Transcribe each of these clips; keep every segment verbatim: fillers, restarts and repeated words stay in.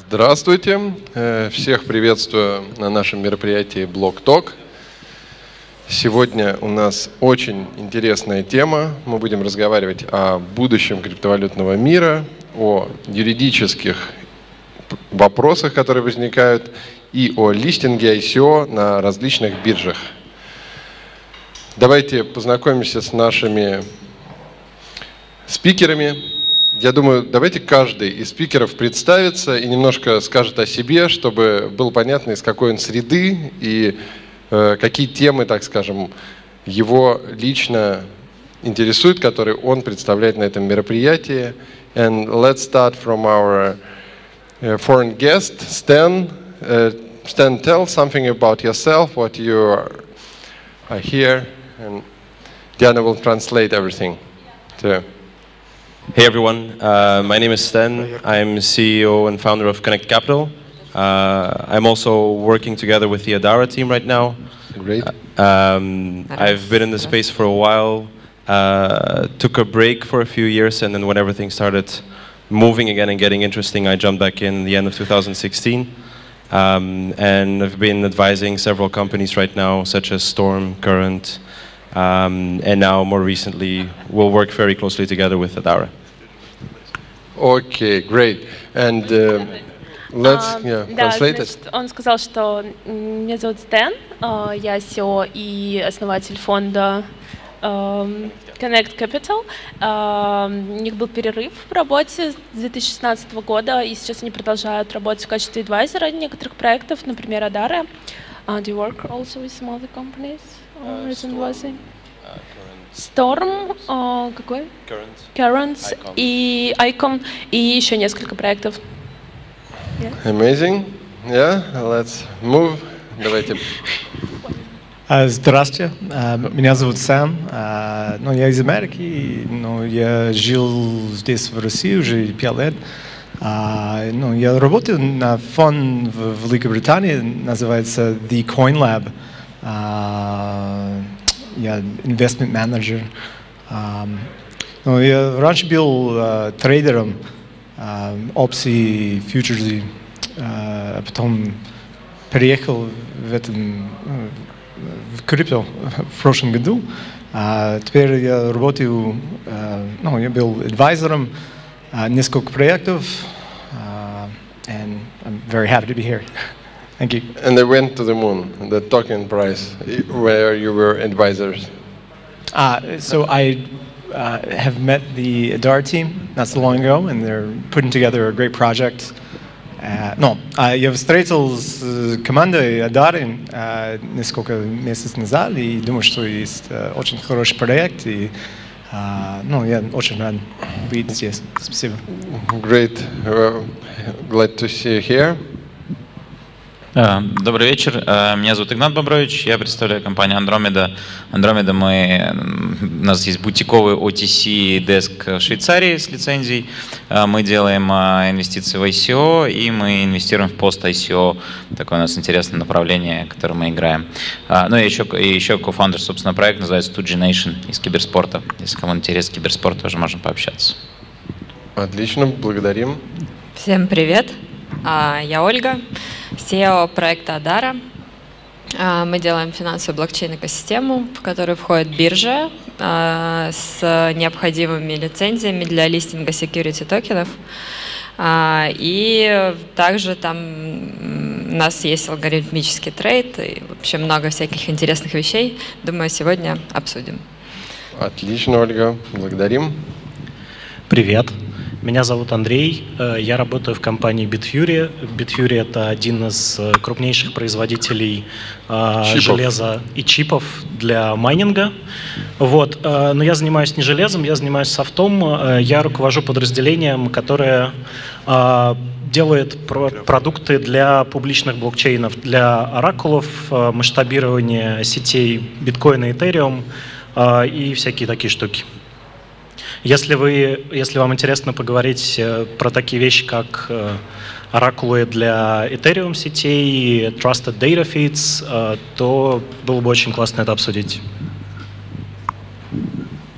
Здравствуйте! Всех приветствую на нашем мероприятии BlockTalk. Сегодня у нас очень интересная тема. Мы будем разговаривать о будущем криптовалютного мира, о юридических вопросах, которые возникают, и о листинге ай си о на различных биржах. Давайте познакомимся с нашими спикерами. Я думаю, давайте каждый из спикеров представится и немножко скажет о себе, чтобы было понятно, из какой он среды и э, какие темы, так скажем, его лично интересуют, которые он представляет на этом мероприятии. And let's start from our uh, foreign guest, Stan. Uh, Stan, tell something about yourself, what you are, are here, and Diana will translate everything. So. Hey everyone, uh, my name is Sten. I'm C E O and founder of Connect Capital. Uh, I'm also working together with the Adara team right now. Great. Uh, um, I've been in the space for a while, uh, took a break for a few years, and then when everything started moving again and getting interesting, I jumped back in the end of two thousand sixteen. Um, and I've been advising several companies right now, such as Storm, Current, Um, and now, more recently, we'll work very closely together with Adara. Okay, great. And uh, let's uh, yeah, да, translate значит, it. Он сказал, что меня зовут Стэн, uh, я си и о и основатель фонда um, Connect Capital. Uh, у них был перерыв в работе с две тысячи шестнадцатого года, и сейчас они продолжают работать в качестве адвайзера некоторых проектов, например, Adara. Uh, do you work also with some other companies? Uh, Storm, uh, Storm, uh, какой? Current. Current Icon. И Icon, и еще несколько проектов. Yeah. Amazing. Yeah, let's move. Давайте. Здравствуйте, меня зовут Сэм. Ну, я из Америки, но я жил здесь, в России, уже пять лет. Uh, ну, я работаю на фонд в Великобритании, называется The Coin Lab. Uh, я investment manager. Um, ну, я раньше был uh, трейдером uh, опций, фьючерсов, uh, а потом переехал в этом в крипто в прошлом году. Uh, теперь я работаю, uh, ну, я был адвайзером Uh, несколько проектов, uh, and I'm very happy to be here. Thank you. And they went to the moon, the token price, where you were advisors. Uh, so I uh, have met the Adara team not so long ago, and they're putting together a great project. Uh, no, uh, я встретил с командой Adara uh, несколько месяцев назад, и думаю, что есть uh, очень хороший проект. И, Uh, ну, я очень рад быть здесь. Спасибо. Great. Uh, glad to see you here. Добрый вечер. Меня зовут Игнат Бобрович. Я представляю компанию Andromeda. Andromeda, мы, у нас есть бутиковый о ти си деск в Швейцарии с лицензией. Мы делаем инвестиции в ай си о, и мы инвестируем в пост-ай си о. Такое у нас интересное направление, которое мы играем. Ну и еще, и еще кофаундер, собственно, проект называется two G Nation из киберспорта. Если кому интересен киберспорт, тоже можем пообщаться. Отлично, благодарим. Всем привет. Я Ольга, си и о проекта Adara. Мы делаем финансовую блокчейн-экосистему, в которую входит биржа с необходимыми лицензиями для листинга security токенов. И также там у нас есть алгоритмический трейд и вообще много всяких интересных вещей. Думаю, сегодня обсудим. Отлично, Ольга, благодарим. Привет. Меня зовут Андрей, я работаю в компании Bitfury. Bitfury — это один из крупнейших производителей чипов. Железа и чипов для майнинга. Вот. Но я занимаюсь не железом, я занимаюсь софтом. Я руковожу подразделением, которое делает продукты для публичных блокчейнов, для оракулов, масштабирования сетей биткоина и этериум и всякие такие штуки. Если, вы, если вам интересно поговорить про такие вещи, как оракулы для Ethereum сетей, Trusted Data Feeds, то было бы очень классно это обсудить.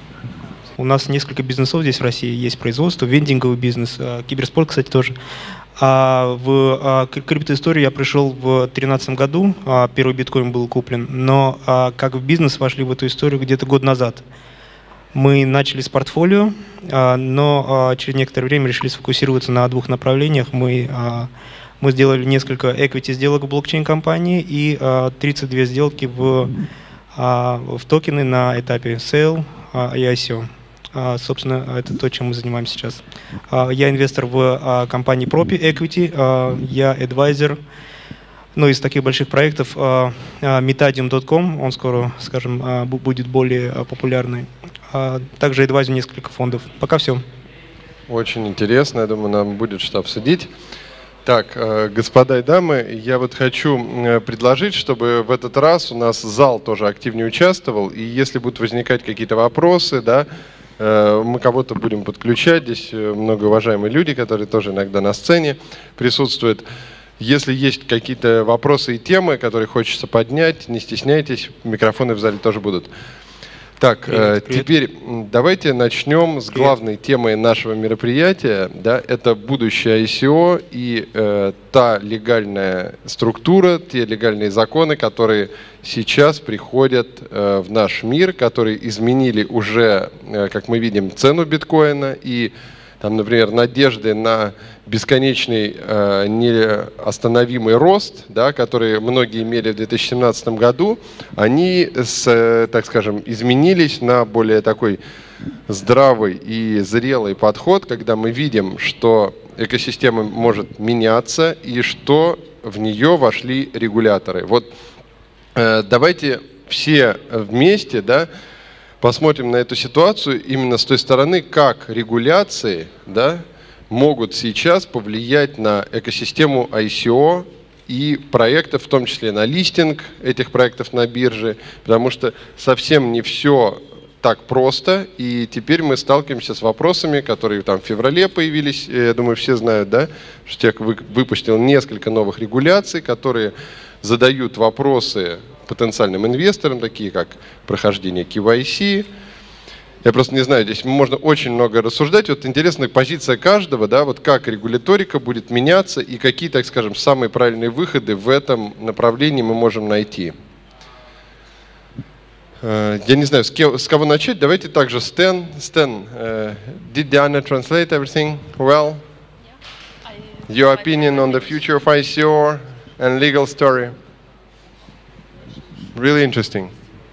У нас несколько бизнесов здесь в России. Есть производство, вендинговый бизнес, киберспорт, кстати, тоже. А в а, криптоисторию я пришел в две тысячи тринадцатом году, а, первый биткоин был куплен, но а, как в бизнес вошли в эту историю где-то год назад. Мы начали с портфолио, а, но а, через некоторое время решили сфокусироваться на двух направлениях. Мы, а, мы сделали несколько equity сделок в блокчейн-компании и а, тридцать две сделки в, а, в токены на этапе сейл а, и ай си о. Uh, собственно, это то, чем мы занимаемся сейчас. Uh, я инвестор в uh, компании Propi Equity, uh, я адвайзер, ну, из таких больших проектов uh, uh, Metadium точка ком, он скоро, скажем, uh, будет более uh, популярный. Uh, также адвайзер несколько фондов. Пока все. Очень интересно, я думаю, нам будет что обсудить. Так, господа и дамы, я вот хочу предложить, чтобы в этот раз у нас зал тоже активнее участвовал, и если будут возникать какие-то вопросы, да, мы кого-то будем подключать, здесь многоуважаемые люди, которые тоже иногда на сцене присутствуют. Если есть какие-то вопросы и темы, которые хочется поднять, не стесняйтесь, микрофоны в зале тоже будут. Так, привет, привет. Теперь давайте начнем с главной привет. темы нашего мероприятия. Да, это будущее ай си о и э, та легальная структура, те легальные законы, которые сейчас приходят э, в наш мир, которые изменили уже, э, как мы видим, цену биткоина и, там, например, надежды на бесконечный э, неостановимый рост, да, который многие имели в две тысячи семнадцатом году, они, с, так скажем, изменились на более такой здравый и зрелый подход, когда мы видим, что экосистема может меняться и что в нее вошли регуляторы. Вот э, давайте все вместе, да, посмотрим на эту ситуацию именно с той стороны, как регуляции, да, могут сейчас повлиять на экосистему ай си о и проектов, в том числе на листинг этих проектов на бирже, потому что совсем не все так просто, и теперь мы сталкиваемся с вопросами, которые там в феврале появились, я думаю, все знают, да, что Тек выпустил несколько новых регуляций, которые задают вопросы потенциальным инвесторам, такие как прохождение кей вай си. Я просто не знаю, здесь можно очень много рассуждать. Вот интересная позиция каждого, да, вот как регуляторика будет меняться и какие, так скажем, самые правильные выходы в этом направлении мы можем найти. Я не знаю, с, кем, с кого начать. Давайте также Стэн. Стэн, uh, did Diana translate everything well? Your opinion on the future of ай си о and legal story? Really interesting.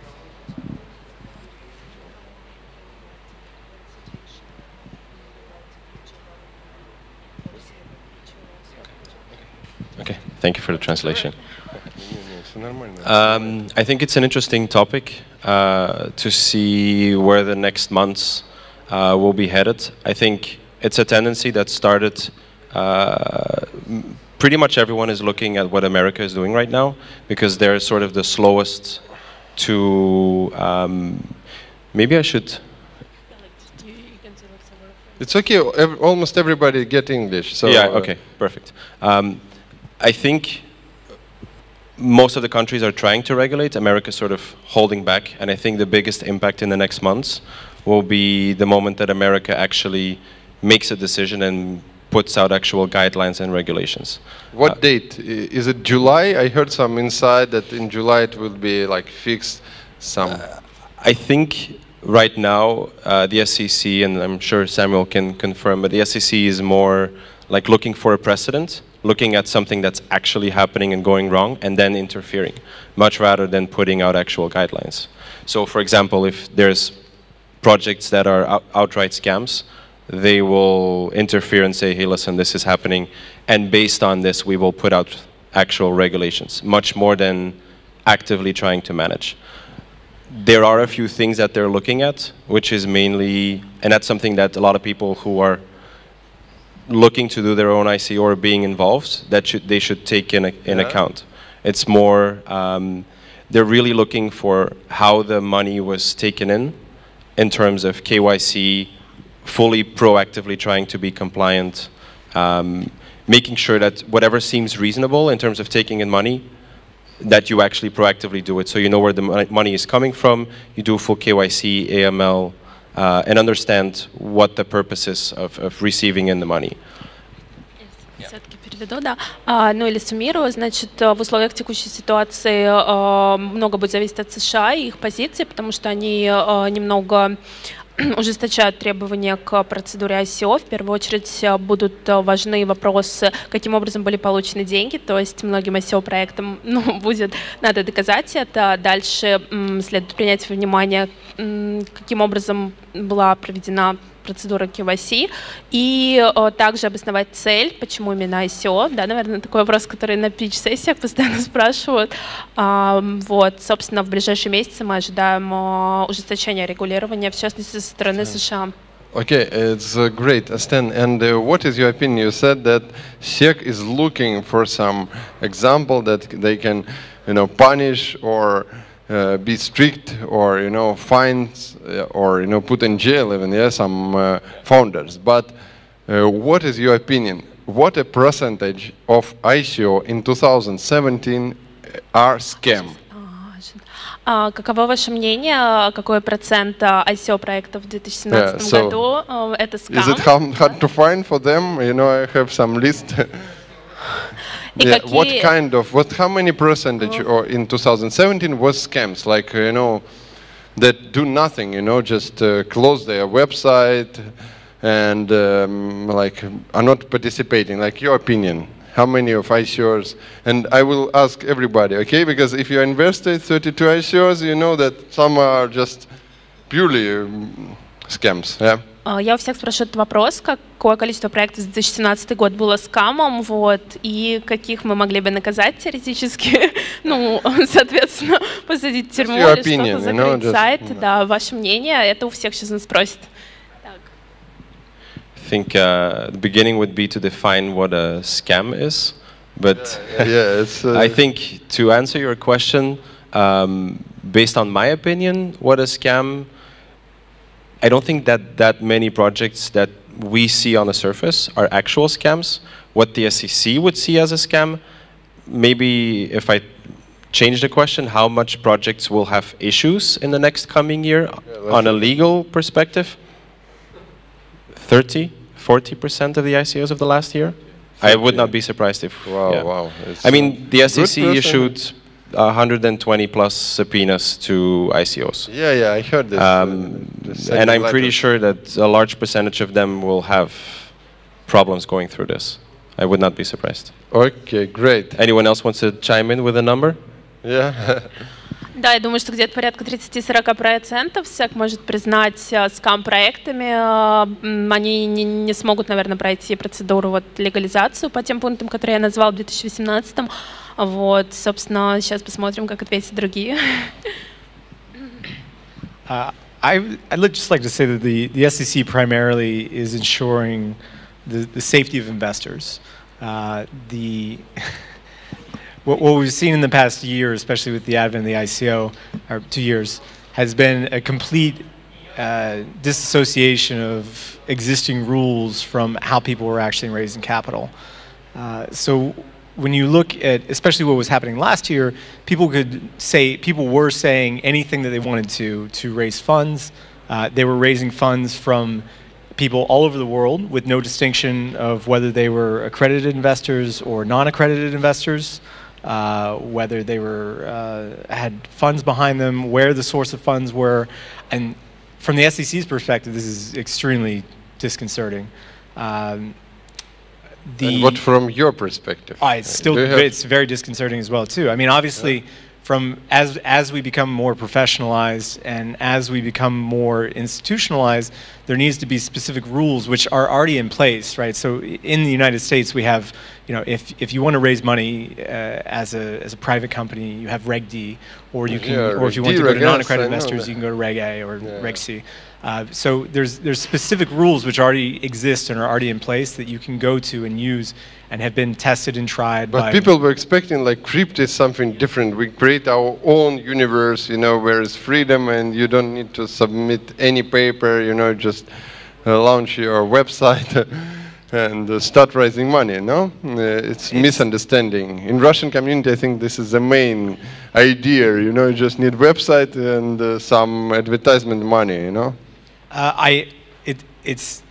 Okay, thank you for the translation. Um, I think it's an interesting topic uh, to see where the next months uh, will be headed. I think it's a tendency that started, uh, pretty much everyone is looking at what America is doing right now, because they're sort of the slowest to, um, maybe I should... It's okay, Every, almost everybody get English. So yeah, okay, perfect. Um, I think most of the countries are trying to regulate. America is sort of holding back, and I think the biggest impact in the next months will be the moment that America actually makes a decision and puts out actual guidelines and regulations. What uh, date? Is it July? I heard some inside that in July it will be like fixed some. Uh, I think right now uh, the S E C, and I'm sure Samuel can confirm, but the S E C is more like looking for a precedent, looking at something that's actually happening and going wrong, and then interfering, much rather than putting out actual guidelines. So, for example, if there's projects that are out outright scams, they will interfere and say, hey, listen, this is happening, and based on this, we will put out actual regulations, much more than actively trying to manage. There are a few things that they're looking at, which is mainly, and that's something that a lot of people who are looking to do their own I C O or being involved, that should, they should take in, a, in yeah. account. It's more, um, they're really looking for how the money was taken in, in terms of K Y C, fully proactively trying to be compliant, um, making sure that whatever seems reasonable in terms of taking in money, that you actually proactively do it. So you know where the money is coming from, you do full K Y C, A M L, Uh, and understand what the purpose is of, of receiving in the money. Все-таки переведу, да. А, ну или суммирую, значит, в условиях текущей ситуации а, много будет зависеть от США и их позиции, потому что они а, немного ужесточают требования к процедуре ай си о. В первую очередь будут важны вопросы, каким образом были получены деньги, то есть многим ай си о-проектам ну, будет, надо доказать это. Дальше м, следует принять во внимание, м, каким образом была проведена процедура кей вай си, и о, также обосновать цель, почему именно ай си о, да, наверное, такой вопрос, который на питч-сессиях постоянно спрашивают. А, вот, собственно, в ближайшие месяцы мы ожидаем о, ужесточения регулирования, в частности, со стороны США. Okay, it's uh, great, Sten. And uh, what is your opinion? You said that эс и си is looking for some example that they can, you know, punish or Uh, be strict or you know fines uh, or you know put in jail even yeah some uh, founders. But uh, what is your opinion? What a percentage of ай си о in twenty seventeen are scam? А, каково ваше мнение? Какой процент ай си о проектов в две тысячи семнадцатом yeah, so году uh, это скам? Is it hard, hard to find for them? You know, I have some list. Yeah, what kind of, what, how many percentage oh. or in twenty seventeen was scams, like, you know, that do nothing, you know, just uh, close their website and um, like are not participating, like your opinion, how many of ай си о's, and I will ask everybody, okay, because if you invested thirty-two ай си о's, you know that some are just purely um, scams, yeah? Я у всех спрашиваю этот вопрос, какое количество проектов за две тысячи семнадцатый год было скамом, вот, и каких мы могли бы наказать теоретически, ну, соответственно, посадить в тюрьму или что-то, закрыть сайт, да, ваше мнение, это у всех сейчас он спросит. I think uh, the beginning would be to define what a scam is, but yeah, yeah, it's, uh, I think to answer your question, um, based on my opinion, what a scam. I don't think that that many projects that we see on the surface are actual scams. What the эс и си would see as a scam, maybe if I change the question, how much projects will have issues in the next coming year yeah, on a legal perspective? thirty, forty percent of the ай си о's of the last year? I would not be surprised if... Wow, yeah. wow. I mean, the эс и си issued one hundred twenty plus subpoenas to ай си o's. Yeah, yeah, I heard this. Um, uh, and I'm pretty sure that a large percentage of them will have problems going through this. I would not be surprised. Okay, great. Anyone else wants to chime in with a number? Yeah. Да, я думаю, что где-то порядка тридцать-сорок процентов всех может признать скам-проектами. Они не, не смогут, наверное, пройти процедуру вот, легализацию по тем пунктам, которые я назвал в две тысячи восемнадцатом. Вот, собственно, сейчас посмотрим, как ответят другие. Uh, I, I'd just like to say that the, the эс и си primarily is ensuring the, the safety of investors. Uh, the what, what we've seen in the past year, especially with the advent of the ай си о, or two years, has been a complete uh, disassociation of existing rules from how people were actually raising capital. Uh, so when you look at, especially what was happening last year, people could say, people were saying anything that they wanted to to raise funds. Uh, they were raising funds from people all over the world with no distinction of whether they were accredited investors or non-accredited investors, uh, whether they were uh, had funds behind them, where the source of funds were, and from the эс и sí's perspective, this is extremely disconcerting. Um, The and what from your perspective? Uh, it's still it's very disconcerting as well too. I mean, obviously, yeah. from as as we become more professionalized and as we become more institutionalized, there needs to be specific rules which are already in place, right? So in the United States, we have, you know, if if you want to raise money uh, as a as a private company, you have Reg D, or you can, yeah, or if you want D, to go to non-accredited know, investors, you can go to Reg A or yeah. Reg C. Uh, so there's there's specific rules which already exist and are already in place that you can go to and use and have been tested and tried. But by people were expecting like crypto is something different. We create our own universe, you know, where it's freedom and you don't need to submit any paper, you know, just uh, launch your website and uh, start raising money, no? Uh, it's, it's misunderstanding. In Russian community, I think this is the main idea, you know, you just need website and uh, some advertisement money, you know? Uh, I, it, it's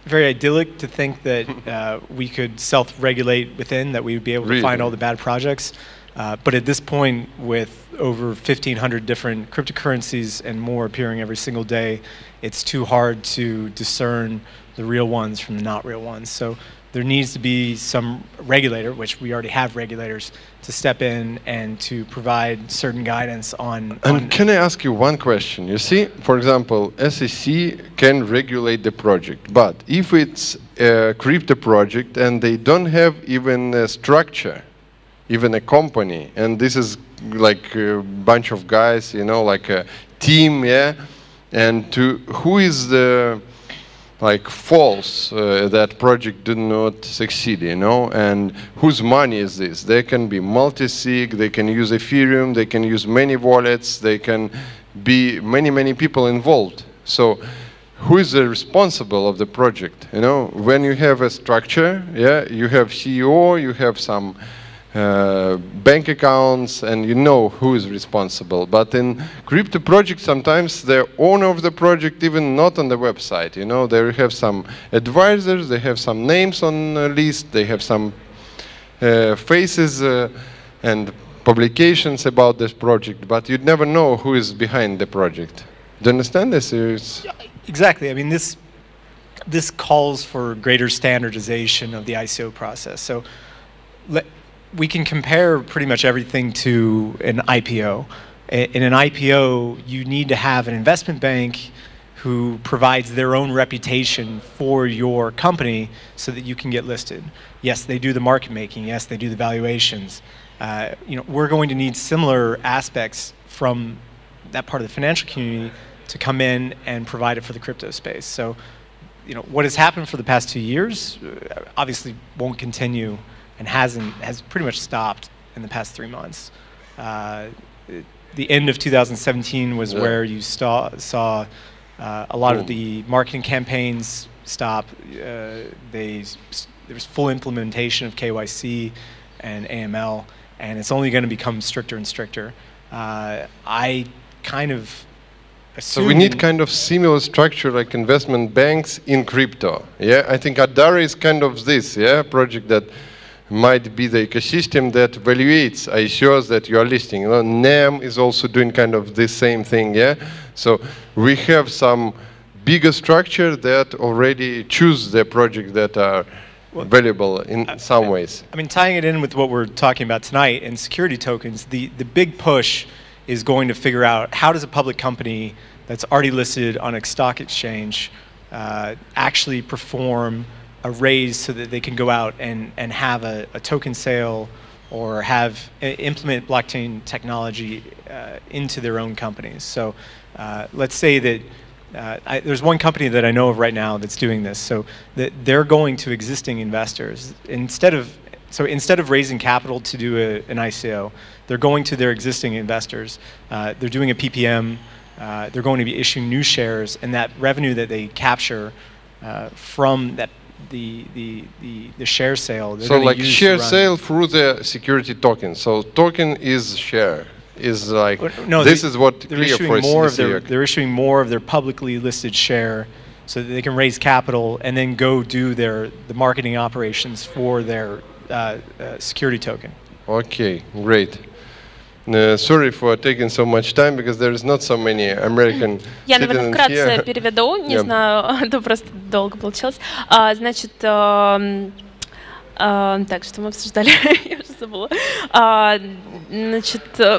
very idyllic to think that uh, we could self-regulate within, that we would be able Really? to find all the bad projects. Uh, but at this point, with over fifteen hundred different cryptocurrencies and more appearing every single day, it's too hard to discern the real ones from the not real ones. So there needs to be some regulator, which we already have regulators, to step in and to provide certain guidance on... And on can I ask you one question? You see, for example, S E C can regulate the project, but if it's a crypto project and they don't have even a structure, even a company, and this is like a bunch of guys, you know, like a team, yeah, and to who is the like false uh, that project did not succeed, you know, and whose money is this? They can be multi-sig, they can use Ethereum, they can use many wallets, they can be many, many people involved. So who is the responsible of the project? You know, when you have a structure, yeah, you have C E O, you have some uh, bank accounts, and you know who is responsible. But in crypto projects, sometimes the owner of the project even not on the website. You know, they have some advisors, they have some names on the list, they have some uh, faces uh, and publications about this project, but you'd never know who is behind the project. Do you understand this? It's Exactly. I mean, this this calls for greater standardization of the I C O process. So let, we can compare pretty much everything to an I P O. In an I P O, you need to have an investment bank who provides their own reputation for your company so that you can get listed. Yes, they do the market making. Yes, they do the valuations. Uh, you know, we're going to need similar aspects from that part of the financial community to come in and provide it for the crypto space. So, you know, what has happened for the past two years uh, obviously won't continue and hasn't, has pretty much stopped in the past three months. Uh, the end of two thousand seventeen was yeah. where you saw, saw uh, a lot Boom. of the marketing campaigns stop. Uh, they, there was full implementation of K Y C and A M L, and it's only going to become stricter and stricter. Uh, I kind of So we need kind of similar structure like investment banks in crypto. Yeah, I think Adara is kind of this, yeah, project that might be the ecosystem that evaluates I C Os that you are listing. You know, N E M is also doing kind of the same thing, yeah. So we have some bigger structure that already choose the projects that are well, valuable in uh, some ways. I mean, tying it in with what we're talking about tonight and security tokens, the, the big push is going to figure out how does a public company that's already listed on a stock exchange uh, actually perform a raise so that they can go out and, and have a, a token sale or have uh, implement blockchain technology uh, into their own companies. So uh, let's say that uh, I, there's one company that I know of right now that's doing this. So that they're going to existing investors instead of So instead of raising capital to do a, an I C O, they're going to their existing investors. Uh, they're doing a P P M. Uh, they're going to be issuing new shares, and that revenue that they capture uh, from that the the the, the share sale. So like share sale through the security token. So token is share. Is like no, this they, is what they're clear issuing for more of their they're issuing more of their publicly listed share, so that they can raise capital and then go do their the marketing operations for their Uh, uh, security token. Okay, great. Uh, sorry for taking so much time because there is not so many American Я, наверное, вкратце переведу, не знаю, это просто долго получилось. А, значит, а, а, так, что мы обсуждали? Я уже забыла. А, значит,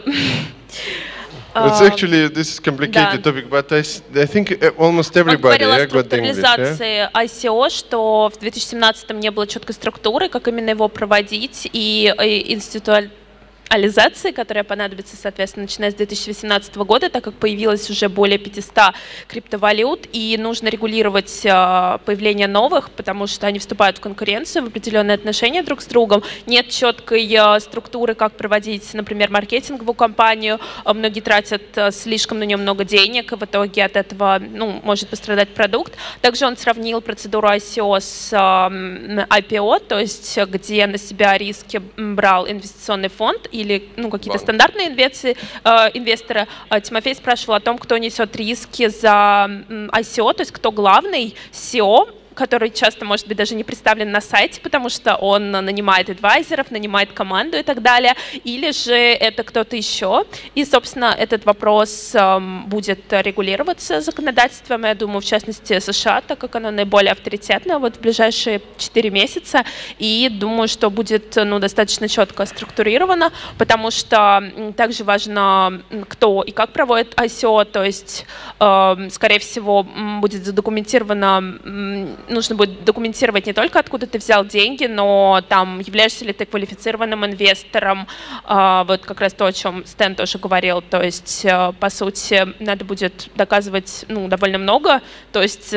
It's actually this is complicated да. topic, but I, I think almost everybody yeah, got the English. Он говорил о структуризации I C O, что в две тысячи семнадцатом не было четкой структуры, как именно его проводить, и, и институаль ализации, которая понадобится, соответственно, начиная с две тысячи восемнадцатого года, так как появилось уже более пятисот криптовалют, и нужно регулировать э, появление новых, потому что они вступают в конкуренцию, в определенные отношения друг с другом. Нет четкой э, структуры, как проводить, например, маркетинговую кампанию. Многие тратят э, слишком на нее много денег, и в итоге от этого ну, может пострадать продукт. Также он сравнил процедуру I C O с э, I P O, то есть где на себя риски брал инвестиционный фонд, или ну, какие-то стандартные инвесторы, э, инвесторы. Тимофей спрашивал о том, кто несет риски за I C O, то есть кто главный C E O который часто, может быть, даже не представлен на сайте, потому что он нанимает адвайзеров, нанимает команду и так далее, или же это кто-то еще. И, собственно, этот вопрос будет регулироваться законодательством, я думаю, в частности, США, так как оно наиболее авторитетное вот в ближайшие четыре месяца. И думаю, что будет ну, достаточно четко структурировано, потому что также важно, кто и как проводит ай си о, то есть, э, скорее всего, будет задокументировано, нужно будет документировать не только, откуда ты взял деньги, но там, являешься ли ты квалифицированным инвестором, э, вот как раз то, о чем Стэн тоже говорил, то есть, э, по сути, надо будет доказывать ну, довольно много, то есть,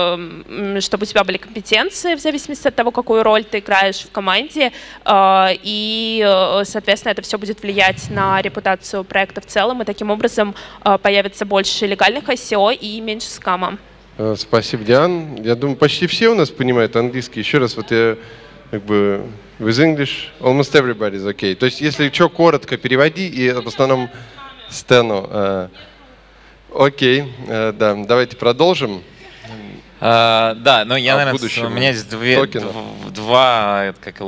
э, чтобы у тебя были компетенции в зависимости от того, какую роль ты играешь в команде, э, и, соответственно, это все будет влиять на репутацию проекта в целом, и таким образом э, появится больше легальных ай си о и меньше скама. Спасибо, Диан. Я думаю, почти все у нас понимают английский. Еще раз, вот я как бы with English, almost everybody is okay. То есть, если что, коротко переводи, и в основном Стэну. Окей, okay. Да, давайте продолжим. Uh, да, но я, а наверное, у меня здесь две, два как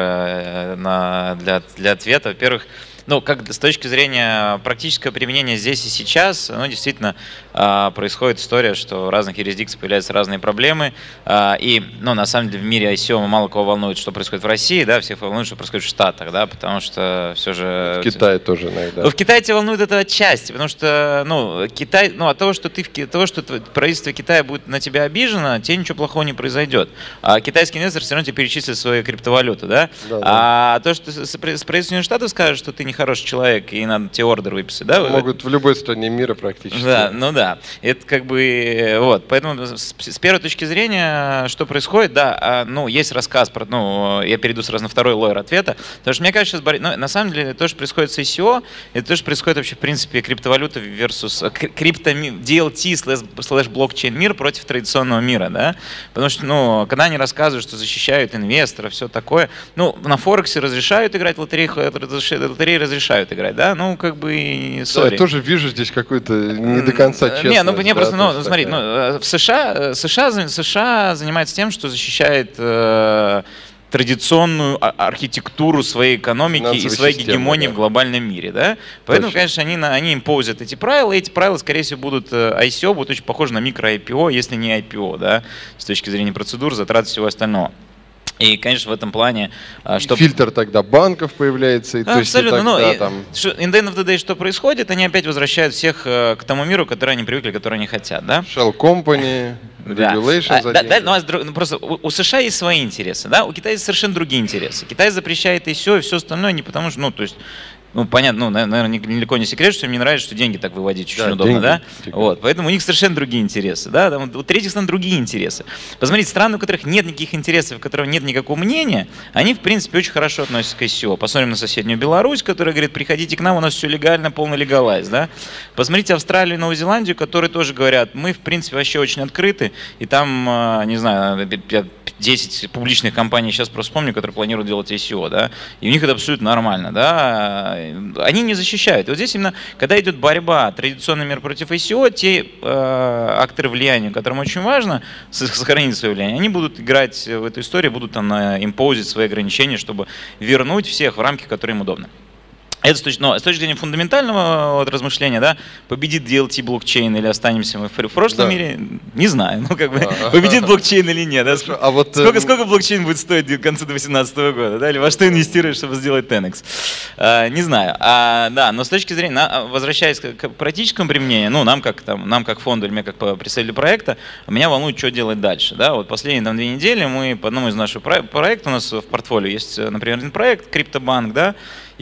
лоера на, для, для ответа. Во-первых, ну, как с точки зрения практического применения здесь и сейчас, ну, действительно, э, происходит история, что в разных юрисдикциях появляются разные проблемы. Э, и, ну, на самом деле, в мире ай си о мало кого волнует, что происходит в России, да, всех волнует, что происходит в Штатах, да, потому что все же... В Китае тоже иногда. Ну, в Китае тебя волнует это отчасти, потому что, ну, Китай, ну, от того, что ты, от того, что правительство Китая будет на тебя обижено, тебе ничего плохого не произойдет. А китайский инвестор все равно тебе перечислит свои криптовалюты, да? Да, а да. То, что с правительством Штатов скажет, что ты не хороший человек, и надо тебе ордер выписать, да? Могут в любой стране мира практически. Да, ну да. Это как бы, вот, поэтому с, с первой точки зрения, что происходит, да, ну, есть рассказ про, ну, я перейду сразу на второй лоер ответа, потому что мне кажется, сейчас, ну, на самом деле, то, что происходит с ай си о, это то, что происходит вообще, в принципе, криптовалюта versus, крипто, ди эл ти слэш блокчейн мир против традиционного мира, да? Потому что, ну, когда они рассказывают, что защищают инвесторов, все такое, ну, на Форексе разрешают играть в лотереи, лотереи разрешают играть, да, ну, как бы, сори. Да, я тоже вижу здесь какую-то не до конца честность. Не, ну, мне да, просто, ну, смотри, ну, в США, США, США занимается тем, что защищает э, традиционную архитектуру своей экономики и своей системы, гегемонии да. в глобальном мире, да, поэтому, Точно. конечно, они, они импозят эти правила, и эти правила, скорее всего, будут, ай си о будут очень похожи на микро-ай пи о, если не ай пи о, да, с точки зрения процедур, затрат и всего остального. И, конечно, в этом плане... Что... Фильтр тогда банков появляется. И, а, абсолютно. То есть, ну, и, там... In the end of the day, что происходит? Они опять возвращают всех к тому миру, который они привыкли, который они хотят. Да? Shell Company, Regulation. Да. А, да, да, ну, просто у, у США есть свои интересы, да? У Китая есть совершенно другие интересы. Китай запрещает и все, и все остальное не потому что... Ну, то есть, ну, понятно, ну, наверное, недалеко не секрет, что им не нравится, что деньги так выводить очень да, удобно, деньги, да? Деньги. Вот, поэтому у них совершенно другие интересы, да? Там, у третьих стран другие интересы. Посмотрите, страны, у которых нет никаких интересов, у которых нет никакого мнения, они, в принципе, очень хорошо относятся к ай си о. Посмотрим на соседнюю Беларусь, которая говорит, приходите к нам, у нас все легально, полный легалайз, да? Посмотрите Австралию и Новую Зеландию, которые тоже говорят, мы, в принципе, вообще очень открыты, и там, не знаю, десять публичных компаний, сейчас просто вспомню, которые планируют делать ай си о, да, и у них это абсолютно нормально, да, они не защищают. И вот здесь именно, когда идет борьба, традиционный мир против ай си о, те э, акторы влияния, которым очень важно сохранить свое влияние, они будут играть в эту историю, будут там импозить свои ограничения, чтобы вернуть всех в рамки, которые им удобны. Это с точки, но с точки зрения фундаментального вот, размышления, да, победит ди эл ти блокчейн или останемся мы в, в прошлом да. мире, не знаю, ну как бы а, победит блокчейн или нет. Да? А вот, сколько, сколько блокчейн будет стоить в конце две тысячи восемнадцатого года, да, или во что инвестируешь, чтобы сделать тен икс? А, не знаю, а, да, но с точки зрения, на, возвращаясь к, к практическому применению, ну нам как там, нам как фонду или мне как представителю проекта, меня волнует, что делать дальше, да, вот последние там две недели мы по одному из наших проектов, у нас в портфолио есть, например, один проект, Криптобанк, да,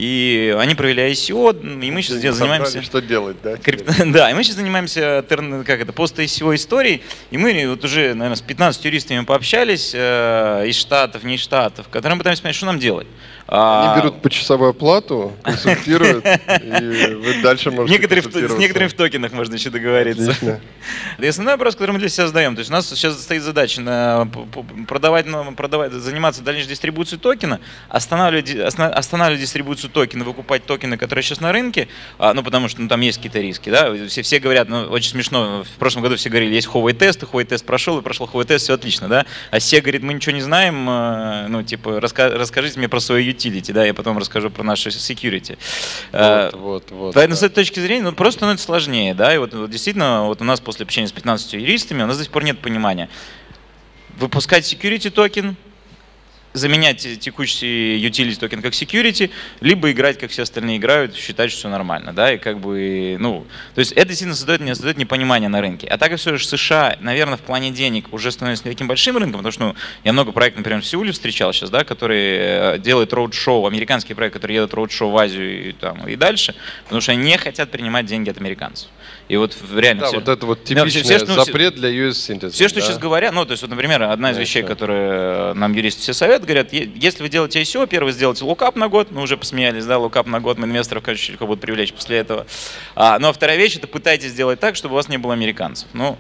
и они провели ай си о, и мы сейчас занимаемся... Что делать, да? Крип... Да, и мы сейчас занимаемся как это, пост-ай си о историей, и мы вот уже, наверное, с пятнадцатью юристами пообщались э, из штатов, не из штатов, которые мы пытаемся понять, что нам делать. Они берут почасовую оплату, консультируют, и вы дальше можете некоторые консультироваться. С некоторыми в токенах можно еще договориться. Отлично. И основной вопрос, который мы для себя задаем, то есть у нас сейчас стоит задача на продавать, продавать, заниматься дальнейшей дистрибуцией токена, останавливать, останавливать дистрибуцию токена, выкупать токены, которые сейчас на рынке, ну потому что ну, там есть какие-то риски. Да? Все, все говорят, ну очень смешно, в прошлом году все говорили, есть Huawei тест, Huawei тест прошел, и прошел Huawei тест, все отлично. Да? А все говорит, мы ничего не знаем, ну типа раска расскажите мне про свою utility, да, я потом расскажу про нашу security. Вот, вот, вот, Поэтому да. с этой точки зрения ну, просто становится сложнее. Да? И вот, вот действительно вот у нас после общения с пятнадцатью юристами у нас до сих пор нет понимания. Выпускать security токен, заменять текущий utility токен как security, либо играть, как все остальные играют, считать, что все нормально, да, и как бы, ну, то есть это действительно создает, не создает непонимание на рынке. А так как все же США, наверное, в плане денег уже становится не таким большим рынком, потому что, ну, я много проектов, например, в Сеуле встречал сейчас, да, которые делают роуд-шоу, американские проекты, которые едут роуд-шоу в Азию и, там, и дальше, потому что они не хотят принимать деньги от американцев. И вот реально да, все, вот это вот типичный все, что, запрет для ю эс citizen. Все, что да? сейчас говорят, ну, то есть, вот, например, одна из да, вещей, все. которые нам юристы все советуют, говорят, если вы делаете ай си о, первый сделайте лукап на год, мы уже посмеялись, да, лукап на год, мы инвесторов, конечно, легко будут привлечь после этого. А, ну, а вторая вещь, это пытайтесь сделать так, чтобы у вас не было американцев. Ну,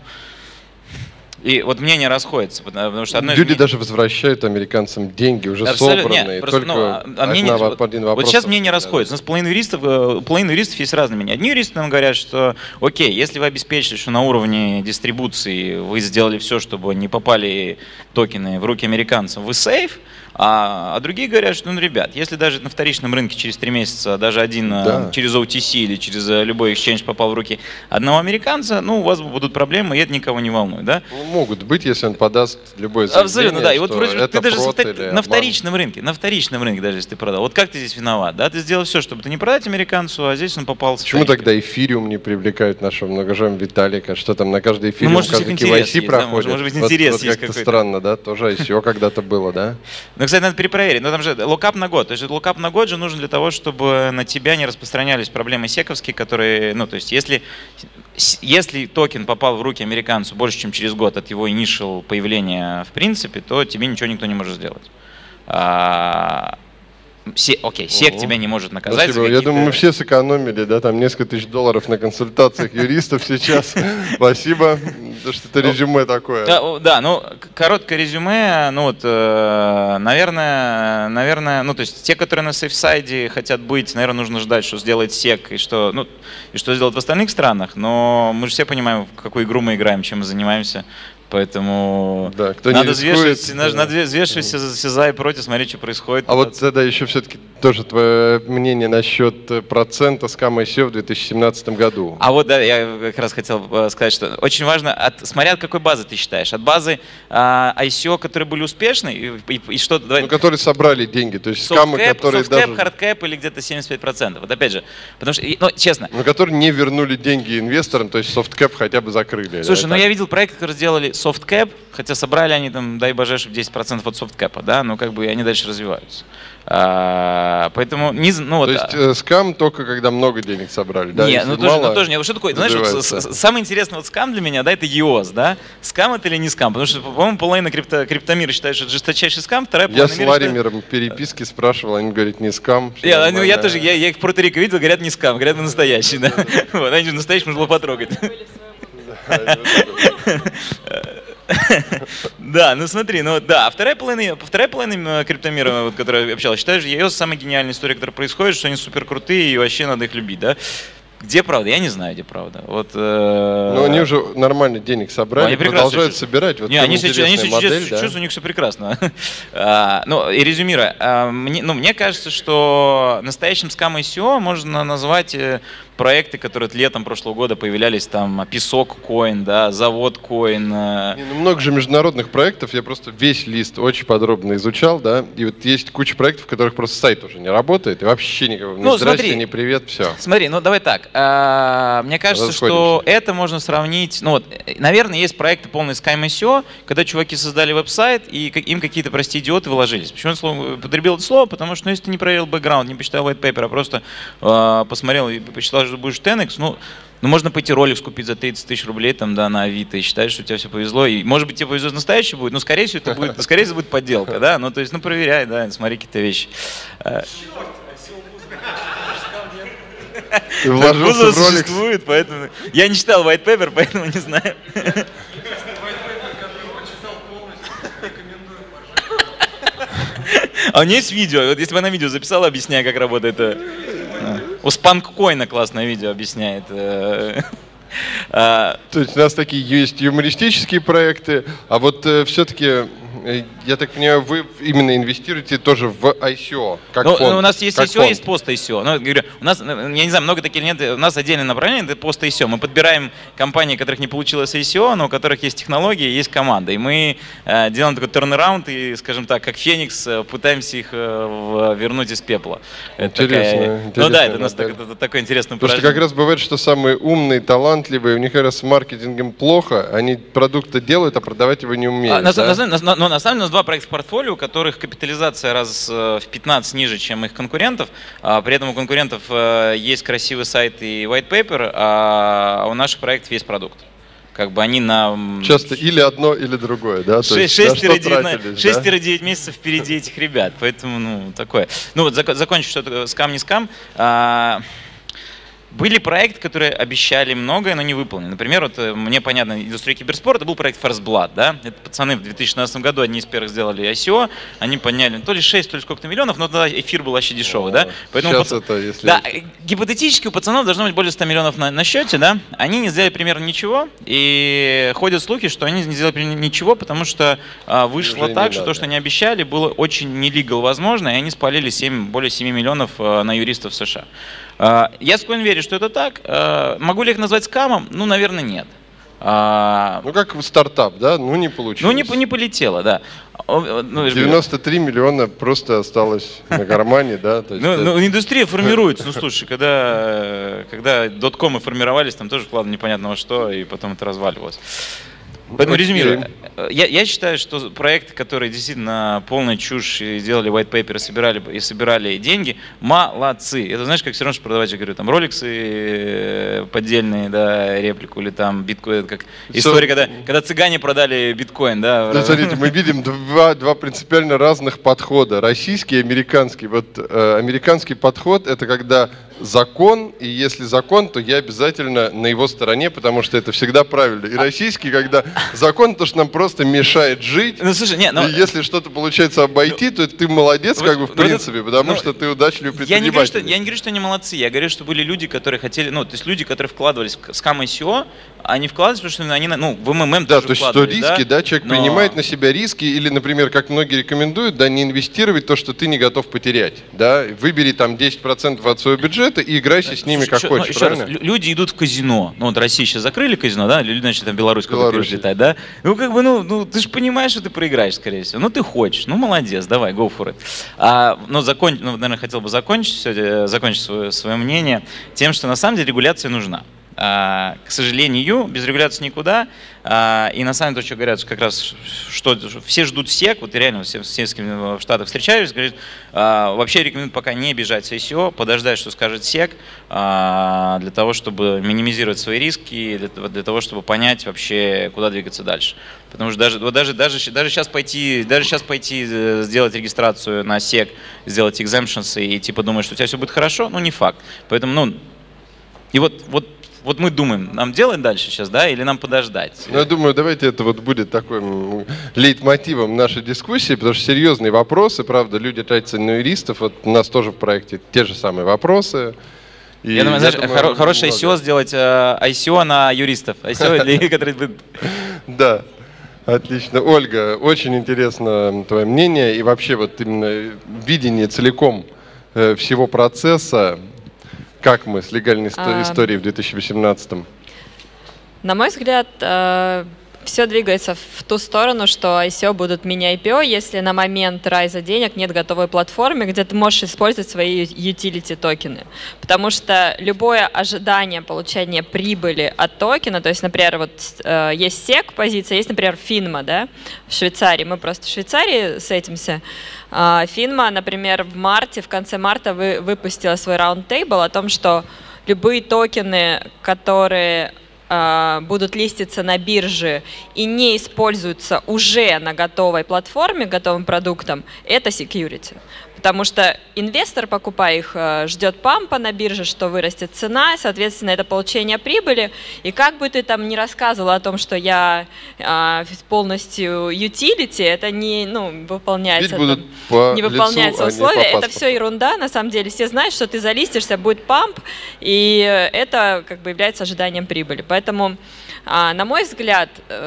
и вот мнения расходятся, потому что одно из Люди мнений... даже возвращают американцам деньги, уже Абсолютно, собранные. нет, просто, только ну, а, а мнение, одна, вот, один вот вопрос. сейчас мнения расходятся. У нас половина юристов, э, половина юристов есть разные мнения. Одни юристы нам говорят, что окей, если вы обеспечили, что на уровне дистрибуции вы сделали все, чтобы не попали токены в руки американцам, вы сейф. А, а другие говорят, что, ну, ребят, если даже на вторичном рынке через три месяца даже один да. через о ти си или через любой exchange попал в руки одного американца, ну, у вас будут проблемы, и это никого не волнует, да? Ну, могут быть, если он подаст любое заявление. Абсолютно, да. И вот вроде ты даже или на вторичном рынке, на вторичном рынке даже если ты продал, вот как ты здесь виноват, да? Ты сделал все, чтобы ты не продать американцу, а здесь он попал в Почему тогда эфириум не привлекают нашего многожаемого Виталика? Что там на каждый эфириум, ну, может, каждый кей вай си проходит? Да, может быть, вот, интерес вот есть как-то какой-то. Странно, да? Тоже ай си о когда-то было, да? Ну, кстати, надо перепроверить. Но там же локап на год. То есть локап на год же нужен для того, чтобы на тебя не распространялись проблемы сековские, которые, ну, то есть если, если токен попал в руки американцу больше, чем через год от его initial появления в принципе, то тебе ничего никто не может сделать. А, Се, окей, сек тебя не может наказать. Спасибо. Я думаю, мы все сэкономили, да, там несколько тысяч долларов на консультациях юристов сейчас. Спасибо, что это резюме такое. Да, да, ну, короткое резюме, ну вот, наверное, наверное, ну, то есть те, которые на сейфсайде хотят быть, наверное, нужно ждать, что сделает сек и что, ну, и что сделать в остальных странах, но мы же все понимаем, в какую игру мы играем, чем мы занимаемся. Поэтому да, кто надо не рискует, взвешивать, надо, надо взвешивать все, все за и против, смотреть, что происходит. А вот тогда еще все-таки тоже твое мнение насчет процента скам ай си о в две тысячи семнадцатом году. А вот, да, я как раз хотел сказать, что очень важно, от, смотря от какой базы ты считаешь. От базы а, ай си о, которые были успешны, и, и, и что... Давай, ну, которые собрали деньги, то есть скамы, soft cap, которые soft cap, даже... hardcap или где-то семьдесят пять процентов. Вот опять же, потому что, ну, честно... Но которые не вернули деньги инвесторам, то есть софткэп хотя бы закрыли. Слушай, да, ну так? я видел проекты, которые сделали софткэп, хотя собрали они там, дай боже, чтобы десять процентов от софткэпа, да, но как бы они дальше развиваются. А, поэтому, не, ну вот... То есть э, скам только когда много денег собрали, да? Нет, ну тоже, ну тоже нет. Что такое? Знаешь, вот, самый интересный вот скам для меня, да, это и о эс, да? Скам это или не скам? Потому что, по-моему, половина крипто, криптомира считает, что это жесточайший скам, вторая половина Я с мира Ларимером считает... переписки спрашивал, они говорят, не скам. Я, ну, я тоже, я, я их в Пуэрто-Рико видел, говорят, не скам, говорят, настоящий, да? Вот, они же настоящий, можно было потрогать. Да, ну смотри, ну да, а вторая половина, вторая половина криптомира, вот, которая я общалась, считаю, что и о эс самая гениальная история, которая происходит, что они супер крутые и вообще надо их любить, да? Где правда? Я не знаю, где правда. Вот, э... Ну, они уже нормально денег собрали, они продолжают собирать. Вот не, они сейчас модель, да? чувствуют, у них все прекрасно. а, ну, и резюмируя, а, мне, ну, мне кажется, что настоящим скам ай си о можно назвать проекты, которые летом прошлого года появлялись, там, Песок Коин, да, Завод Коин. Не, ну, много же международных проектов, я просто весь лист очень подробно изучал, да, и вот есть куча проектов, в которых просто сайт уже не работает, и вообще никакого, ни ну, здрасте, смотри, ни привет, все. Смотри, ну давай так, э, мне кажется, что это можно сравнить, ну вот, наверное, есть проекты полные Scam эс и о, когда чуваки создали веб-сайт, и им какие-то, прости, идиоты вложились. Почему я потребил это слово? Потому что, ну, если ты не проверил бэкграунд, не почитал white paper, а просто э, посмотрел и посчитал, что будешь ten икс, ну, ну, можно пойти Rolex купить за тридцать тысяч рублей там, да, на Авито и считать, что у тебя все повезло. И, может быть, тебе повезло настоящий будет, но, скорее всего, это будет, скорее всего, будет подделка, да? Ну, то есть, ну, проверяй, да, смотри какие-то вещи. Вузов существует, поэтому... Я не читал white paper, поэтому не знаю. А у меня есть видео. Вот если бы она видео записала, объясняя, как работает... У Спанккоина классное видео объясняет. То есть у нас такие есть юмористические проекты, а вот все-таки... Я так понимаю, вы именно инвестируете тоже в ай си о, как ну, фонд? У нас есть ай си о, есть пост-ай си о. Ну, говорю, у нас, я не знаю, много таких нет, у нас отдельное направление, это пост-ай си о. Мы подбираем компании, которых не получилось ай си о, но у которых есть технологии, есть команда. И мы э, делаем такой турнараунд и, скажем так, как Феникс, пытаемся их э, вернуть из пепла. Интересно. Такая... интересно ну да, это у нас так, это такой интересный Потому что как раз бывает, что самые умные, талантливые, у них как раз с маркетингом плохо, они продукты делают, а продавать его не умеют. А, да? на, на, на, но на самом деле у нас два проекта в портфолио, у которых капитализация раз в пятнадцать ниже, чем их конкурентов. А при этом у конкурентов есть красивый сайт и white paper, а у наших проектов есть продукт. Как бы они на... Часто или одно, или другое, да? шесть-девять месяцев впереди этих ребят, поэтому, ну, такое. Ну вот закончив, что скам не скам. Были проекты, которые обещали многое, но не выполнены. Например, вот мне понятно, индустрия киберспорта был проект First Blood, да? Это пацаны в две тысячи шестнадцатом году одни из первых сделали ай си о, они подняли то ли шесть, то ли сколько-то миллионов, но тогда эфир был вообще дешевый, да? Поэтому сейчас пац... это, если... Да, гипотетически у пацанов должно быть более ста миллионов на, на счете, да? Они не сделали примерно ничего, и ходят слухи, что они не сделали ничего, потому что а, вышло Уже так, что надо. то, что они обещали, было очень нелегал возможно, и они спалили семь, более семи миллионов а, на юристов в США. Я склонен верить, что это так. Могу ли их назвать скамом? Ну, наверное, нет. Ну, как стартап, да? Ну, не получилось. Ну, не, не полетело, да. девяносто три миллиона просто осталось на кармане, да? То есть ну, это... ну, индустрия формируется. Ну, слушай, когда, когда доткомы формировались, там тоже вкладывали непонятно во что, и потом это разваливалось. Поэтому резюмирую. Я, я считаю, что проекты, которые действительно полная чушь, и делали white paper, и собирали, и собирали деньги, молодцы. Это знаешь, как все равно, что продавать, я говорю, там роликсы поддельные, да, реплику, или там биткоин, как история, когда, когда цыгане продали биткоин, да. Ну, смотрите, мы видим два, два принципиально разных подхода, российский и американский. Вот э, американский подход — это когда закон, и если закон, то я обязательно на его стороне, потому что это всегда правильно. И российский, когда закон, то, что нам просто мешает жить, ну, слушай, не, но... и если что-то получается обойти, ну, то ты молодец, как бы, в ну, принципе, потому ну, что ты удачливый предприниматель. Я не, говорю, что, я не говорю, что они молодцы, я говорю, что были люди, которые хотели, ну, то есть люди, которые вкладывались в скам ай си о, они вкладывались, потому что они, ну, в эм эм эм да, тоже то есть что риски, да, да человек но... принимает на себя риски, или, например, как многие рекомендуют, да, не инвестировать то, что ты не готов потерять, да, выбери там десять процентов от своего бюджета и играйся с ними как хочешь, ну, правильно? Раз, люди идут в казино, ну, вот Россия сейчас закрыли казино, да, люди начали там Беларусь куда-то перелетать, да, ну, как бы, ну, ну, ты же понимаешь, что ты проиграешь, скорее всего, ну, ты хочешь, ну, молодец, давай, go for it. А, ну, закон... ну, наверное, хотел бы закончить, все, закончить свое, свое мнение тем, что на самом деле регуляция нужна. А, к сожалению, без регуляции никуда. А, и на самом деле, то, что говорят, как раз, что все ждут сек, вот реально все, все с кем в Штатах встречаюсь, говорят, а, вообще рекомендую пока не бежать с ай си о, подождать, что скажет сек, а, для того, чтобы минимизировать свои риски, для, для того, чтобы понять вообще, куда двигаться дальше. Потому что даже, вот даже, даже, даже, сейчас пойти, даже сейчас пойти сделать регистрацию на сек, сделать exemptions и типа думать, что у тебя все будет хорошо, ну не факт. Поэтому, ну, и вот, вот Вот мы думаем, нам делать дальше сейчас, да, или нам подождать? Ну, я думаю, давайте это вот будет таким лейтмотивом нашей дискуссии, потому что серьезные вопросы, правда, люди тратятся на юристов, вот у нас тоже в проекте те же самые вопросы. И я думаю, знаешь, думаю, хоро хорошее ай си о сделать, э, ай си о на юристов, ай си о, которые будут... Да. Отлично. Ольга, очень интересно твое мнение и вообще вот именно видение целиком э, всего процесса. Как мы с легальной историей в две тысячи восемнадцатом? На мой взгляд, все двигается в ту сторону, что ай си о будут мини-ай пи о, если на момент райза денег нет готовой платформы, где ты можешь использовать свои utility токены. Потому что любое ожидание получения прибыли от токена, то есть, например, вот э, есть сек позиция, есть, например, финма, да, в Швейцарии. Мы просто в Швейцарии сетимся. Э, финма, например, в марте, в конце марта вы, выпустила свой раунд-тейбл о том, что любые токены, которые будут листиться на бирже и не используются уже на готовой платформе, готовым продуктом, это security. Потому что инвестор, покупая их, ждет пампа на бирже, что вырастет цена, соответственно, это получение прибыли. И как бы ты там ни рассказывал о том, что я а, полностью utility, это не ну, выполняется, там, не выполняется лицу, условия. А это все ерунда, на самом деле. Все знают, что ты залистишься, будет памп, и это как бы является ожиданием прибыли. Поэтому, а, на мой взгляд,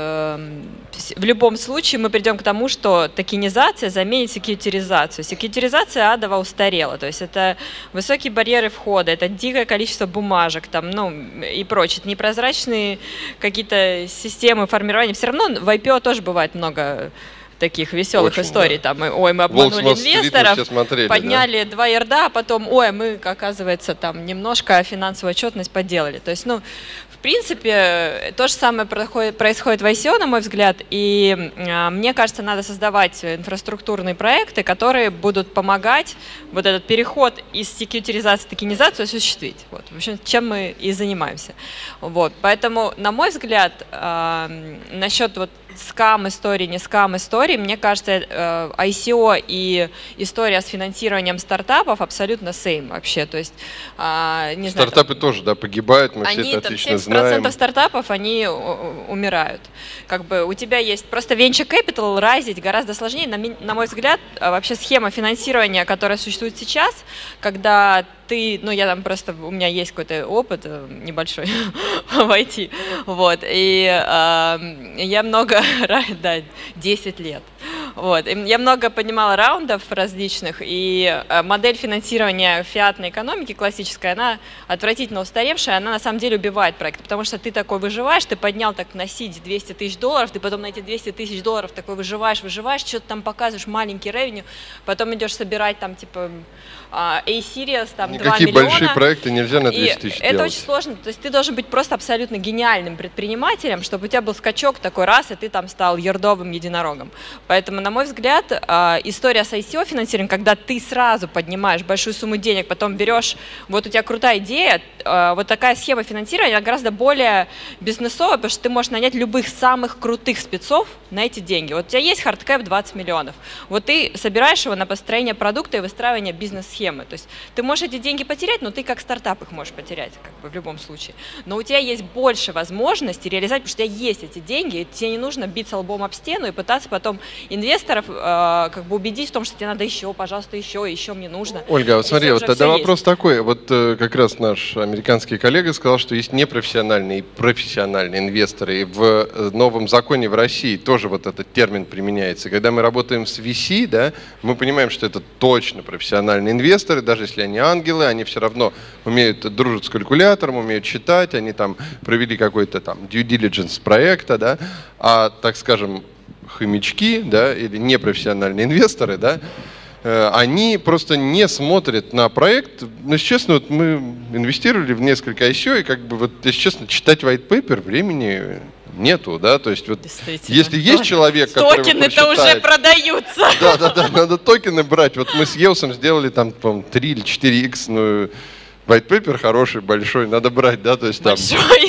э, в любом случае мы придем к тому, что токенизация заменит секьютеризацию. Секьютеризация адово устарела, то есть это высокие барьеры входа, это дикое количество бумажек там, ну, и прочее, это непрозрачные какие-то системы формирования. Все равно в ай пи о тоже бывает много таких веселых Очень, историй. Да. Там, ой, мы обманули инвесторов, смотрели, подняли да? два ярда, а потом, ой, мы, оказывается, там немножко финансовую отчетность подделали. То есть, ну, в принципе, то же самое происходит, происходит в ай си о, на мой взгляд, и э, мне кажется, надо создавать инфраструктурные проекты, которые будут помогать вот этот переход из секьютеризации в токенизацию осуществить. Вот, в общем, чем мы и занимаемся. Вот, поэтому, на мой взгляд, э, насчет вот скам-истории, не скам-истории, мне кажется, ай си о и история с финансированием стартапов абсолютно same вообще. То есть, не знаю, стартапы там, тоже, да, погибают, мы они, все это там, отлично семьдесят процентов знаем. Стартапов, они умирают. Как бы у тебя есть просто venture capital райзить гораздо сложнее. На, на мой взгляд, вообще схема финансирования, которая существует сейчас, когда ты, ну я там просто, у меня есть какой-то опыт небольшой в ай ти, вот, и э, я много, да, десять лет, вот, и я много поднимала раундов различных, и модель финансирования фиатной экономики классическая, она отвратительно устаревшая, она на самом деле убивает проект, потому что ты такой выживаешь, ты поднял так на сид двести тысяч долларов, ты потом на эти двести тысяч долларов такой выживаешь, выживаешь, что-то там показываешь, маленький ревеню, потом идешь собирать там типа A-Series, там Никакие два миллиона. Большие проекты нельзя на двести тысяч это делать. очень сложно. То есть ты должен быть просто абсолютно гениальным предпринимателем, чтобы у тебя был скачок такой раз, и ты там стал ярдовым единорогом. Поэтому, на мой взгляд, история с ай си о финансированием, когда ты сразу поднимаешь большую сумму денег, потом берешь, вот у тебя крутая идея, вот такая схема финансирования, она гораздо более бизнесовая, потому что ты можешь нанять любых самых крутых спецов на эти деньги. Вот у тебя есть хардкэп двадцать миллионов. Вот ты собираешь его на построение продукта и выстраивание бизнес-схемы. То есть ты можешь эти деньги потерять, но ты как стартап их можешь потерять как бы, в любом случае. Но у тебя есть больше возможностей реализовать, потому что у тебя есть эти деньги, и тебе не нужно биться лбом об стену и пытаться потом инвесторов э, как бы убедить в том, что тебе надо еще, пожалуйста, еще, еще мне нужно. Ольга, вот смотри, вот тогда вопрос есть. такой. Вот э, как раз наш американский коллега сказал, что есть непрофессиональные и профессиональные инвесторы. И в новом законе в России тоже вот этот термин применяется. Когда мы работаем с ви си, да, мы понимаем, что это точно профессиональные инвесторы. Инвесторы, даже если они ангелы, они все равно умеют, дружат с калькулятором, умеют считать, они там провели какой-то там due diligence проекта, да, а, так скажем, хомячки, да, или непрофессиональные инвесторы, да, э, они просто не смотрят на проект. Ну, если честно, вот мы инвестировали в несколько ай си о, и как бы, вот, если честно, читать white paper времени нету, да, то есть вот если есть человек, который токены-то уже продаются. Да, да, да, надо токены брать. Вот мы с Еусом сделали там, по-моему, три или четыре икс, ну, white paper хороший, большой, надо брать, да, то есть там... Большой.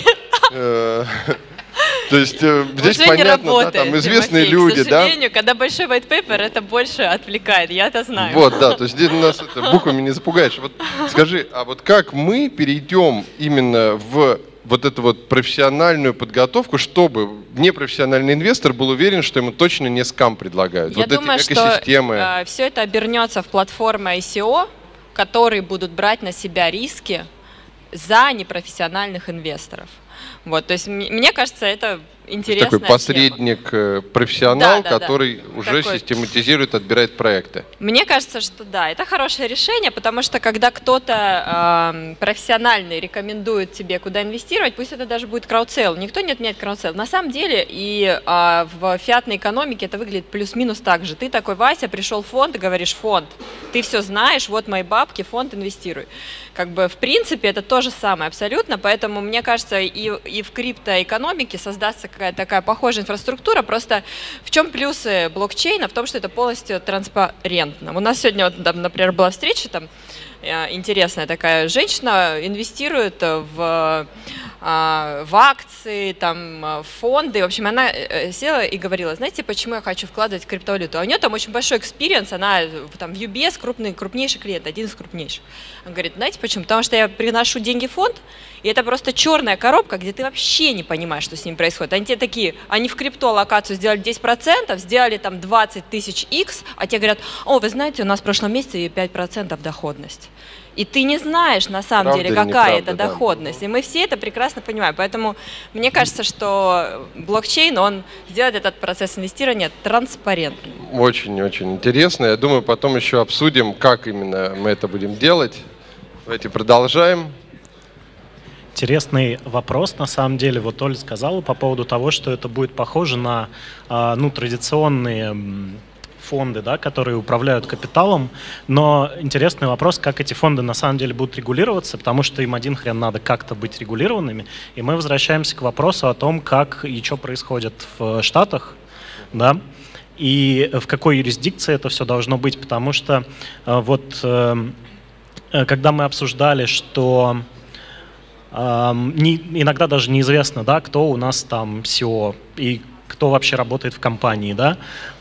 То есть здесь уже понятно, не работает, да, там известные Тимофей, люди, к сожалению, да. когда большой white paper, это больше отвлекает, я это знаю. Вот, да, то есть здесь нас это, буквами не запугаешь. Вот скажи, а вот как мы перейдем именно в вот эту вот профессиональную подготовку, чтобы непрофессиональный инвестор был уверен, что ему точно не скам предлагают? Я вот думаю, эти экосистемы. что э, все это обернется в платформы ай си о, которые будут брать на себя риски за непрофессиональных инвесторов. Вот, то есть мне кажется, это интересная такой посредник, тема. профессионал, да, да, который да. уже такой... систематизирует, отбирает проекты. Мне кажется, что да, это хорошее решение, потому что когда кто-то э, профессиональный рекомендует тебе, куда инвестировать, пусть это даже будет краудсейл, никто не отменяет краудсейл. На самом деле и э, в фиатной экономике это выглядит плюс-минус так же. Ты такой, Вася, пришел в фонд и говоришь, фонд, ты все знаешь, вот мои бабки, фонд, инвестируй. Как бы в принципе это то же самое абсолютно, поэтому мне кажется и, и в криптоэкономике создастся какая-то такая похожая инфраструктура, просто в чем плюсы блокчейна? В том, что это полностью транспарентно. У нас сегодня, вот, там, например, была встреча, там интересная такая женщина инвестирует в, в акции, там, в фонды. В общем, она села и говорила, знаете, почему я хочу вкладывать в криптовалюту? А у нее там очень большой экспириенс, она там в ю би эс крупный, крупнейший клиент, один из крупнейших. Она говорит, знаете почему? Потому что я приношу деньги в фонд, и это просто черная коробка, где ты вообще не понимаешь, что с ним происходит. Они тебе такие, они в криптоаллокацию сделали десять процентов, сделали там двадцать тысяч икс, а тебе говорят, о, вы знаете, у нас в прошлом месяце пять процентов доходность. И ты не знаешь, на самом правда деле, какая это да. доходность. И мы все это прекрасно понимаем. Поэтому мне кажется, что блокчейн, он сделает этот процесс инвестирования транспарентным. Очень-очень интересно. Я думаю, потом еще обсудим, как именно мы это будем делать. Давайте продолжаем. Интересный вопрос, на самом деле. Вот Оля сказала по поводу того, что это будет похоже на ну, традиционные фонды, да, которые управляют капиталом. Но интересный вопрос, как эти фонды на самом деле будут регулироваться, потому что им один хрен надо как-то быть регулированными. И мы возвращаемся к вопросу о том, как и что происходит в Штатах, да, и в какой юрисдикции это все должно быть. Потому что вот когда мы обсуждали, что Не, иногда даже неизвестно, да, кто у нас там си и о и кто вообще работает в компании. Да.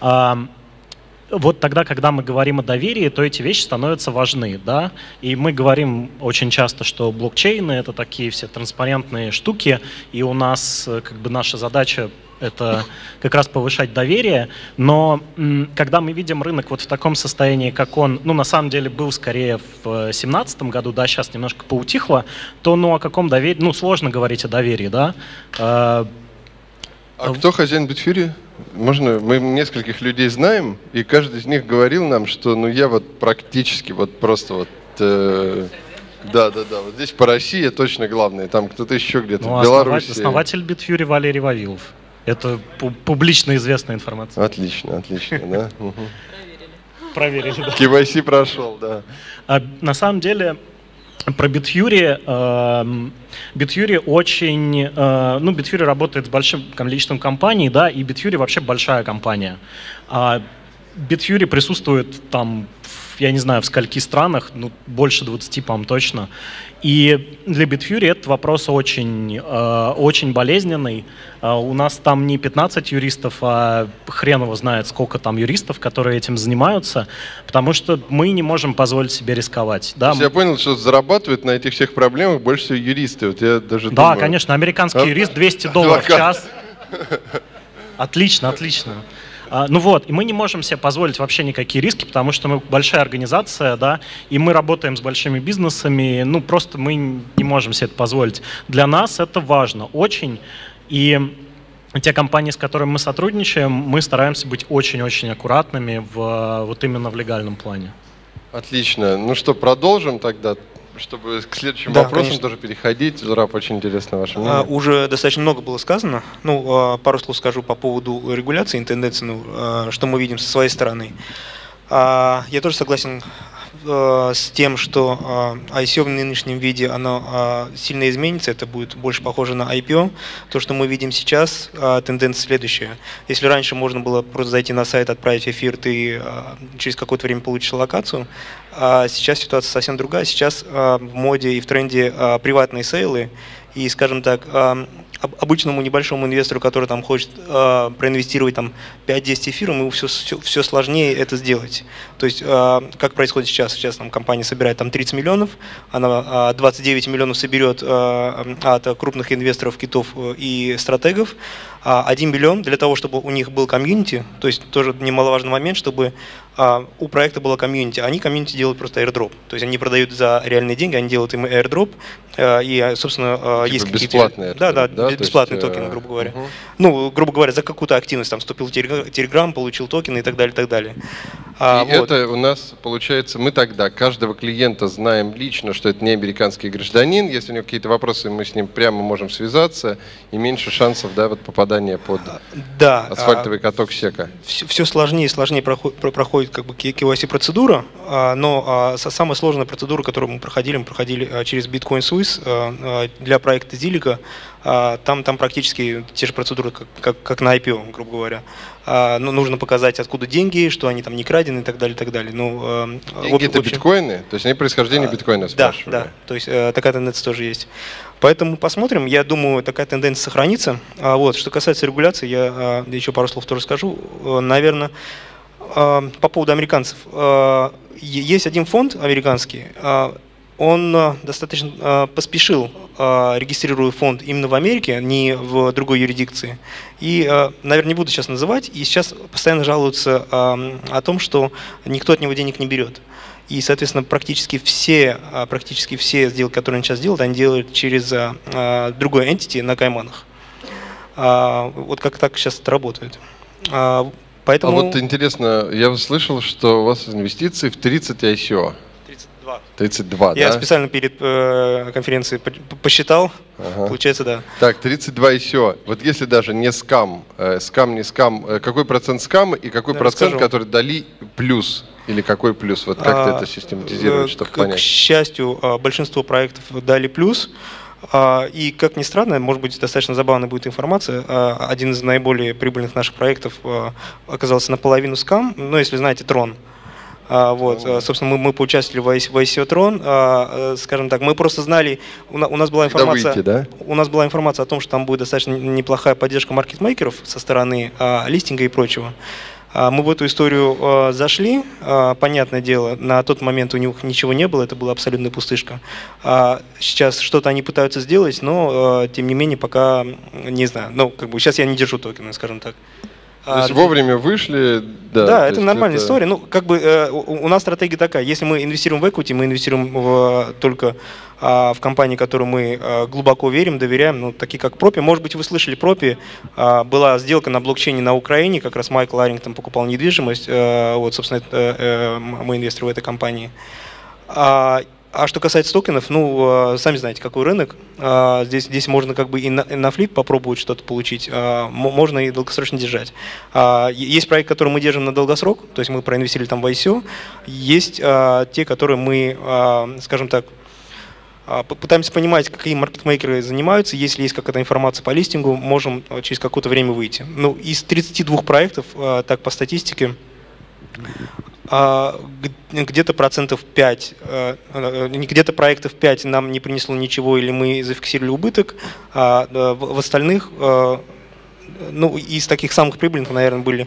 Вот тогда, когда мы говорим о доверии, то эти вещи становятся важны. Да. И мы говорим очень часто, что блокчейны — это такие все транспарентные штуки, и у нас как бы наша задача — это как раз повышать доверие, но когда мы видим рынок вот в таком состоянии, как он, ну, на самом деле был скорее в две тысячи семнадцатом году, да, сейчас немножко поутихло, то, ну, о каком доверии, ну, сложно говорить о доверии, да. А кто хозяин Bitfury? Можно, мы нескольких людей знаем, и каждый из них говорил нам, что, ну, я вот практически вот просто вот... Э Да, да, да. Вот здесь по России точно главное. Там кто-то еще где-то ну, в Беларуси. Основатель Bitfury Валерий Вавилов. Это публично известная информация. Отлично, отлично, да. Проверили. Проверили, да. кей вай си прошел, да. А, на самом деле, про Bitfury, э, Bitfury очень, э, ну, Bitfury работает с большим количеством компаний, да, и Bitfury вообще большая компания. А Bitfury присутствует там, я не знаю, в скольки странах, ну, больше двадцати, по-моему, точно. И для Bitfury этот вопрос очень, э, очень болезненный. Э, у нас там не пятнадцать юристов, а хрен его знает, сколько там юристов, которые этим занимаются, потому что мы не можем позволить себе рисковать. Да? Я понял, что зарабатывают на этих всех проблемах больше всего юристы. Вот я даже да, думаю... конечно, американский а? юрист двести долларов в час. Отлично, отлично. Ну вот, и мы не можем себе позволить вообще никакие риски, потому что мы большая организация, да, и мы работаем с большими бизнесами, ну просто мы не можем себе это позволить. Для нас это важно очень, и те компании, с которыми мы сотрудничаем, мы стараемся быть очень-очень аккуратными в, вот именно в легальном плане. Отлично. Ну что, продолжим тогда, чтобы к следующим да, вопросам конечно. тоже переходить. Зураб, очень интересно ваше мнение. А, уже достаточно много было сказано. Ну, пару слов скажу по поводу регуляции и тенденций, ну, что мы видим со своей стороны. Я тоже согласен с тем, что ай си о в нынешнем виде оно сильно изменится, это будет больше похоже на ай пи о. То, что мы видим сейчас, тенденция следующая. Если раньше можно было просто зайти на сайт, отправить эфир, ты через какое-то время получишь локацию, а сейчас ситуация совсем другая. Сейчас в моде и в тренде приватные сейлы, и, скажем так, обычному небольшому инвестору, который там хочет э, проинвестировать там пять-десять эфиров, ему все, все, все сложнее это сделать. То есть, э, как происходит сейчас? Сейчас там компания собирает там тридцать миллионов, она э, двадцать девять миллионов соберет э, от крупных инвесторов, китов и стратегов, один миллион для того, чтобы у них был комьюнити, то есть тоже немаловажный момент, чтобы у проекта было комьюнити. Они комьюнити делают просто airdrop, то есть они продают за реальные деньги, они делают им airdrop, и, собственно, типа есть какие-то... бесплатные. Да, да, да, бесплатные есть, токены, грубо говоря. Угу. Ну, грубо говоря, за какую-то активность, там, вступил в Telegram, получил токены и так далее, и так далее. А, и вот. это у нас, получается, мы тогда каждого клиента знаем лично, что это не американский гражданин. Если у него какие-то вопросы, мы с ним прямо можем связаться, и меньше шансов, да, вот попадания под да, асфальтовый каток сека. Все, все сложнее и сложнее проходит, проходит как бы кей вай си-процедура, но самая сложная процедура, которую мы проходили, мы проходили через Bitcoin Swiss для проекта Zilliqa. Там, там практически те же процедуры, как, как, как на ай пи о, грубо говоря. Но нужно показать, откуда деньги, что они там не крадены и так далее, и так далее. Ну, деньги это биткоины? То есть они происхождение биткоина спрашивают? Да, да. То есть такая тенденция тоже есть. Поэтому посмотрим. Я думаю, такая тенденция сохранится. Вот. Что касается регуляции, я еще пару слов тоже скажу. Наверное, по поводу американцев. Есть один фонд американский, он достаточно поспешил, регистрируя фонд именно в Америке, не в другой юрисдикции. И, наверное, не буду сейчас называть, и сейчас постоянно жалуются о том, что никто от него денег не берет. И, соответственно, практически все, практически все сделки, которые они сейчас делают, они делают через другой entity на Кайманах. Вот как так сейчас это работает. Поэтому... А вот интересно, я слышал, что у вас инвестиции в тридцать ай си о. тридцать два, Я да? специально перед э, конференцией посчитал, ага. Получается, да. Так, тридцать два ай си о. Вот если даже не скам, э, скам, не скам, э, какой процент скама и какой я процент, расскажу. Который дали плюс? Или какой плюс? Вот как а, ты это систематизируешь, чтобы к, понять? К счастью, большинство проектов дали плюс. И, как ни странно, может быть, достаточно забавная будет информация, один из наиболее прибыльных наших проектов оказался наполовину скам, но если знаете Tron. Вот, oh. собственно, мы, мы поучаствовали в ай си о Tron, скажем так, мы просто знали, у нас была информация, выйти, да? у нас была информация о том, что там будет достаточно неплохая поддержка маркетмейкеров со стороны листинга и прочего. Мы в эту историю э, зашли, э, понятное дело, на тот момент у них ничего не было, это была абсолютная пустышка. А сейчас что-то они пытаются сделать, но, э, тем не менее, пока не знаю. Ну, как бы сейчас я не держу токены, скажем так. То есть а, вовремя вышли, да. Да, это нормальная это... история. Ну, как бы э, у, у нас стратегия такая: если мы инвестируем в equity, мы инвестируем в, только э, в компании, в которую мы э, глубоко верим, доверяем, ну, такие как Пропи. Может быть, вы слышали, Пропи, э, была сделка на блокчейне на Украине, как раз Майкл Арингтон покупал недвижимость, э, вот, собственно, это, э, мы инвесторы в этой компании. А, А что касается токенов, ну, сами знаете, какой рынок. Здесь, здесь можно как бы и на, и на флип попробовать что-то получить, можно и долгосрочно держать. Есть проект, который мы держим на долгосрок, то есть мы проинвестировали там в ай си о. Есть те, которые мы, скажем так, пытаемся понимать, какие маркетмейкеры занимаются. Если есть какая-то информация по листингу, можем через какое-то время выйти. Ну, из тридцати двух проектов, так по статистике, где-то процентов пять, где-то проектов пять нам не принесло ничего, или мы зафиксировали убыток, а в остальных, ну, из таких самых прибыльных, наверное, были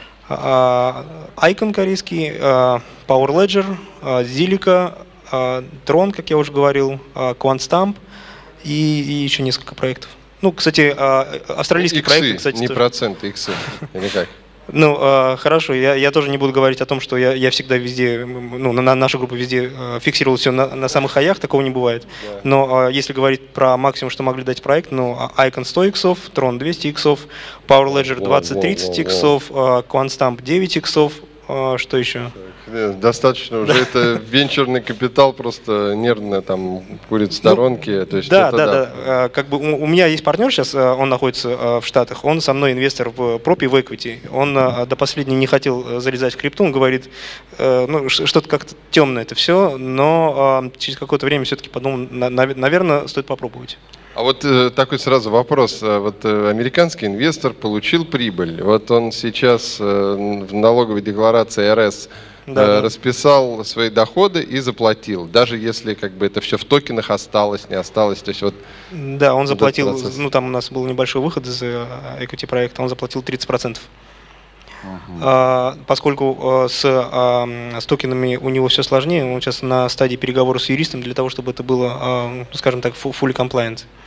Icon корейский, Power Ledger, Zilliqa, Tron, как я уже говорил, QuantStamp и, и еще несколько проектов. Ну, кстати, австралийские иксы, проекты, кстати, не тоже. проценты, иксы, или как? Ну, э, хорошо, я, я тоже не буду говорить о том, что я, я всегда везде, ну, на, наша группа везде э, фиксировала все на, на самых хаях, такого не бывает. Да. Но э, если говорить про максимум, что могли дать проект, ну, Icon сто иксов, Tron двести иксов, Power Ledger двадцать-тридцать иксов, э, QuantStamp девять иксов, э, что еще? Достаточно уже, это венчурный капитал, просто нервно там курит в сторонке. Ну, то есть да, это, да, да, да. Как бы у, у меня есть партнер сейчас, он находится в Штатах, он со мной инвестор в Пропи, в Equity. Он до последнего не хотел залезать в крипту, он говорит, ну, что-то как-то темное это все, но через какое-то время все-таки подумал, наверное, стоит попробовать. А вот э, такой сразу вопрос. Вот э, американский инвестор получил прибыль. Вот он сейчас э, в налоговой декларации эр эс да, э, да. расписал свои доходы и заплатил. Даже если как бы это все в токенах осталось, не осталось. То есть, вот, да, он заплатил, ну там у нас был небольшой выход из equity проекта, он заплатил тридцать процентов. Uh-huh. А, поскольку а, с, а, с токенами у него все сложнее, он сейчас на стадии переговоров с юристом для того, чтобы это было, а, скажем так, fully compliant.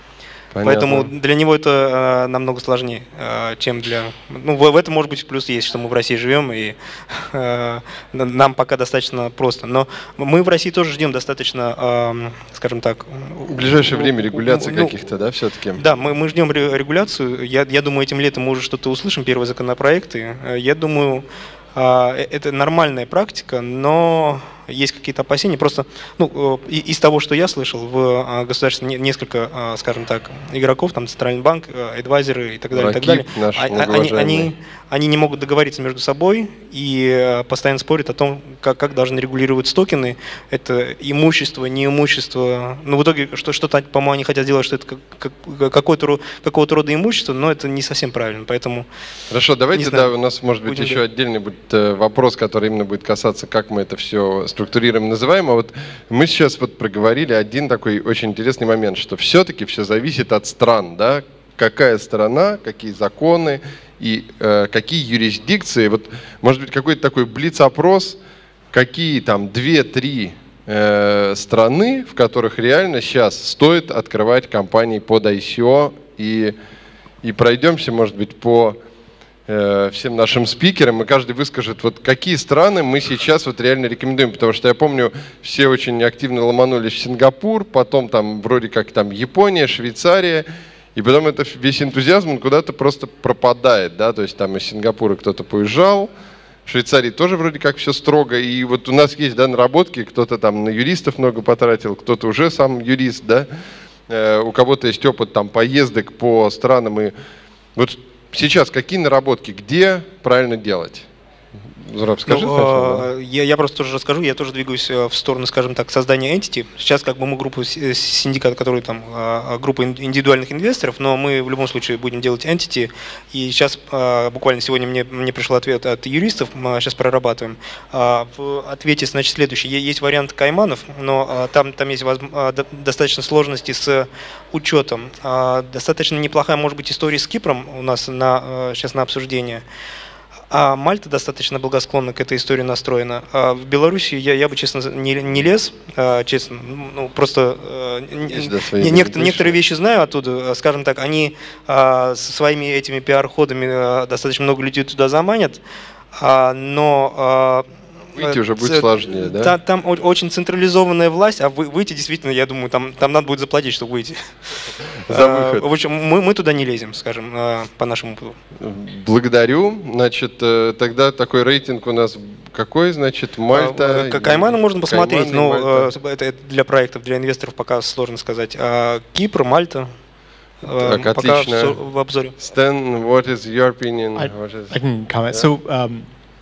Понятно. Поэтому для него это э, намного сложнее, э, чем для... Ну, в, в этом, может быть, плюс есть, что мы в России живем, и э, нам пока достаточно просто. Но мы в России тоже ждем достаточно, э, скажем так... В ближайшее время регуляции ну, каких-то, да, все-таки? Да, мы, мы ждем регуляцию. Я, я думаю, этим летом мы уже что-то услышим, первые законопроекты. Я думаю, э, это нормальная практика, но... Есть какие-то опасения. Просто ну, из того, что я слышал, в государстве несколько, скажем так, игроков, там Центральный банк, адвайзеры и так далее, Ракип, и так далее. наш Они, они, они не могут договориться между собой и постоянно спорят о том, как, как должны регулироваться токены. Это имущество, неимущество. Ну, в итоге, что, что-то, по-моему, они хотят сделать, что это как, как, какое-то, какого-то рода имущество, но это не совсем правильно. Поэтому, хорошо, давайте, да, у нас, может быть, Будем еще делать. отдельный будет вопрос, который именно будет касаться, как мы это все структурируем, называем. А вот мы сейчас вот проговорили один такой очень интересный момент, что все-таки все зависит от стран, да? Какая страна, какие законы и э, какие юрисдикции. Вот, может быть, какой-то такой блиц-опрос, какие там две-три э, страны, в которых реально сейчас стоит открывать компании под ай си о, и, и пройдемся, может быть, по всем нашим спикерам, и каждый выскажет, вот какие страны мы сейчас вот реально рекомендуем, потому что я помню, все очень активно ломанулись в Сингапур, потом там вроде как там Япония, Швейцария, и потом это весь энтузиазм он куда-то просто пропадает, да, то есть там из Сингапура кто-то поезжал, в Швейцарии тоже вроде как все строго, и вот у нас есть, да, наработки, кто-то там на юристов много потратил, кто-то уже сам юрист, да, э, у кого-то есть опыт там поездок по странам, и вот сейчас какие наработки, где правильно делать? Зураб, скажи ну, сначала, да? я, я просто тоже расскажу, я тоже двигаюсь в сторону, скажем так, создания entity. Сейчас как бы мы группа синдикат, который там группа индивидуальных инвесторов, но мы в любом случае будем делать entity. И сейчас буквально сегодня мне, мне пришел ответ от юристов, мы сейчас прорабатываем. В ответе, значит, следующий. Есть вариант Кайманов, но там, там есть достаточно сложности с учетом. Достаточно неплохая, может быть, история с Кипром у нас на, сейчас на обсуждение. А Мальта достаточно благосклонно к этой истории настроена. А в Беларуси я, я бы, честно, не, не лез, а, честно, ну, просто а, Есть, да, не, некоторые, некоторые вещи знаю оттуда, скажем так, они а, со своими этими пиар-ходами а, достаточно много людей туда заманят, а, но... А, выйти уже будет сложнее, да? Та, там очень централизованная власть, а вы, выйти действительно, я думаю, там, там надо будет заплатить, чтобы выйти. За выход. В общем, мы, мы туда не лезем, скажем, по нашему опыту. Благодарю. Значит, тогда такой рейтинг у нас какой? Значит, Мальта... Кайманы можно посмотреть, Кайманы, но это для проектов, для инвесторов пока сложно сказать. А Кипр, Мальта... Так, пока отлично. в, в обзоре. Stan, what is your opinion? I, What is... I can comment. Yeah. So um,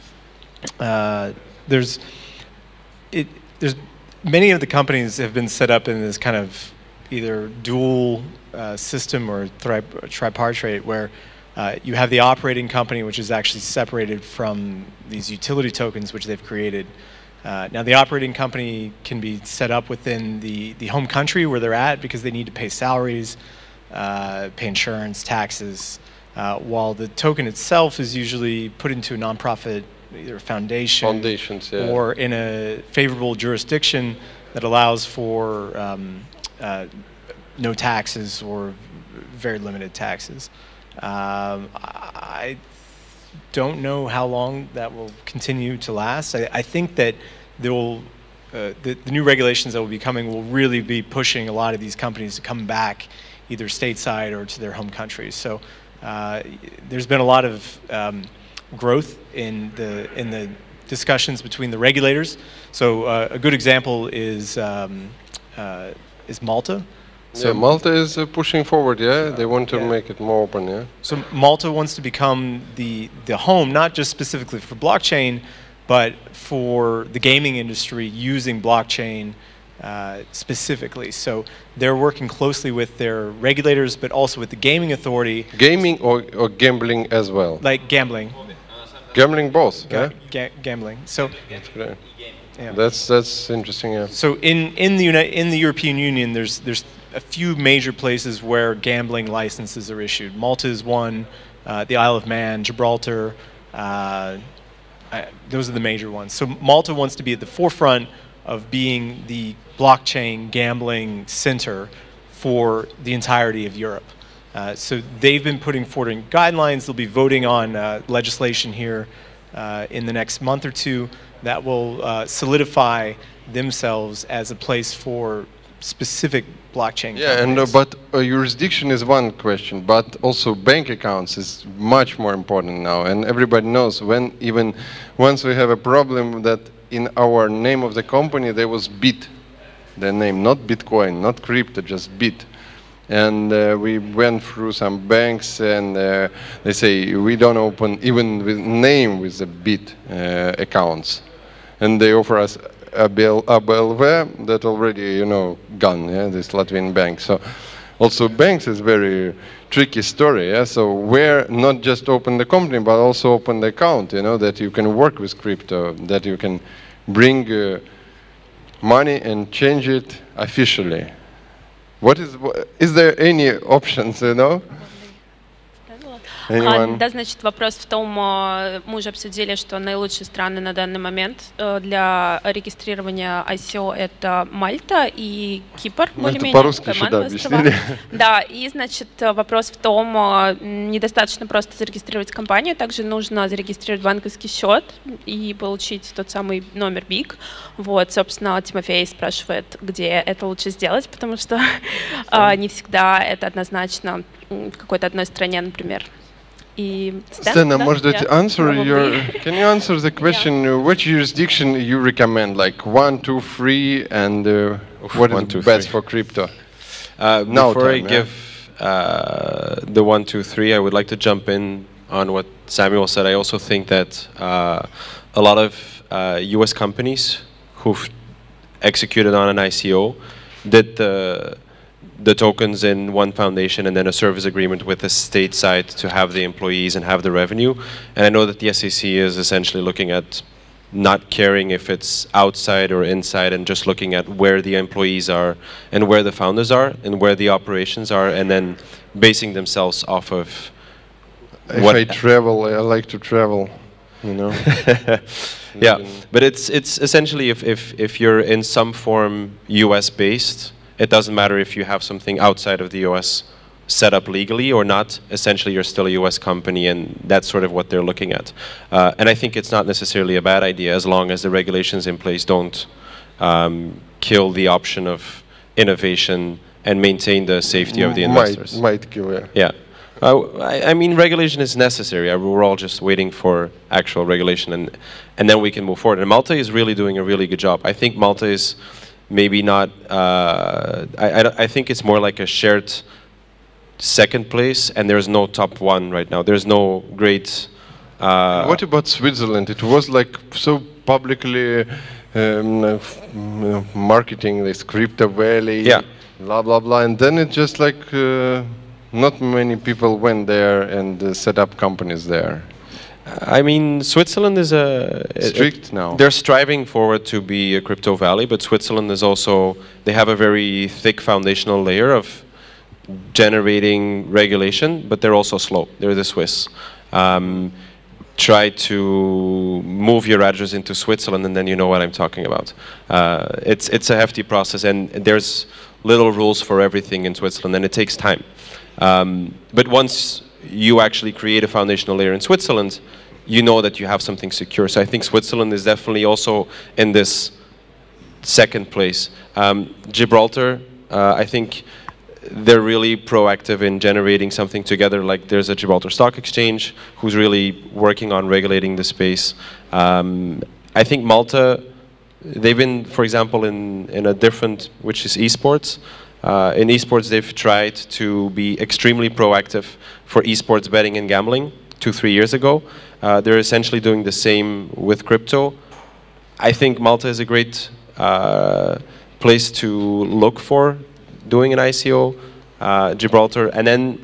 uh, there's it, there's many of the companies have been set up in this kind of either dual uh, system or tri tripartite, where uh, you have the operating company, which is actually separated from these utility tokens, which they've created. Uh, now, the operating company can be set up within the, the home country where they're at because they need to pay salaries, uh, pay insurance, taxes, uh, while the token itself is usually put into a nonprofit, either a foundation Foundations, yeah. or in a favorable jurisdiction that allows for um, uh, no taxes or very limited taxes. Um, I don't know how long that will continue to last. I, I think that there will, uh, the, the new regulations that will be coming will really be pushing a lot of these companies to come back either stateside or to their home countries. So uh, there's been a lot of um, growth in the in the discussions between the regulators. So uh, a good example is um, uh, is Malta. So yeah, Malta is uh, pushing forward, yeah? They want to yeah. make it more open, yeah? So Malta wants to become the, the home, not just specifically for blockchain, but for the gaming industry using blockchain uh, specifically. So they're working closely with their regulators, but also with the gaming authority. Gaming or, or gambling as well? Like gambling. Gambling both, Ga yeah? Ga gambling. So that's great. Yeah. That's, that's interesting, yeah. So in, in, the Uni in the European Union, there's, there's a few major places where gambling licenses are issued. Malta is one, uh, the Isle of Man, Gibraltar, uh, I, those are the major ones. So Malta wants to be at the forefront of being the blockchain gambling center for the entirety of Europe. Uh, so they've been putting forward guidelines. They'll be voting on uh, legislation here uh, in the next month or two that will uh, solidify themselves as a place for specific blockchain Yeah, and uh, but uh, jurisdiction is one question, but also bank accounts is much more important now. And everybody knows when even once we have a problem that in our name of the company there was BIT, the name, not Bitcoin, not crypto, just BIT. And uh, we went through some banks, and uh, they say we don't open even with name with the BIT uh, accounts, and they offer us a B L V that already, you know, gone. Yeah, this Latvian bank. So also banks is very tricky story. Yeah, so where not just open the company but also open the account. You know, that you can work with crypto, that you can bring uh, money and change it officially. What is, is there any options, you know? А, да, значит, вопрос в том, мы уже обсудили, что наилучшие страны на данный момент для регистрирования ай си о это Мальта и Кипр, более-менее. По-русски еще, да, объяснили. Да, и, значит, вопрос в том, недостаточно просто зарегистрировать компанию, также нужно зарегистрировать банковский счет и получить тот самый номер БИК. Вот, собственно, Тимофей спрашивает, где это лучше сделать, потому что не всегда это однозначно в какой-то одной стране, например. Stena, может быть, answer your, can you answer the question, yeah. uh, which jurisdiction you recommend, like one, two, three, and uh, what one, is two, best three. for crypto? Uh, now before time, I yeah? give uh, the one, two, three, I would like to jump in on what Samuel said. I also think that uh, a lot of uh, U S companies who've executed on an I C O did the the tokens in one foundation and then a service agreement with the state side to have the employees and have the revenue. And I know that the S E C is essentially looking at not caring if it's outside or inside and just looking at where the employees are and where the founders are and where the operations are, and then basing themselves off of if what I travel, I like to travel, you know. Yeah, but it's it's essentially if, if, if you're in some form U S based, it doesn't matter if you have something outside of the U S set up legally or not. Essentially, you're still a U S company, and that's sort of what they're looking at. Uh, and I think it's not necessarily a bad idea as long as the regulations in place don't um, kill the option of innovation and maintain the safety of the investors. Might, might kill, yeah. Yeah. Uh, I, I mean, regulation is necessary. I, we're all just waiting for actual regulation, and, and then we can move forward. And Malta is really doing a really good job. I think Malta is maybe not, uh, I, I, I think it's more like a shared second place, and there's no top one right now. There's no great... Uh, what about Switzerland? It was like so publicly um, marketing this crypto valley, yeah. blah, blah, blah, and then it just like uh, not many people went there and uh, set up companies there. I mean, Switzerland is a... Strict now. They're striving forward to be a crypto valley, but Switzerland is also... They have a very thick foundational layer of generating regulation, but they're also slow. They're the Swiss. Um, try to move your address into Switzerland, and then you know what I'm talking about. Uh, it's, it's a hefty process, and there's little rules for everything in Switzerland, and it takes time. Um, but once you actually create a foundational layer in Switzerland, you know that you have something secure. So I think Switzerland is definitely also in this second place. Um, Gibraltar, uh, I think they're really proactive in generating something together. Like there's a Gibraltar Stock Exchange who's really working on regulating the space. Um, I think Malta, they've been, for example, in, in a different, which is esports. Uh, in esports, they've tried to be extremely proactive for esports betting and gambling two, three years ago. Uh, they're essentially doing the same with crypto. I think Malta is a great uh, place to look for doing an I C O, uh, Gibraltar, and then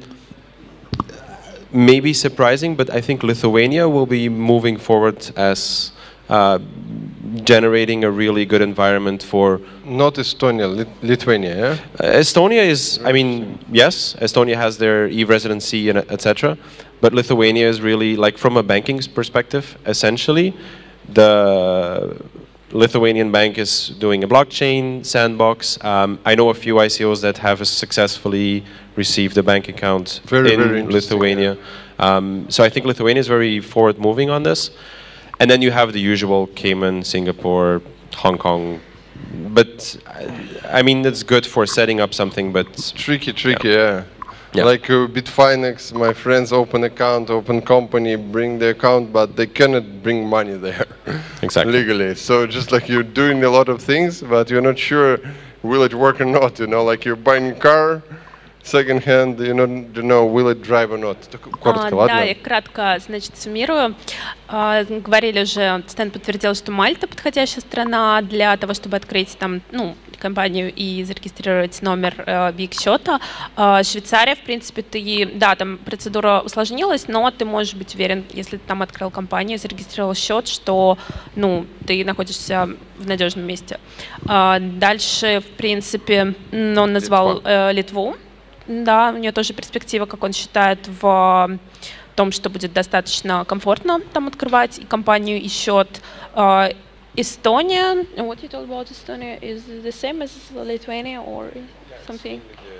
maybe surprising, but I think Lithuania will be moving forward as uh, generating a really good environment for... Not Estonia, Lit Lithuania, yeah? Uh, Estonia is, I mean, yes, Estonia has their e-residency and et cetera, but Lithuania is really, like from a banking perspective, essentially, the Lithuanian bank is doing a blockchain sandbox. Um, I know a few I C Os that have successfully received a bank account very, in very Lithuania. Um, so I think Lithuania is very forward moving on this. And then you have the usual Cayman, Singapore, Hong Kong. But I mean, it's good for setting up something, but it's tricky, tricky, yeah. yeah. Yeah. Like uh, Bitfinex, my friends open account, open company, bring the account, but they cannot bring money there exactly. legally. So just like you're doing a lot of things, but you're not sure will it work or not. You know, like you're buying a car, second hand, you know, you know will it drive or not. Коротко, а, ладно? Да, я кратко, значит, суммирую. А, говорили уже, Стэн подтвердил, что Мальта подходящая страна для того, чтобы открыть там, ну, компанию и зарегистрировать номер э, биг-счета. Э, Швейцария, в принципе, ты, да, там процедура усложнилась, но ты можешь быть уверен, если ты там открыл компанию, зарегистрировал счет, что, ну, ты находишься в надежном месте. Э, дальше, в принципе, он назвал э, Литву. Да, у нее тоже перспектива, как он считает, в том, что будет достаточно комфортно там открывать и компанию, и счет. Э, Estonia, and what you told about Estonia is the same as Lithuania or something?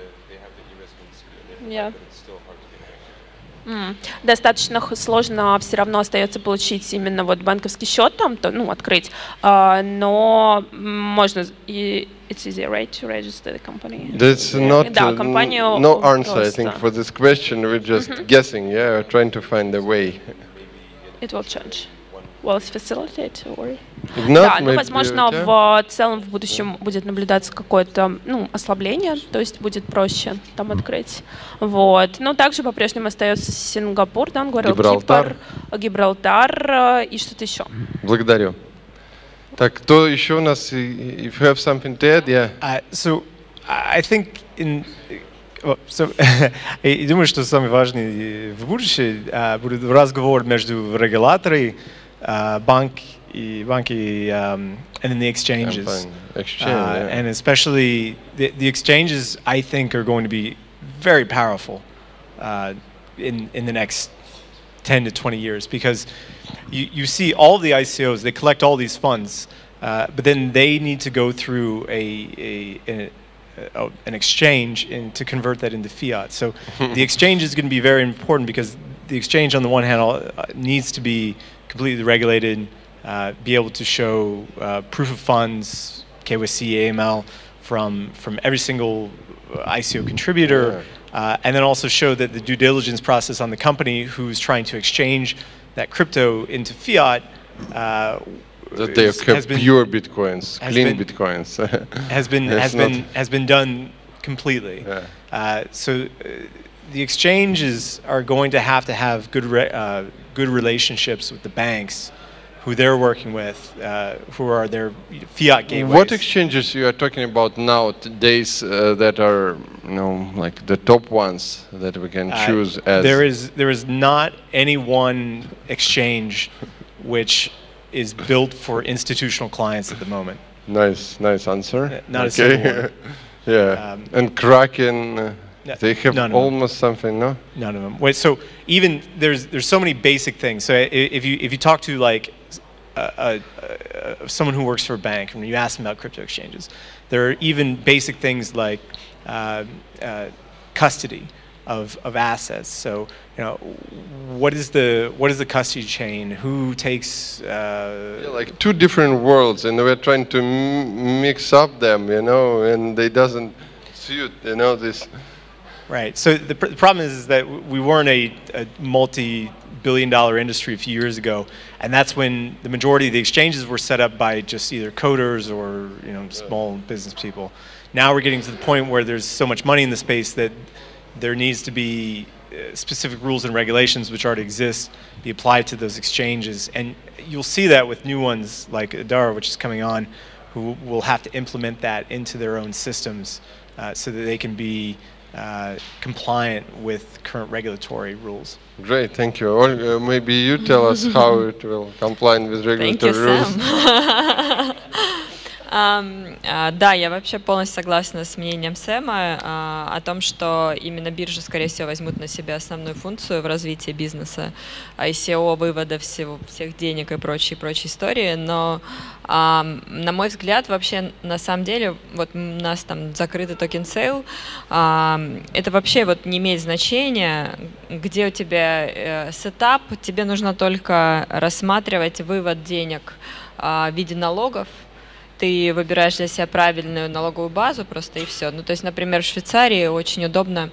Yeah. Mm. Достаточно сложно все равно остается получить именно вот банковский счет там, то, ну, открыть, uh, но можно, и it's easy, right, to register the company. That's not да, uh, компанию no answer, I просто. think, for this question. We're just mm-hmm. guessing, yeah, we're trying to find a way. It will change. Will it facilitate or... Not, да, ну, возможно, в целом в будущем будет наблюдаться какое-то, ну, ослабление, то есть будет проще там открыть. Вот. Но также по-прежнему остается Сингапур, да, он говорил, Гибралтар. Кипр, Гибралтар и что-то еще. Благодарю. Так, кто еще у нас? If you have something to add, yeah. Uh, so, I think in... Oh, so, я думаю, что самый важный в будущем uh, будет разговор между регуляторами, Uh, bank, banki, um, and then the exchanges, Exchange, uh, yeah. and especially the, the exchanges, I think, are going to be very powerful uh, in in the next ten to twenty years, because you you see all the I C Os, they collect all these funds, uh, but then they need to go through a a, a, a an exchange and to convert that into fiat. So the exchange is going to be very important, because the exchange, on the one hand, uh, needs to be completely regulated, uh, be able to show uh, proof of funds, K Y C, A M L, from from every single I C O contributor, yeah. uh, and then also show that the due diligence process on the company who's trying to exchange that crypto into fiat, uh, that they have has been, pure bitcoins, clean been, bitcoins, has been has been has been done completely. Yeah. Uh, so. Uh, The exchanges are going to have to have good re uh, good relationships with the banks, who they're working with, uh, who are their fiat gateways. What exchanges you are talking about nowadays uh, that are, you know, like the top ones that we can uh, choose as? There is there is not any one exchange which is built for institutional clients at the moment. Nice, nice answer. Uh, not okay. a single one. Yeah, um, and Kraken. Uh, They have none almost something, no? None of them. Wait, so even there's there's so many basic things. So if you if you talk to like uh, uh, uh, someone who works for a bank and you ask them about crypto exchanges, there are even basic things like uh, uh, custody of of assets. So you know, what is the what is the custody chain? Who takes? Uh, yeah, like two different worlds, and we're trying to m mix up them, you know, and they doesn't suit, you know, this. Right. So the, pr the problem is, is that we weren't a, a multi-billion dollar industry a few years ago, and that's when the majority of the exchanges were set up by just either coders or, you know, small business people. Now we're getting to the point where there's so much money in the space that there needs to be uh, specific rules and regulations which already exist be applied to those exchanges, and you'll see that with new ones like Adara, which is coming on, who will have to implement that into their own systems uh, so that they can be Uh, compliant with current regulatory rules. Great, thank you. Or, uh, maybe you tell us how it will comply with regulatory thank you, rules. Sam. Um, uh, да, я вообще полностью согласна с мнением Сэма uh, о том, что именно биржи, скорее всего, возьмут на себя основную функцию в развитии бизнеса, ай си о, вывода всего, всех денег и прочие, прочие истории, но uh, на мой взгляд, вообще, на самом деле, вот у нас там закрытый токен сейл, uh, это вообще вот не имеет значения, где у тебя uh, сетап, тебе нужно только рассматривать вывод денег uh, в виде налогов. Ты выбираешь для себя правильную налоговую базу просто и все. Ну, то есть, например, в Швейцарии очень удобно,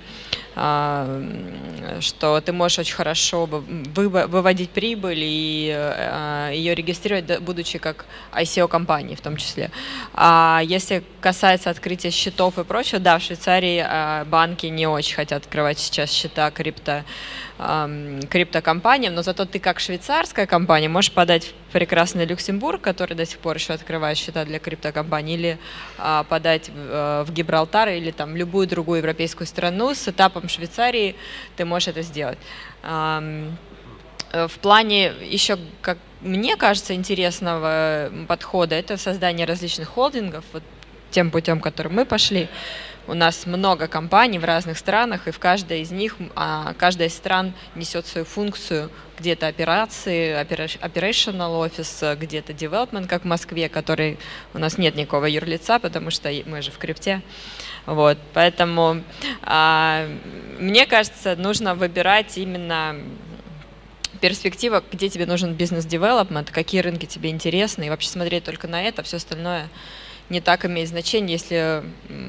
что ты можешь очень хорошо выводить прибыль и ее регистрировать, будучи как ай си о-компании в том числе. А если касается открытия счетов и прочего, да, в Швейцарии банки не очень хотят открывать сейчас счета крипто, криптокомпаниям, но зато ты как швейцарская компания можешь подать в прекрасный Люксембург, который до сих пор еще открывает счета для криптокомпаний, или а, подать в, в Гибралтар или там любую другую европейскую страну с этапом Швейцарии ты можешь это сделать. А, в плане еще, как мне кажется, интересного подхода, это создание различных холдингов, вот тем путем, которым мы пошли. У нас много компаний в разных странах, и в каждой из них, а, каждая из стран несет свою функцию. Где-то операции, operational office, где-то development, как в Москве, который у нас нет никакого юрлица, потому что мы же в крипте. Вот, поэтому а, мне кажется, нужно выбирать именно перспектива, где тебе нужен бизнес-девелопмент, какие рынки тебе интересны, и вообще смотреть только на это, все остальное не так имеет значение, если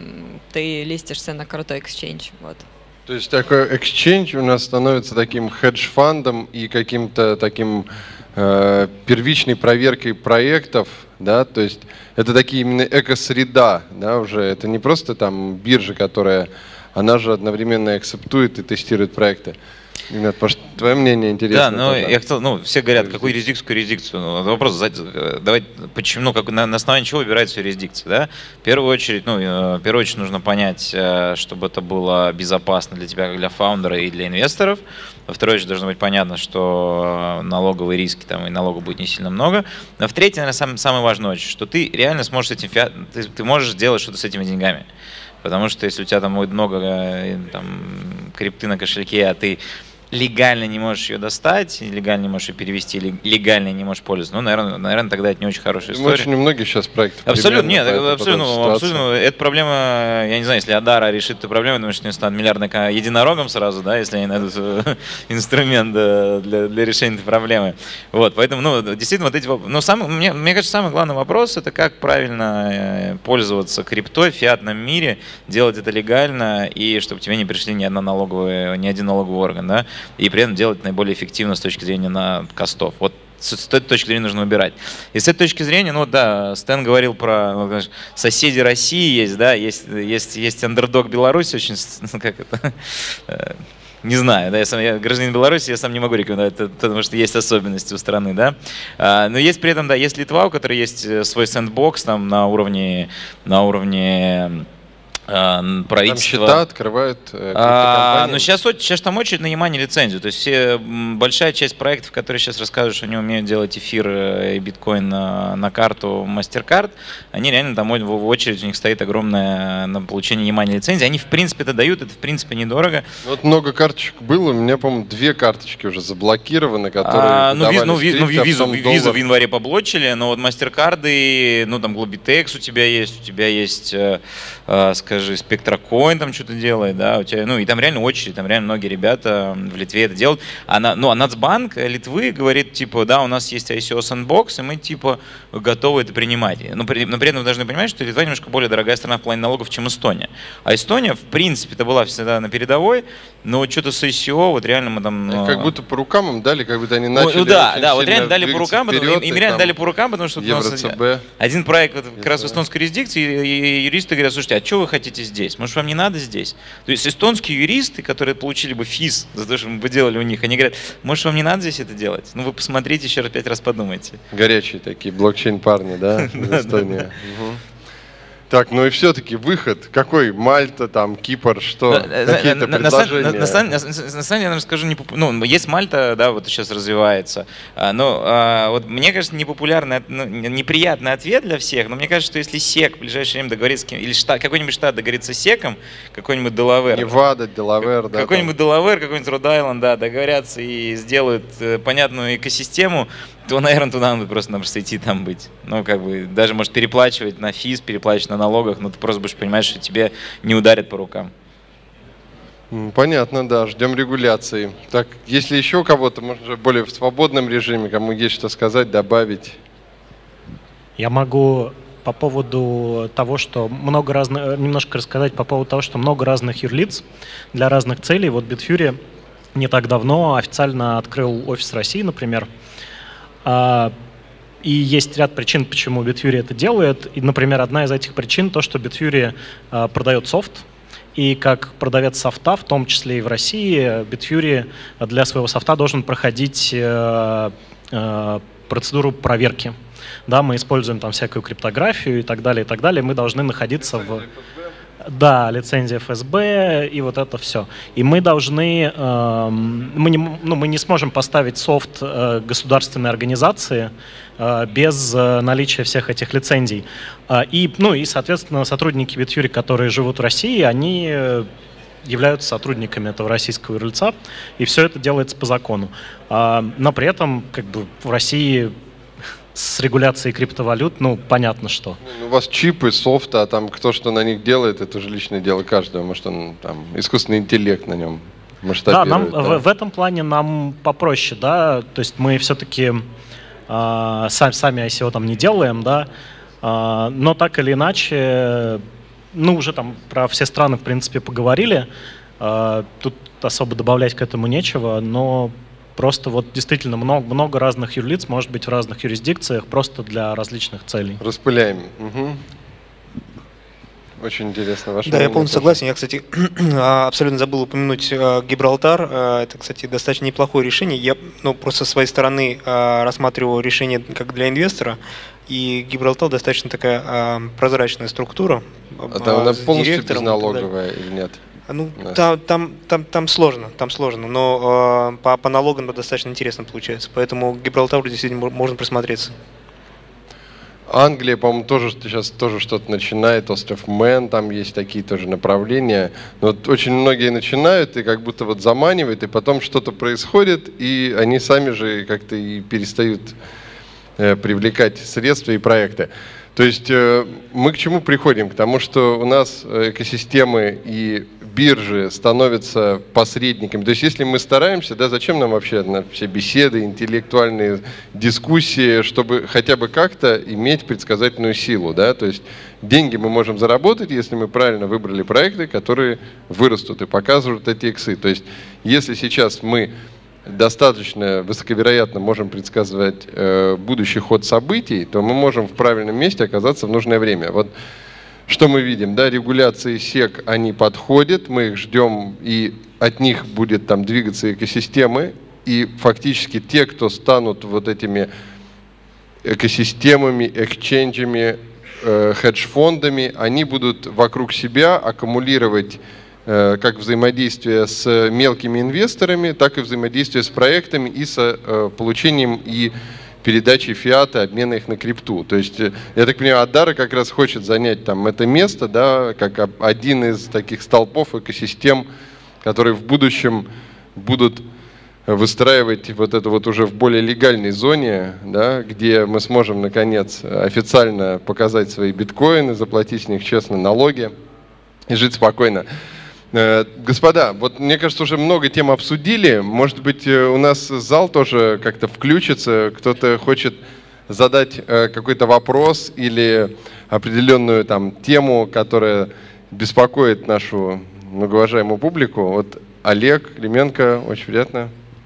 ты листишься на крутой exchange. Вот. То есть такой exchange у нас становится таким хедж-фандом и каким-то таким э, первичной проверкой проектов, да, то есть это такие именно эко-среда, да, уже это не просто там биржа, которая, она же одновременно акцептует и тестирует проекты. Игнат, твое мнение интересно. Да, но я хотел, ну, все говорят, какую юрисдикцию, юрисдикцию. Ну, вопрос, давайте, почему, ну, как, на, на основании чего выбирается юрисдикция, да? В первую очередь, ну, в первую очередь нужно понять, чтобы это было безопасно для тебя, как для фаундера и для инвесторов. Во вторую очередь должно быть понятно, что налоговые риски там и налогов будет не сильно много. Но в третьей, наверное, сам, самое важное, что ты реально сможешь с этим, ты, ты можешь сделать что-то с этими деньгами. Потому что если у тебя там будет много там, крипты на кошельке, а ты легально не можешь ее достать, легально не можешь ее перевести, легально не можешь пользоваться, ну, наверное, наверное, тогда это не очень хорошая история. Очень многие сейчас проектов. Абсолютно, нет, абсолютно, абсолютно. Эта проблема, я не знаю, если Адара решит эту проблему, я думаю, что они станут миллиардным единорогом сразу, да, если они найдут инструмент для, для решения этой проблемы. Вот, поэтому, ну, действительно, вот эти, ну, самый, мне, мне кажется, самый главный вопрос, это как правильно пользоваться криптой в фиатном мире, делать это легально, и чтобы тебе не пришли ни, одна налоговая, ни один налоговый орган, да, и при этом делать наиболее эффективно с точки зрения на костов. Вот с, с этой точки зрения нужно выбирать. И с этой точки зрения, ну да, Стэн говорил про ну, соседи России есть, да, есть, есть, есть андердог Беларуси, очень, ну как это, не знаю, да, я сам я гражданин Беларуси, я сам не могу рекомендовать, это, потому что есть особенности у страны, да. А, но есть при этом, да, есть Литва, у которой есть свой сэндбокс там на уровне, на уровне правительство. Там счета открывают а, но сейчас, сейчас там очередь на нанимание лицензию. То есть все, большая часть проектов, которые сейчас рассказывают, что они умеют делать эфир и биткоин на, на карту MasterCard, они реально там в очередь, у них стоит огромное на получение внимания лицензии. Они в принципе это дают, это в принципе недорого. Вот много карточек было, у меня, по-моему, две карточки уже заблокированы, которые а, ну, виз, ну, виз, ну, визу, визу в январе поблочили, но вот MasterCard, ну там Globitex у тебя есть, у тебя есть, скажем, SpectraCoin там что-то делает, да, у тебя, ну и там реально очередь, там реально многие ребята в Литве это делают. А, на, ну, а Нацбанк Литвы говорит, типа, да, у нас есть ай си о Sandbox, и мы, типа, готовы это принимать. Но при, но при этом вы должны понимать, что Литва немножко более дорогая страна в плане налогов, чем Эстония. А Эстония, в принципе, это была всегда на передовой, но что-то с ай си о, вот реально мы там... Как будто по рукам им дали, как будто они начали... Ну, ну да, да, вот реально дали по рукам, вперед, им, им реально дали по рукам, потому что у нас один проект вот, как раз в эстонской юрисдикции, и юристы говорят, слушайте, а что вы хотите здесь? Может, вам не надо здесь? То есть эстонские юристы, которые получили бы физ за то, что мы бы делали у них, они говорят, может, вам не надо здесь это делать? Ну, вы посмотрите, еще раз пять раз подумайте. Горячие такие блокчейн-парни, да, в Эстонии. Так, ну и все-таки выход. Какой? Мальта, там, Кипр, что? Какие-то предложения? На самом деле, я расскажу, не поп... ну, есть Мальта, да, вот сейчас развивается. Но а, вот мне кажется, непопулярный, ну, неприятный ответ для всех, но мне кажется, что если СЕК в ближайшее время договорится с кем, или штат, какой-нибудь штат договорится с СЕКом, какой-нибудь Делавэр. Невада, Делавэр, да. Какой-нибудь Делавэр, какой-нибудь Род-Айленд, да, договорятся и сделают понятную экосистему, то, наверное, туда надо просто-напросто идти там быть. Ну, как бы, даже, может, переплачивать на физ, переплачивать на налогах, но ты просто будешь понимать, что тебе не ударят по рукам. Понятно, да, ждем регуляции. Так, если еще у кого-то, может, уже более в свободном режиме, кому есть что сказать, добавить? Я могу по поводу того, что много разных, немножко рассказать по поводу того, что много разных юрлиц для разных целей. Вот Bitfury не так давно официально открыл офис России, например. И есть ряд причин, почему Bitfury это делает. И, например, одна из этих причин то, что Bitfury э, продает софт. И как продавец софта, в том числе и в России, Bitfury для своего софта должен проходить э, э, процедуру проверки. Да, мы используем там всякую криптографию и так далее, и так далее. Мы должны находиться в... Да, лицензия эф эс бэ и вот это все. И мы должны, э, мы, не, ну, мы не сможем поставить софт э, государственной организации э, без э, наличия всех этих лицензий. Э, и, ну, и, соответственно, сотрудники Bitfury, которые живут в России, они являются сотрудниками этого российского юрлица, и все это делается по закону. Э, но при этом, как бы, в России с регуляцией криптовалют, ну, понятно, что. У вас чипы, софт, а там кто что на них делает, это уже личное дело каждого. Может, он там искусственный интеллект на нем масштабирует. Да, нам, да? В, в этом плане нам попроще, да, то есть мы все-таки э, сами, сами ай си о там не делаем, да, э, но так или иначе, ну, уже там про все страны, в принципе, поговорили, э, тут особо добавлять к этому нечего, но просто вот действительно много, много разных юрлиц, может быть, в разных юрисдикциях, просто для различных целей. Распыляем. Угу. Очень интересно. Ваше да, я полностью согласен. Я, кстати, абсолютно забыл упомянуть Гибралтар. Это, кстати, достаточно неплохое решение. Я, ну, просто со своей стороны рассматриваю решение как для инвестора. И Гибралтар достаточно такая прозрачная структура. А там она полностью безналоговая или нет? Ну, там, там, там, там сложно, там сложно, но э, по, по налогам достаточно интересно получается, поэтому Гибралтару действительно можно присмотреться. Англия, по-моему, тоже сейчас тоже что-то начинает, остров Мэн, там есть такие тоже направления. Но вот очень многие начинают и как будто вот заманивают, и потом что-то происходит, и они сами же как-то и перестают э, привлекать средства и проекты. То есть э, мы к чему приходим? К тому, что у нас экосистемы и биржи становятся посредниками. То есть если мы стараемся, да, зачем нам вообще на все беседы, интеллектуальные дискуссии, чтобы хотя бы как-то иметь предсказательную силу, да? То есть деньги мы можем заработать, если мы правильно выбрали проекты, которые вырастут и показывают эти иксы. То есть если сейчас мы достаточно высоковероятно можем предсказывать э, будущий ход событий, то мы можем в правильном месте оказаться в нужное время. Вот что мы видим, да, регуляции сек, они подходят, мы их ждем, и от них будет там двигаться экосистемы, и фактически те, кто станут вот этими экосистемами, эксченджами, э, хедж-фондами, они будут вокруг себя аккумулировать как взаимодействие с мелкими инвесторами, так и взаимодействие с проектами и с э, получением и передачей фиата, обмена их на крипту. То есть, я так понимаю, Адара как раз хочет занять там это место, да, как один из таких столпов экосистем, которые в будущем будут выстраивать вот это вот уже в более легальной зоне, да, где мы сможем, наконец, официально показать свои биткоины, заплатить с них честно налоги и жить спокойно. Господа, вот мне кажется, уже много тем обсудили. Может быть, у нас зал тоже как-то включится. Кто-то хочет задать какой-то вопрос или определенную там тему, которая беспокоит нашу многоуважаемую публику. Вот Олег Клименко, очень приятно.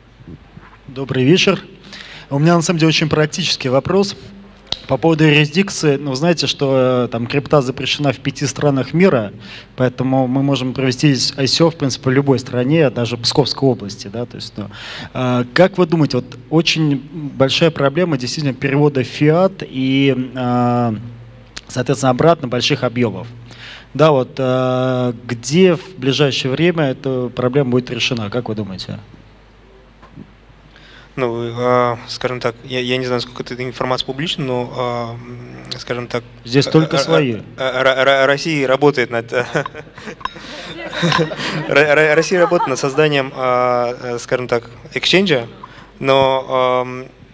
Добрый вечер. У меня на самом деле очень практический вопрос. По поводу юрисдикции, ну, знаете, что там крипта запрещена в пяти странах мира, поэтому мы можем провести ай си о, в принципе, в любой стране, даже в Псковской области, да, то есть, ну, э, как вы думаете, вот очень большая проблема действительно перевода фиат и э, соответственно, обратно больших объемов. Да, вот э, где в ближайшее время эта проблема будет решена, как вы думаете? Ну, э, скажем так, я, я не знаю, сколько эта информация публична, но, э, скажем так... Здесь только э, свои. Э, э, Россия работает над... Россия работает над созданием, скажем так, эксченджа, но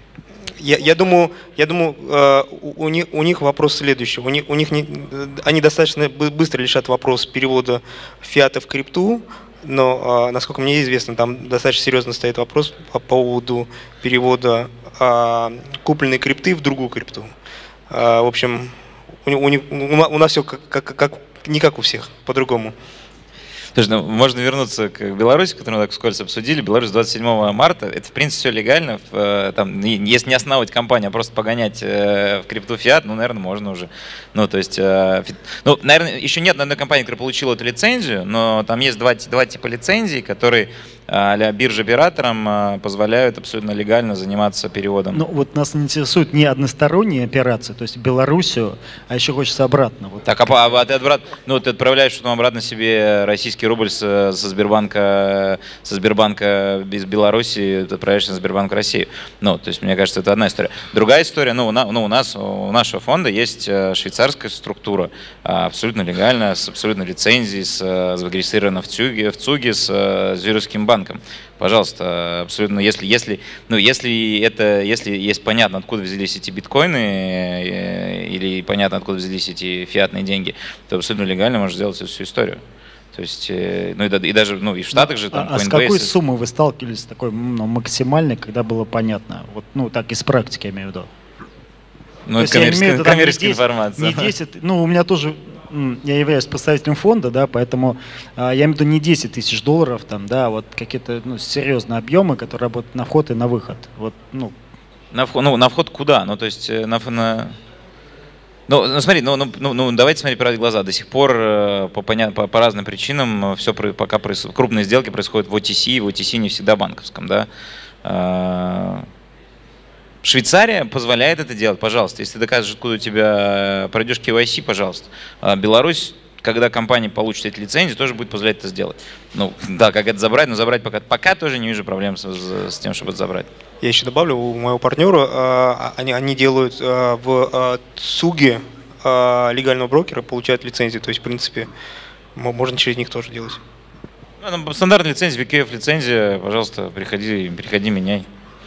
я, я думаю, я думаю у, них, у них вопрос следующий. У них, у них не, они достаточно быстро решат вопрос перевода фиата в крипту, но, насколько мне известно, там достаточно серьезно стоит вопрос по поводу перевода купленной крипты в другую крипту. В общем, у, у, у нас все как, как, как, не как у всех, по-другому. Слушай, ну, можно вернуться к Беларуси, которую мы так вскользь обсудили. Беларусь двадцать седьмого марта, это в принципе все легально. Там, если не основывать компанию, а просто погонять в крипту фиат, ну, наверное, можно уже. Ну, то есть, ну, наверное, еще нет одной компании, которая получила эту лицензию, но там есть два, два типа лицензий, которые а-ля бирж-операторам позволяют абсолютно легально заниматься переводом. Ну, вот нас интересует не односторонние операции, то есть Белоруссию, а еще хочется обратно. Вот. Так, а, а ты, обрат... ну, ты отправляешь потом обратно себе российский рубль со, со Сбербанка, со Сбербанка из Беларуси, ты отправляешь на Сбербанк России. Ну, то есть, мне кажется, это одна история. Другая история, ну, у, на, ну, у нас, у нашего фонда есть швейцарская структура, абсолютно легальная, с абсолютно лицензией, с, зарегистрирована в ЦУГе, в ЦУГе с Зюрихским банком. Пожалуйста, абсолютно, если, если, ну, если, это, если есть понятно, откуда взялись эти биткоины или понятно, откуда взялись эти фиатные деньги, то абсолютно легально можно сделать эту всю историю. То есть, ну и, и даже ну, и в Штатах же там а, а с какой суммой вы сталкивались, такой ну, максимальной, когда было понятно? Вот, ну, так из практики я имею в виду. Ну, это коммерческая, имею, коммерческая информация. Не десять, ну, у меня тоже, я являюсь представителем фонда, да, поэтому а, я имею в виду не десять тысяч долларов, там, да, вот какие-то ну, серьезные объемы, которые работают на вход и на выход. Вот, ну. На вход, ну, на вход куда? Ну, то есть, на... на... Ну, ну, смотри, ну, ну, ну, давайте смотреть правде в глаза. До сих пор по, по, по разным причинам все пока происходит, крупные сделки происходят в о ти си, в о ти си не всегда банковском, да. Швейцария позволяет это делать, пожалуйста. Если ты докажешь, откуда у тебя пройдешь кей вай си, пожалуйста. Беларусь, когда компания получит эти лицензии, тоже будет позволять это сделать. Ну, да, как это забрать, но забрать пока, пока тоже не вижу проблем с, с тем, чтобы это забрать. Я еще добавлю, у моего партнера, они, они делают в ЦУГе легального брокера, получают лицензию, то есть, в принципе, можно через них тоже делать. Ну, стандартная лицензия, ви кей эф лицензия, пожалуйста, приходи, приходи, меняй.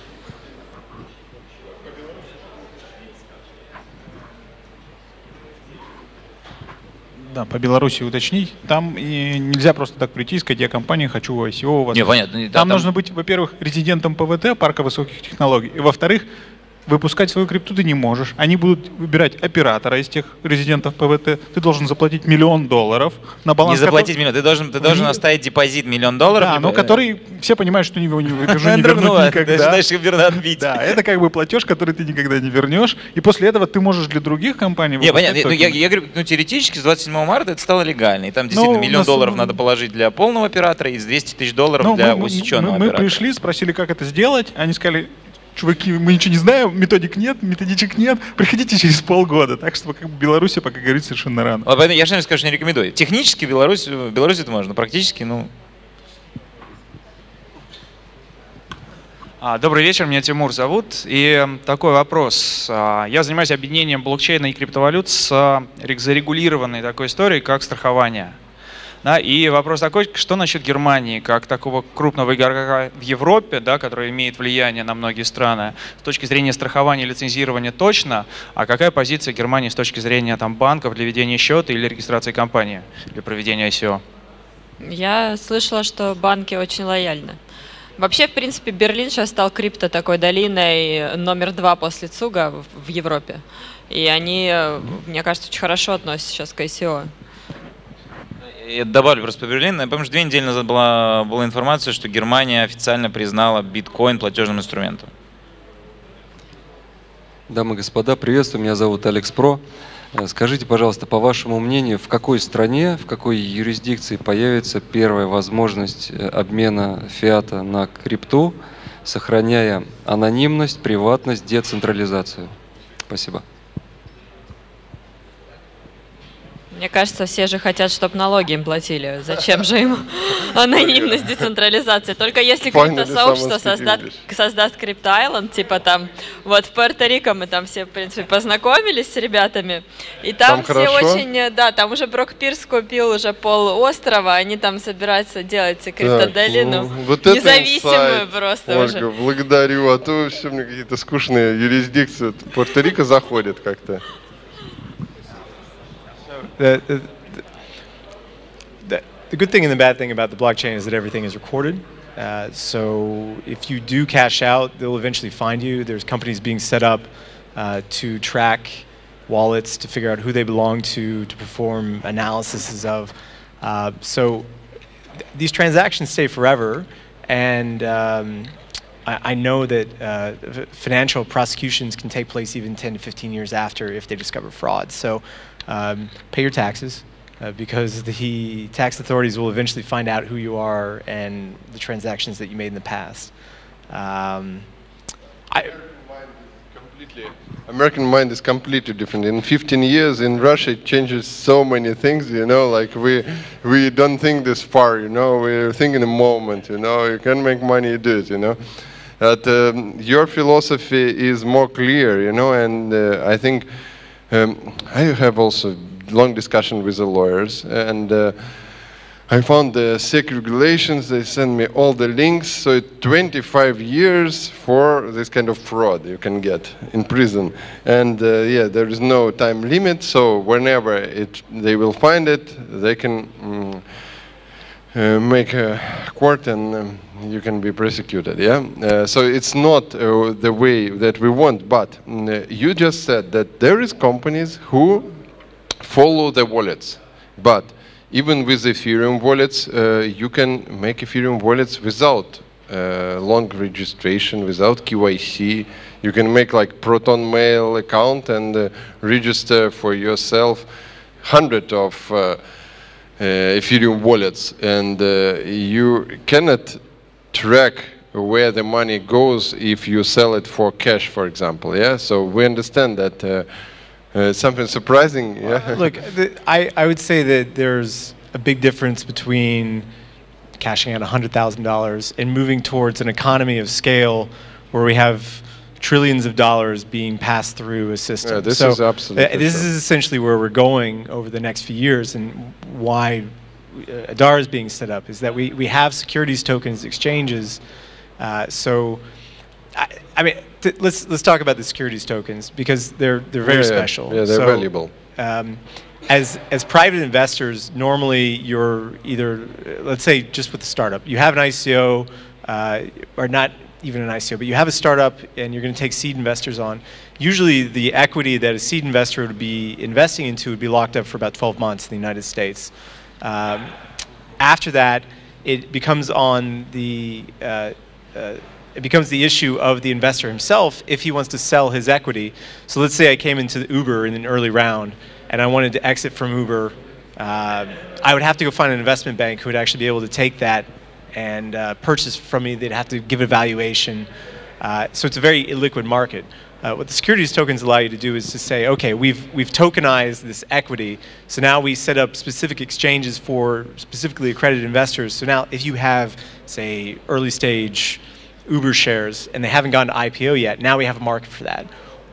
Да, по Беларуси уточнить. Там и нельзя просто так прийти и сказать, я компания, хочу ай си о у вас. Не, понятно. Там, да, там нужно быть, во-первых, резидентом пэ вэ тэ, парка высоких технологий. И во-вторых, выпускать свою крипту ты не можешь. Они будут выбирать оператора из тех резидентов пэ вэ тэ. Ты должен заплатить миллион долларов на баланс. Не заплатить миллион, ты должен, ты должен оставить депозит миллион долларов. Да, но который все понимают, что его не вернуть никогда. Да, это как бы платеж, который ты никогда не вернешь. И после этого ты можешь для других компаний... Не, понятно. Я, я говорю, ну теоретически с двадцать седьмого марта это стало легально. И там действительно ну, миллион долларов надо положить для полного оператора и двести тысяч долларов ну, для мы, усеченного мы, мы оператора. Мы пришли, спросили, как это сделать. Они сказали... Чуваки, мы ничего не знаем, методик нет, методичек нет, приходите через полгода. Так что как бы Беларуси пока говорить совершенно рано. Вот, я же скажу, что не рекомендую. Технически Беларусь, в Беларуси это можно, но практически, ну... Добрый вечер, меня Тимур зовут. И такой вопрос. Я занимаюсь объединением блокчейна и криптовалют с зарегулированной такой историей, как страхование. Да, и вопрос такой, что насчет Германии, как такого крупного игрока в Европе, да, который имеет влияние на многие страны, с точки зрения страхования и лицензирования точно, а какая позиция Германии с точки зрения там, банков для ведения счета или регистрации компании для проведения ай си о? Я слышала, что банки очень лояльны. Вообще, в принципе, Берлин сейчас стал крипто такой долиной номер два после ЦУГа в Европе. И они, мне кажется, очень хорошо относятся сейчас к ай си о. Я добавлю просто по Берлину. Я помню, что две недели назад была, была информация, что Германия официально признала биткоин платежным инструментом. Дамы и господа, приветствую. Меня зовут Алекс Про. Скажите, пожалуйста, по вашему мнению, в какой стране, в какой юрисдикции появится первая возможность обмена фиата на крипту, сохраняя анонимность, приватность, децентрализацию? Спасибо. Мне кажется, все же хотят, чтобы налоги им платили. Зачем же им анонимность, децентрализация? Только если криптосообщество создаст, создаст Crypto Island, типа там, вот в Пуэрто-Рико мы там все, в принципе, познакомились с ребятами, и там, там все хорошо. Очень, да, там уже Брок Пирс купил уже пол острова, они там собираются делать криптодолину, ну, вот независимую просто Ольга, уже. Благодарю, а то все мне какие-то скучные юрисдикции. Пуэрто-Рико заходит как-то. The, the, the, the good thing and the bad thing about the blockchain is that everything is recorded. Uh, so if you do cash out, they'll eventually find you. There's companies being set up uh, to track wallets, to figure out who they belong to, to perform analyses of. Uh, so th these transactions stay forever, and um, I, I know that uh, financial prosecutions can take place even ten to fifteen years after if they discover fraud. So Um, pay your taxes uh, because the tax authorities will eventually find out who you are and the transactions that you made in the past. Um, I, American mind is completely different. In fifteen years in Russia it changes so many things, you know, like we we don't think this far, you know, we think in a moment, you know, you can make money, you do it, you know. But um, your philosophy is more clear, you know, and uh, I think Um, I have also long discussion with the lawyers, and uh, I found the S E C regulations. They send me all the links. So it's twenty-five years for this kind of fraud you can get in prison, and uh, yeah, there is no time limit. So whenever it they will find it, they can um, uh, make a court and. Um, you can be prosecuted, yeah? Uh, so it's not uh, the way that we want, but uh, you just said that there is companies who follow the wallets, but even with Ethereum wallets, uh, you can make Ethereum wallets without uh, long registration, without Q I C. You can make like Proton Mail account and uh, register for yourself hundred of uh, uh, Ethereum wallets, and uh, you cannot track where the money goes if you sell it for cash, for example. Yeah, so we understand that uh, uh, something surprising. Yeah. Uh, look, the, I I would say that there's a big difference between cashing out a hundred thousand dollars and moving towards an economy of scale where we have trillions of dollars being passed through a system. Yeah, this so is absolutely. Uh, this true. is essentially where we're going over the next few years, and why Uh, Adara is being set up is that we, we have securities tokens exchanges. Uh, so, I, I mean, th let's let's talk about the securities tokens because they're they're very yeah, special. Yeah, they're so, valuable. Um, as as private investors, normally you're either, let's say, just with the startup, you have an I C O, uh, or not even an I C O, but you have a startup and you're going to take seed investors on. Usually, the equity that a seed investor would be investing into would be locked up for about twelve months in the United States. Um, after that, it becomes on the uh, uh, it becomes the issue of the investor himself if he wants to sell his equity. So let's say I came into Uber in an early round and I wanted to exit from Uber. Uh, I would have to go find an investment bank who would actually be able to take that and uh, purchase from me. They'd have to give a valuation. Uh, so it's a very illiquid market. Uh, what the securities tokens allow you to do is to say, okay, we've, we've tokenized this equity, so now we set up specific exchanges for specifically accredited investors. So now if you have, say, early stage Uber shares and they haven't gone to I P O yet, now we have a market for that.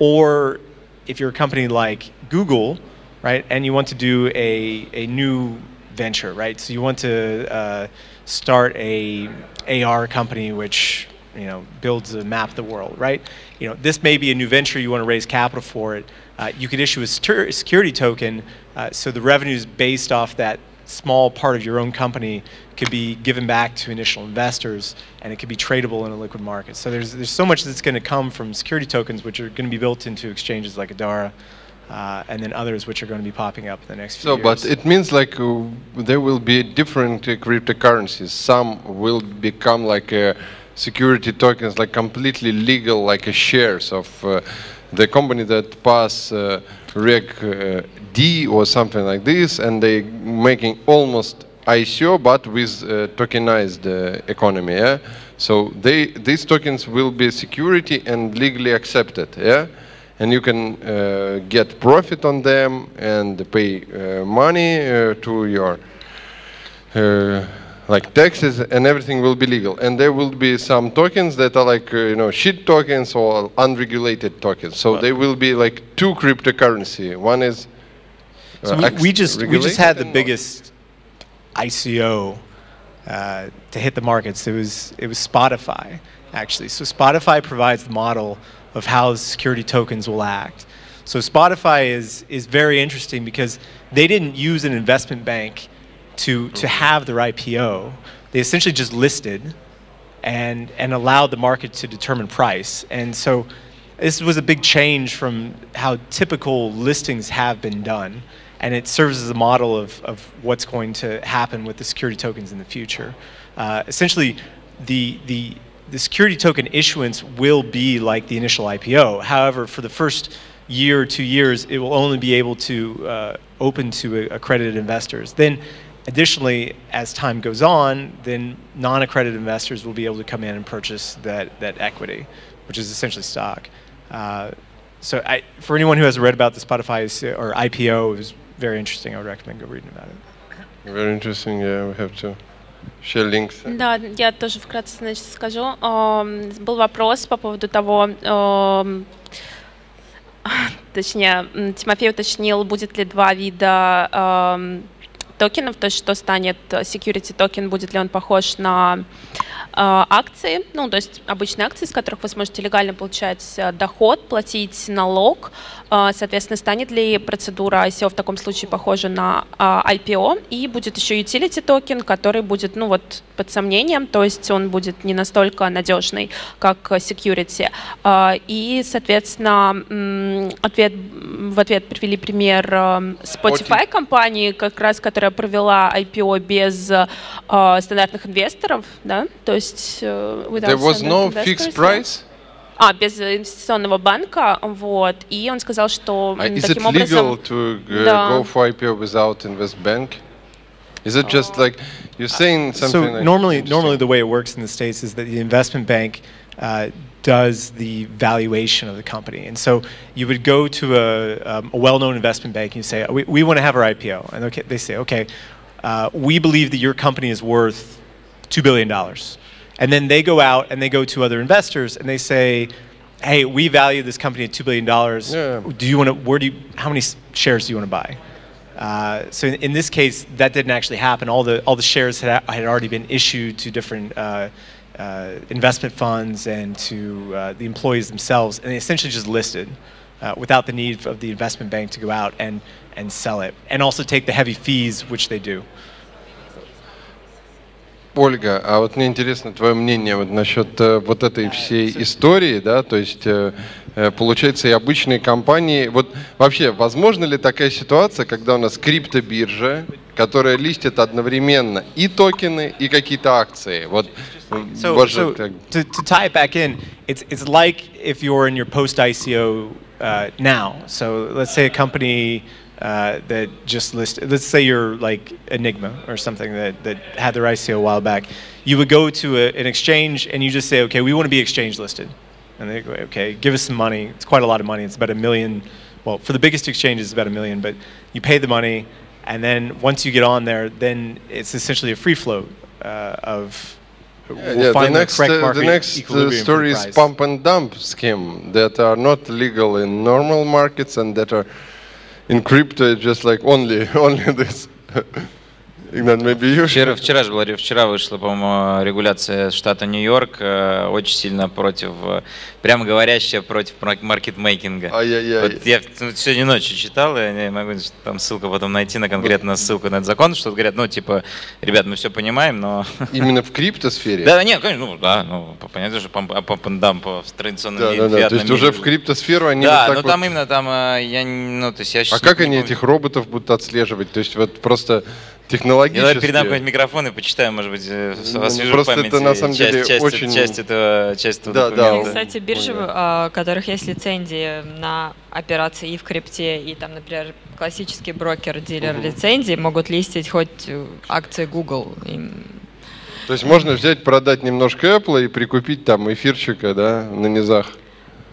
Or if you're a company like Google, right, and you want to do a, a new venture, right, so you want to uh, start a A R company which you know, builds a map of the world, right? You know, this may be a new venture, you want to raise capital for it. Uh, you could issue a security token, uh, so the revenues based off that small part of your own company could be given back to initial investors, and it could be tradable in a liquid market. So there's, there's so much that's going to come from security tokens, which are going to be built into exchanges like Adara, uh, and then others which are going to be popping up in the next few so, years. So, but it means like uh, there will be different uh, cryptocurrencies. Some will become like a security tokens, like completely legal, like a shares of uh, the company that pass uh, Reg uh, D or something like this, and they making almost I C O, but with uh, tokenized uh, economy. Yeah, so they these tokens will be security and legally accepted. Yeah, and you can uh, get profit on them and pay uh, money uh, to your uh, like taxes, and everything will be legal. And there will be some tokens that are like uh, you know shit tokens or unregulated tokens. So they will be like two cryptocurrency. One is uh, so we, we just we just had the biggest I C O uh, to hit the markets. It was it was Spotify actually. So Spotify provides the model of how security tokens will act. So Spotify is is very interesting because they didn't use an investment bank to to have their I P O. They essentially just listed and and allowed the market to determine price. And so this was a big change from how typical listings have been done. And it serves as a model of, of what's going to happen with the security tokens in the future. Uh, essentially, the, the, the security token issuance will be like the initial I P O. However, for the first year or two years, it will only be able to uh, open to accredited investors. Then, additionally, as time goes on, then non-accredited investors will be able to come in and purchase that, that equity, which is essentially stock. Uh, so I, for anyone who hasn't read about the Spotify or I P O, it was very interesting. I would recommend go reading about it. Very interesting. Yeah, we have to share links. Да, я тоже вкратце, значит, скажу. Um, был вопрос по поводу того, um, точнее, Тимофей уточнил, будет ли два вида um, токенов, то есть что станет security токен, будет ли он похож на э, акции, ну, то есть обычные акции, с которых вы сможете легально получать доход, платить налог. Э, соответственно, станет ли процедура ай си о в таком случае похожа на э, ай пи о, и будет еще utility токен, который будет, ну, вот, под сомнением, то есть он будет не настолько надежный, как security. Э, и, соответственно, ответ, в ответ привели пример Spotify компании, как раз, которая провела ай пи о без uh, стандартных инвесторов, да, то есть uh, There was no fixed price? А, без инвестиционного банка, вот, и он сказал, что uh, таким образом... Is it legal образом, to uh, да. go for ай пи о without invest bank? Is it just like, you're saying something So like normally, normally the way it works in the States is that the investment bank uh, does the valuation of the company. And so you would go to a, um, a well-known investment bank and you say, we, we want to have our I P O. And okay, they say, okay, uh, we believe that your company is worth two billion dollars. And then they go out and they go to other investors and they say, hey, we value this company at two billion dollars. Yeah. Do you want to, where do you, how many shares do you want to buy? Uh, so in, in this case, that didn't actually happen. All the, all the shares had, had already been issued to different uh, Uh, investment funds and to uh, the employees themselves, and they essentially just listed uh, without the need of the investment bank to go out and, and sell it, and also take the heavy fees, which they do. Ольга, а вот мне интересно твое мнение вот насчет э, вот этой всей истории, да, то есть э, э, получается и обычные компании, вот вообще возможно ли такая ситуация, когда у нас криптобиржа, которая листит одновременно и токены, и какие-то акции, вот. So, so to, to tie it back in, it's it's like if you're in your post I C O uh, now. So let's say a company uh, that just listed, let's say you're like Enigma or something that, that had their I C O a while back. You would go to a, an exchange and you just say, okay, we want to be exchange listed. And they go, okay, give us some money. It's quite a lot of money. It's about a million. Well, for the biggest exchange, it's about a million, but you pay the money. And then once you get on there, then it's essentially a free float uh, of Yeah, yeah, the next, uh, the next uh, story is pump and dump scheme that are not legal in normal markets and that are in crypto just like only only this. Игнат, maybe you? Вчера, вчера же была, вчера вышла, по-моему, регуляция штата Нью-Йорк, э, очень сильно против, э, прямо говорящая против маркетмейкинга. Ай-яй-яй. Вот я ну, сегодня ночью читал, я не могу там ссылку потом найти на конкретно ссылку на этот закон, что говорят, ну типа, ребят, мы все понимаем, но... Именно в криптосфере? Да, нет, конечно, ну да, ну понятно же, памп-н-дамп в традиционном мире. Да, да, то есть уже в криптосферу они да, вот так ну вот... там именно, там, я, ну то есть я сейчас... А как они этих роботов будут отслеживать? То есть вот просто... Технологически. Давай передам какой-нибудь микрофон и почитаем, может быть, ну, освежу в памяти это, на самом часть, деле, часть, очень... часть этого, часть этого да, документа. да, кстати, биржи, у которых есть лицензии на операции и в крипте, и там, например, классический брокер, дилер uh-huh. лицензии могут листить хоть акции Google. Им... То есть можно взять, продать немножко Apple и прикупить там эфирчика, да, на низах.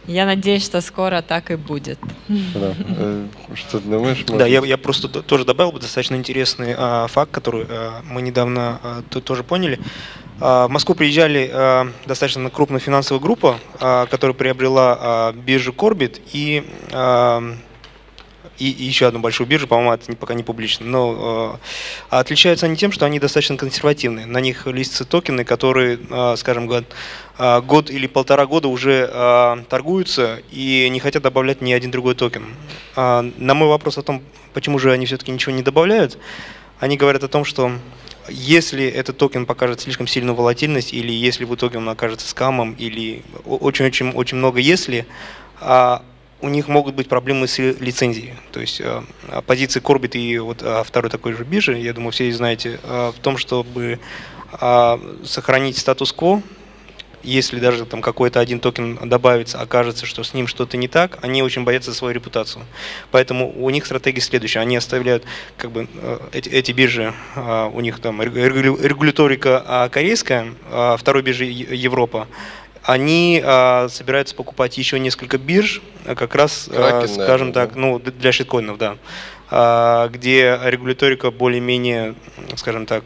Я надеюсь, что скоро так и будет. Да. Что ты думаешь? Да, я, я просто тоже добавил бы достаточно интересный а, факт, который а, мы недавно а, то, тоже поняли. А, в Москву приезжали а, достаточно крупная финансовая группа, а, которая приобрела а, биржу Corbit и, а, и, и еще одну большую биржу, по-моему, это пока не публично. Но а, отличаются они тем, что они достаточно консервативные. На них листятся токены, которые, а, скажем, год, а, год или полтора года уже а, торгуются и не хотят добавлять ни один другой токен. А, на мой вопрос о том, почему же они все-таки ничего не добавляют, они говорят о том, что если этот токен покажет слишком сильную волатильность, или если в итоге он окажется скамом, или очень-очень очень много если, а, у них могут быть проблемы с лицензией. То есть а, позиции Corbit и вот, а, второй такой же биржи, я думаю, все знаете, а, в том, чтобы а, сохранить статус-кво. Если даже там какой-то один токен добавится, окажется, что с ним что-то не так, они очень боятся за свою репутацию. Поэтому у них стратегия следующая. Они оставляют как бы эти, эти биржи, у них там регуляторика корейская, второй биржи Европа. Они собираются покупать еще несколько бирж, как раз, Кракен, скажем так, ну, для шиткоинов, да, где регуляторика более-менее, скажем так,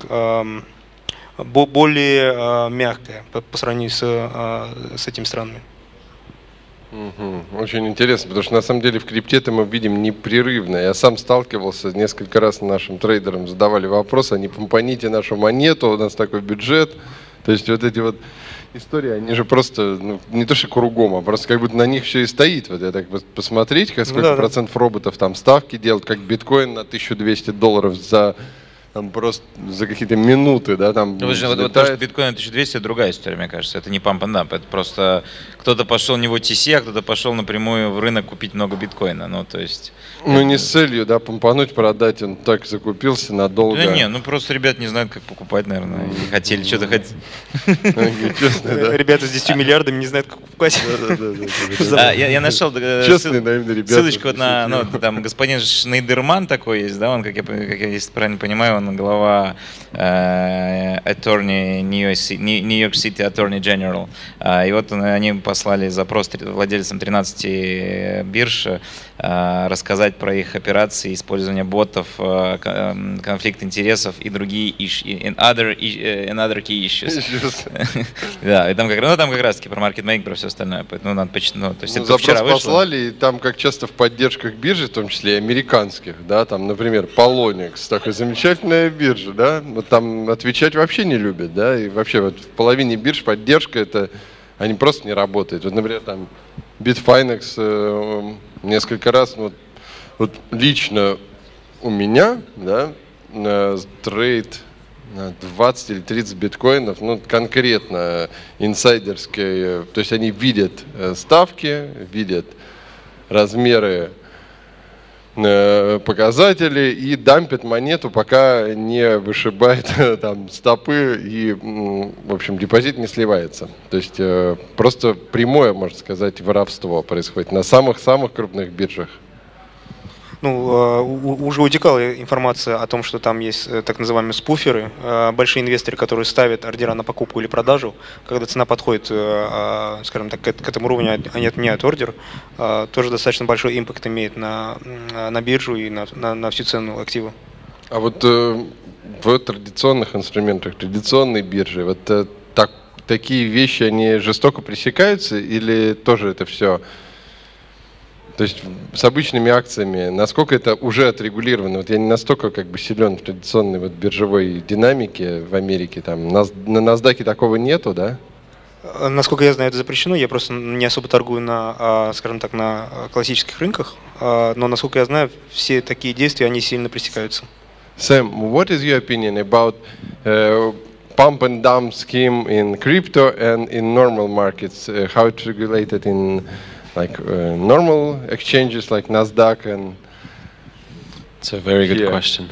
более э, мягкая по, по сравнению с, э, с этими странами. Угу. Очень интересно, потому что на самом деле в крипте-то мы видим непрерывно. Я сам сталкивался несколько раз, нашим трейдерам задавали вопрос, а не помпоните нашу монету, у нас такой бюджет. То есть вот эти вот истории, они же просто, ну, не то что кругом, а просто как будто на них все и стоит. Вот я так посмотреть, как сколько ну, да, процентов да. роботов там ставки делают, как биткоин на тысячу двести долларов за... Там просто за какие-то минуты, да, там ну, вот, вот то, что биткоин на тысячу двести, это другая история, мне кажется. Это не pump and dump, это просто кто-то пошел не в о ти си, а кто-то пошел напрямую в рынок купить много биткоина. Ну, то есть... Ну, это... не с целью, да, помпануть, продать, он так закупился надолго. Да не, ну просто ребят не знают, как покупать, наверное, и хотели что-то хотеть. Ребята с десятью миллиардами не знают, как покупать. Я нашел ссылочку на, ну, там, господин Шнейдерман такой есть, да, он, как я правильно понимаю, он глава attorney New York City Attorney General. И вот они послали запрос владельцам тринадцати бирж рассказать про их операции, использование ботов, конфликт интересов и другие and other, and other key issues. Да, и там как, ну, там как раз таки про маркетмейкинг, про все остальное. Ну, надо почитать. Ну, то есть ну, это вчера вышло. Послали, и там, как часто в поддержках биржи, в том числе и американских, да, там, например, Poloniex, такая замечательная биржа, да, вот там отвечать вообще не любят, да, и вообще вот в половине бирж поддержка это, они просто не работают. Вот, например, там Bitfinex э, несколько раз, вот, вот лично у меня, да, на трейд на двадцать или тридцать биткоинов, ну, конкретно инсайдерские, то есть они видят ставки, видят размеры показатели и дампят монету, пока не вышибает там стопы и, в общем, депозит не сливается. То есть просто прямое, можно сказать, воровство происходит на самых-самых крупных биржах. Ну, уже утекала информация о том, что там есть так называемые спуферы, большие инвесторы, которые ставят ордера на покупку или продажу. Когда цена подходит, скажем так, к этому уровню, они отменяют ордер. Тоже достаточно большой импакт имеет на, на биржу и на, на, на всю цену актива. А вот в традиционных инструментах, традиционной бирже, вот так, такие вещи, они жестоко пресекаются или тоже это все... То есть с обычными акциями, насколько это уже отрегулировано? Вот я не настолько как бы силен в традиционной вот биржевой динамике в Америке. Там, на, на NASDAQ такого нету, да? Насколько я знаю, это запрещено. Я просто не особо торгую на, скажем так, на классических рынках. Но, насколько я знаю, все такие действия, они сильно пресекаются. Sam, what is your opinion about uh, pump and dump scheme in crypto and in normal markets? Uh, how it's regulated in like uh, normal exchanges like NASDAQ and... It's a very good here. question.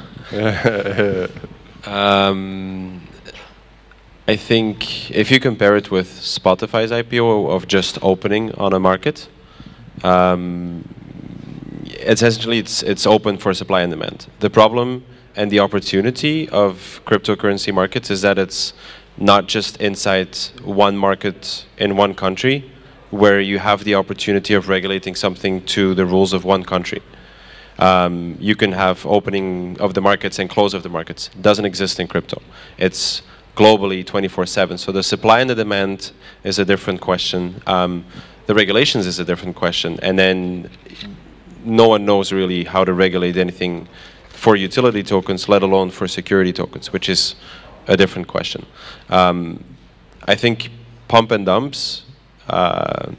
um, I think if you compare it with Spotify's I P O of just opening on a market, um, essentially it's, it's open for supply and demand. The problem and the opportunity of cryptocurrency markets is that it's not just inside one market in one country, where you have the opportunity of regulating something to the rules of one country. Um, you can have opening of the markets and close of the markets. It doesn't exist in crypto. It's globally twenty-four seven. So the supply and the demand is a different question. Um, the regulations is a different question. And then no one knows really how to regulate anything for utility tokens, let alone for security tokens, which is a different question. Um, I think pump and dumps, uh,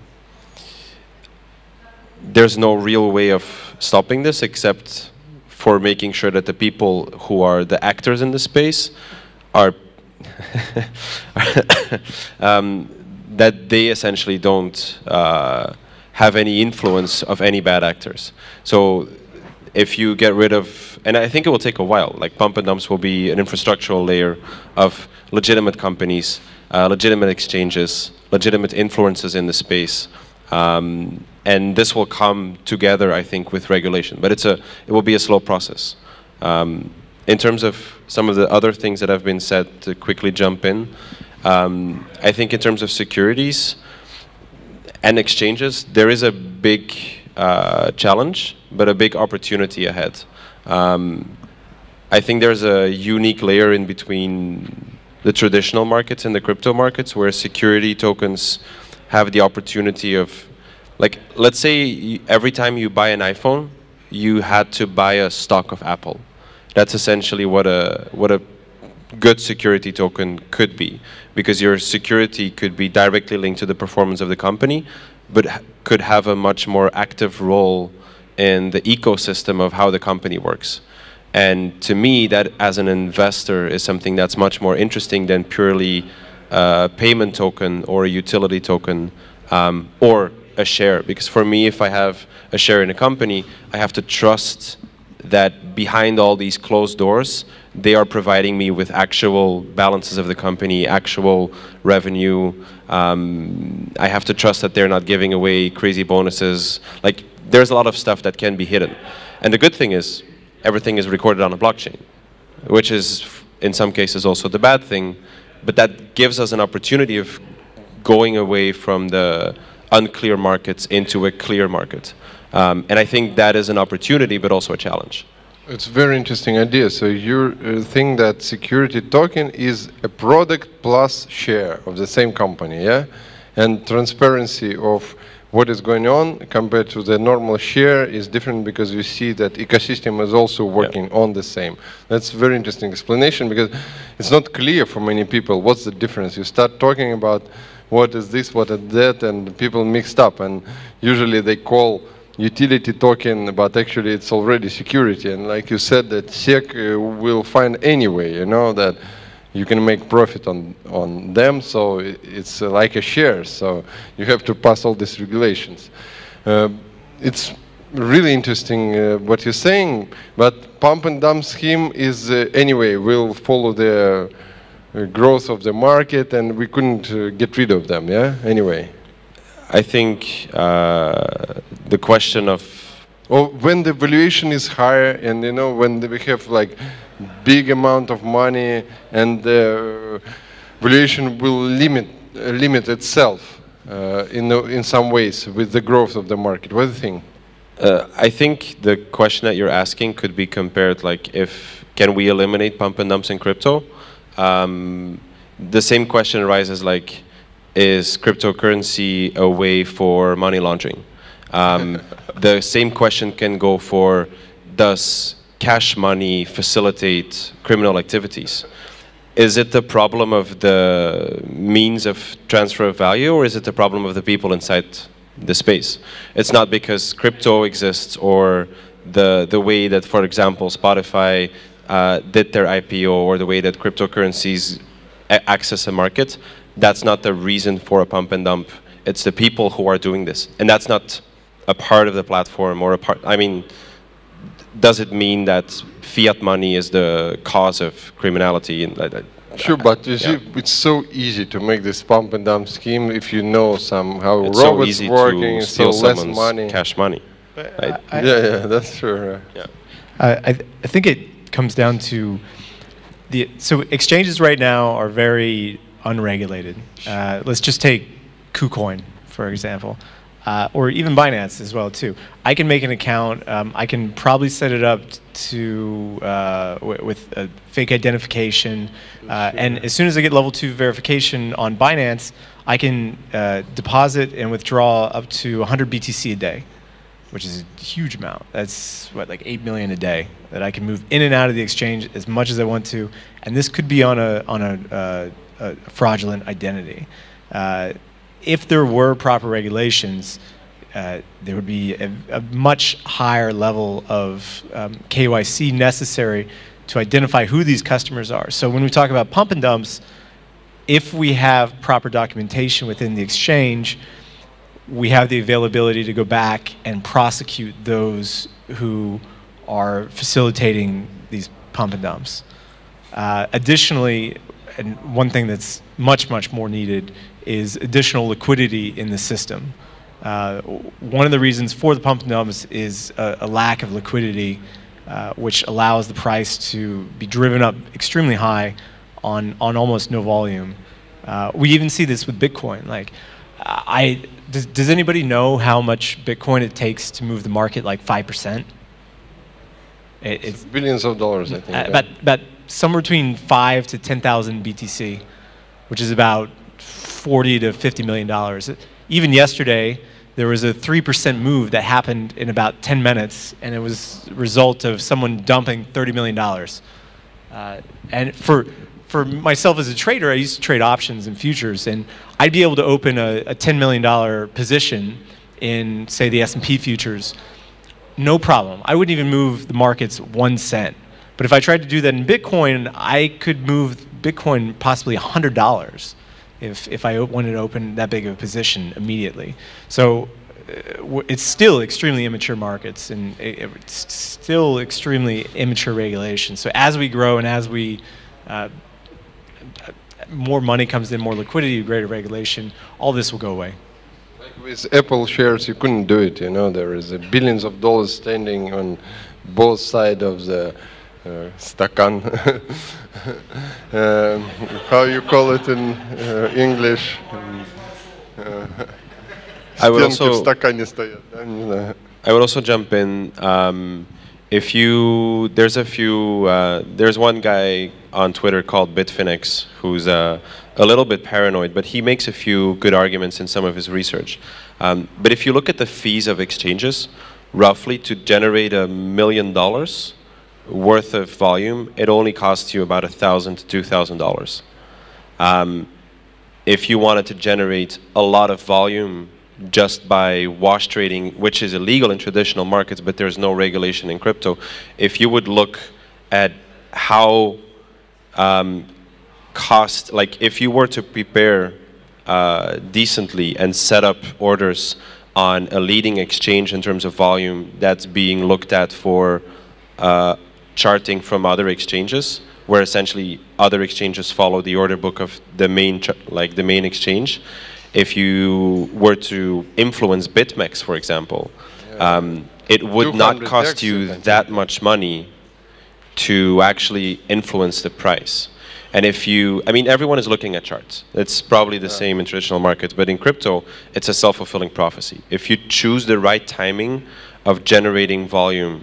there's no real way of stopping this except for making sure that the people who are the actors in the space are um, that they essentially don't uh, have any influence of any bad actors. So if you get rid of, and I think it will take a while, like pump and dumps will be an infrastructural layer of legitimate companies, uh, legitimate exchanges, legitimate influences in the space. Um, and this will come together, I think, with regulation. But it's a, it will be a slow process. Um, in terms of some of the other things that have been said, to quickly jump in, um, I think in terms of securities and exchanges, there is a big uh, challenge, but a big opportunity ahead. Um, I think there's a unique layer in between the traditional markets and the crypto markets where security tokens have the opportunity of, like, let's say every time you buy an iPhone, you had to buy a stock of Apple. That's essentially what a, what a good security token could be, because your security could be directly linked to the performance of the company, but could have a much more active role in the ecosystem of how the company works. And to me, that as an investor is something that's much more interesting than purely a payment token or a utility token um, or a share. Because for me, if I have a share in a company, I have to trust that behind all these closed doors, they are providing me with actual balances of the company, actual revenue. Um, I have to trust that they're not giving away crazy bonuses. Like, there's a lot of stuff that can be hidden. And the good thing is, everything is recorded on a blockchain, which is, in some cases, also the bad thing. But that gives us an opportunity of going away from the unclear markets into a clear market. Um, and I think that is an opportunity, but also a challenge. It's a very interesting idea. So you uh, think that security token is a product plus share of the same company, yeah? And transparency of what is going on compared to the normal share is different because you see that ecosystem is also working yeah. on the same. That's a very interesting explanation because it's not clear for many people what's the difference. You start talking about what is this, what is that, and people mixed up. And usually they call utility token, but actually it's already security. And like you said, that S E C uh, will find anyway, you know, that you can make profit on, on them, so it's uh, like a share, so you have to pass all these regulations. Uh, it's really interesting uh, what you're saying, but pump and dump scheme is, uh, anyway, will follow the uh, growth of the market, and we couldn't uh, get rid of them, yeah, anyway. I think uh, the question of... Or when the valuation is higher, and you know, when we have like big amount of money, and the valuation will limit uh, limit itself uh, in the, in some ways with the growth of the market. What do you think? Uh, I think the question that you're asking could be compared, like, if can we eliminate pump and dumps in crypto? Um, the same question arises, like, is cryptocurrency a way for money laundering? Um, the same question can go for, does cash money facilitate criminal activities? Is it the problem of the means of transfer of value, or is it the problem of the people inside the space? It's not because crypto exists or the, the way that, for example, Spotify uh, did their I P O, or the way that cryptocurrencies access a market. That's not the reason for a pump and dump. It's the people who are doing this. And that's not a part of the platform or a part, I mean, does it mean that fiat money is the cause of criminality? And uh, sure, but you see, yeah. it's so easy to make this pump and dump scheme if you know somehow it's robots so easy working, to steal so less someone's money. cash money. Right? I, yeah, yeah, that's true. Yeah. I, I, th I think it comes down to the so exchanges right now are very unregulated. Uh, let's just take KuCoin for for example, uh, or even Binance as well too. I can make an account. Um, I can probably set it up to uh, w with a fake identification, uh, and as soon as I get level two verification on Binance, I can uh, deposit and withdraw up to one hundred B T C a day, which is a huge amount. That's what, like eight million a day that I can move in and out of the exchange as much as I want to, and this could be on a on a, uh, a fraudulent identity. Uh, if there were proper regulations, uh, there would be a, a much higher level of um, K Y C necessary to identify who these customers are. So when we talk about pump and dumps, if we have proper documentation within the exchange, we have the availability to go back and prosecute those who are facilitating these pump and dumps. Uh, additionally, and one thing that's much, much more needed is additional liquidity in the system. Uh, one of the reasons for the pump and dumps is a, a lack of liquidity, uh, which allows the price to be driven up extremely high on, on almost no volume. Uh, we even see this with Bitcoin. Like, I, does, does anybody know how much Bitcoin it takes to move the market like five percent? It, it's billions of dollars, I think. Uh, about, about somewhere between five to ten thousand B T C, which is about forty to fifty million dollars. Even yesterday, there was a three percent move that happened in about ten minutes, and it was a result of someone dumping thirty million dollars. Uh, and for for myself as a trader, I used to trade options and futures, and I'd be able to open a, a ten million dollar position in, say, the S and P futures, no problem. I wouldn't even move the markets one cent. But if I tried to do that in Bitcoin, I could move Bitcoin possibly one hundred dollars if, if I wanted to open that big of a position immediately. So uh, it's still extremely immature markets, and it, it's still extremely immature regulation. So as we grow and as we uh, more money comes in, more liquidity, greater regulation, all this will go away. Like with Apple shares, you couldn't do it. You know, there is a billions of dollars standing on both sides of the uh, stakan. um, how you call it in uh, English? Uh, I would also. I would also jump in. Um, if you, there's a few. Uh, there's one guy on Twitter called Bitfinex who's uh, a little bit paranoid, but he makes a few good arguments in some of his research. Um, but if you look at the fees of exchanges, roughly to generate a million dollars worth of volume, it only costs you about a thousand to two thousand dollars. Um, if you wanted to generate a lot of volume just by wash trading, which is illegal in traditional markets, but there's no regulation in crypto, if you would look at how um, cost, like if you were to prepare uh, decently and set up orders on a leading exchange in terms of volume that's being looked at for uh, charting from other exchanges, where essentially other exchanges follow the order book of the main, like the main exchange. If you were to influence BitMEX, for example, yeah. um, it would not cost you that much money to actually influence the price. And if you, I mean, everyone is looking at charts. It's probably the yeah. same in traditional markets, but in crypto, it's a self-fulfilling prophecy. If you choose the right timing of generating volume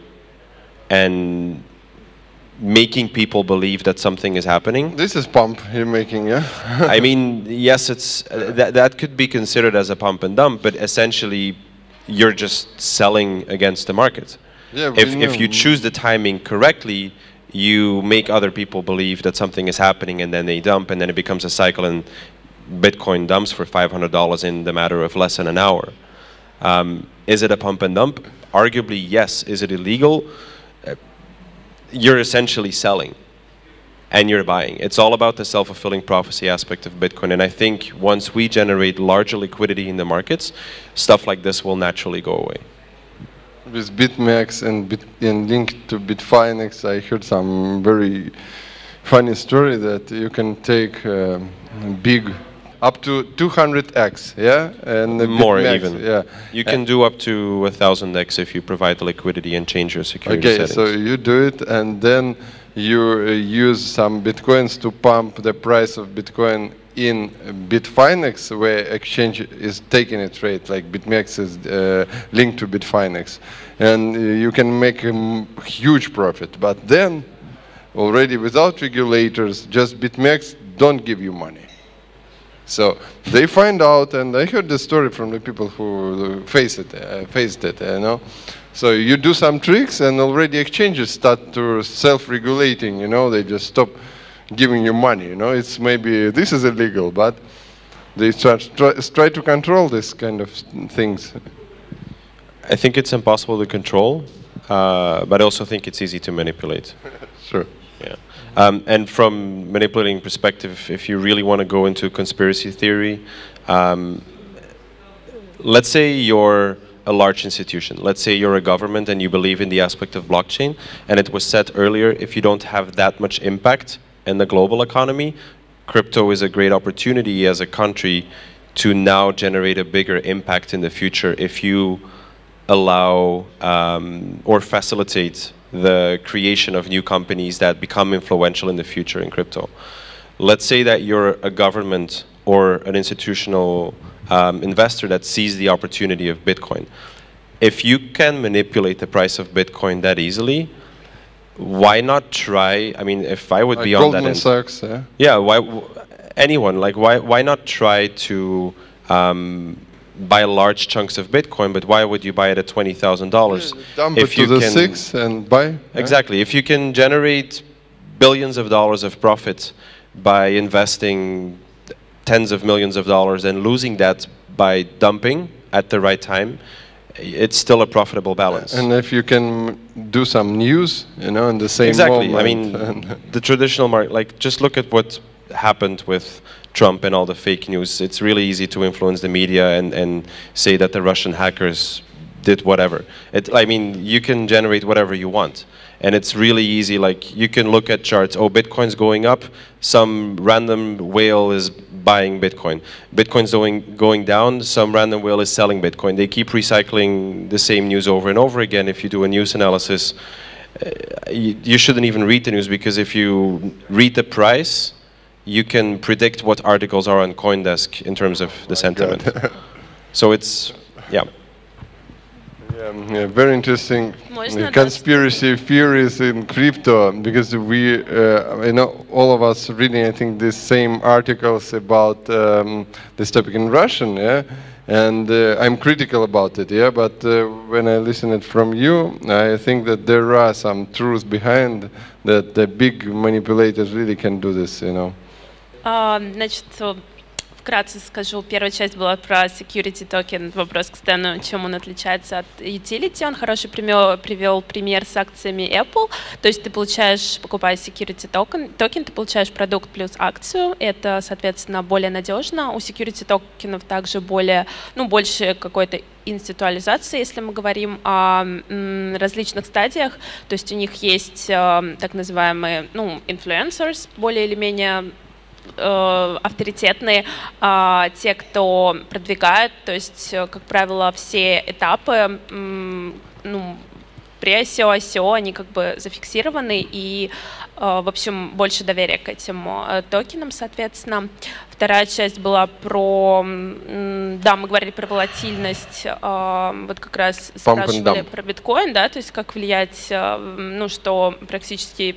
and making people believe that something is happening. This is pump you're making, yeah? I mean, yes, it's uh, that, that could be considered as a pump and dump, but essentially you're just selling against the market. Yeah, if, if you choose the timing correctly, you make other people believe that something is happening, and then they dump, and then it becomes a cycle, and Bitcoin dumps for five hundred dollars in the matter of less than an hour. Um, is it a pump and dump? Arguably, yes. Is it illegal? Uh, you're essentially selling and you're buying. It's all about the self-fulfilling prophecy aspect of Bitcoin. And I think once we generate larger liquidity in the markets, stuff like this will naturally go away. With BitMEX and, Bit and linked to Bitfinex, I heard some very funny story that you can take uh, big, up to two hundred X, yeah? And more BitMEX, even. Yeah. You can do up to one thousand X if you provide the liquidity and change your security okay, settings. so you do it, and then you uh, use some bitcoins to pump the price of Bitcoin in Bitfinex, where exchange is taking its rate, like BitMEX is uh, linked to Bitfinex. And uh, you can make a huge profit. But then, already without regulators, just BitMEX don't give you money. So they find out, and I heard the story from the people who face it, uh, faced it, you know. So you do some tricks, and already exchanges start to self-regulating, you know. They just stop giving you money, you know. It's maybe, this is illegal, but they start try, try to control this kind of things. I think it's impossible to control, uh, but I also think it's easy to manipulate. Sure. Yeah. Um, and from manipulating perspective, if you really want to go into conspiracy theory, um, let's say you're a large institution. Let's say you're a government and you believe in the aspect of blockchain, and it was said earlier, if you don't have that much impact in the global economy, crypto is a great opportunity as a country to now generate a bigger impact in the future if you allow um, or facilitate the creation of new companies that become influential in the future in crypto. Let's say that you're a government or an institutional um, investor that sees the opportunity of Bitcoin. If you can manipulate the price of Bitcoin that easily, why not try? I mean, if I would like be on Goldman that end, Sachs, yeah. Yeah, why? Anyone, like, why? Why not try to um, buy large chunks of Bitcoin, but why would you buy it at twenty thousand dollars? Dump it to the six and buy. Exactly. If you can generate billions of dollars of profit by investing tens of millions of dollars and losing that by dumping at the right time, it's still a profitable balance. And if you can do some news, you know, in the same exactly. moment. I mean, the traditional market, like, just look at what happened with Trump and all the fake news. It's really easy to influence the media and, and say that the Russian hackers did whatever. It, I mean, you can generate whatever you want. And it's really easy, like, you can look at charts, oh, Bitcoin's going up, some random whale is buying Bitcoin. Bitcoin's going, going down, some random whale is selling Bitcoin. They keep recycling the same news over and over again. If you do a news analysis, uh, you, you shouldn't even read the news, because if you read the price, you can predict what articles are on CoinDesk in terms of the sentiment. So it's, yeah. Yeah, yeah, very interesting Можно conspiracy theories in crypto, because we, uh, you know, all of us reading, I think, the same articles about um, this topic in Russian, yeah, and uh, I'm critical about it, yeah, but uh, when I listen it from you, I think that there are some truth behind that the big manipulators really can do this, you know. Uh, значит, вкратце скажу, первая часть была про security token, вопрос к Стэну, чем он отличается от utility. Он хороший пример, привел пример с акциями Apple, то есть ты получаешь, покупая security token, токен, ты получаешь продукт плюс акцию, это, соответственно, более надежно. У security токенов также более, ну, больше какой-то институализации, если мы говорим о м, различных стадиях, то есть у них есть э, так называемые, ну, influencers, более или менее авторитетные, а, те, кто продвигает, то есть, как правило, все этапы, ну, при ай си о, ай си о, они как бы зафиксированы, и, в общем, больше доверия к этим токенам, соответственно. Вторая часть была про, да, мы говорили про волатильность, вот как раз спрашивали про биткоин, да, то есть как влиять, ну, что практически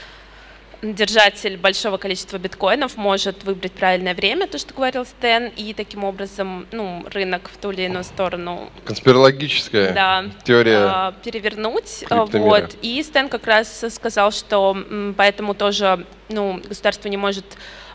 держатель большого количества биткоинов может выбрать правильное время, то, что говорил Стэн, и таким образом, ну, рынок в ту или иную сторону. Конспирологическая, да, теория перевернуть. Вот. И Стэн как раз сказал, что поэтому тоже, ну, государство не может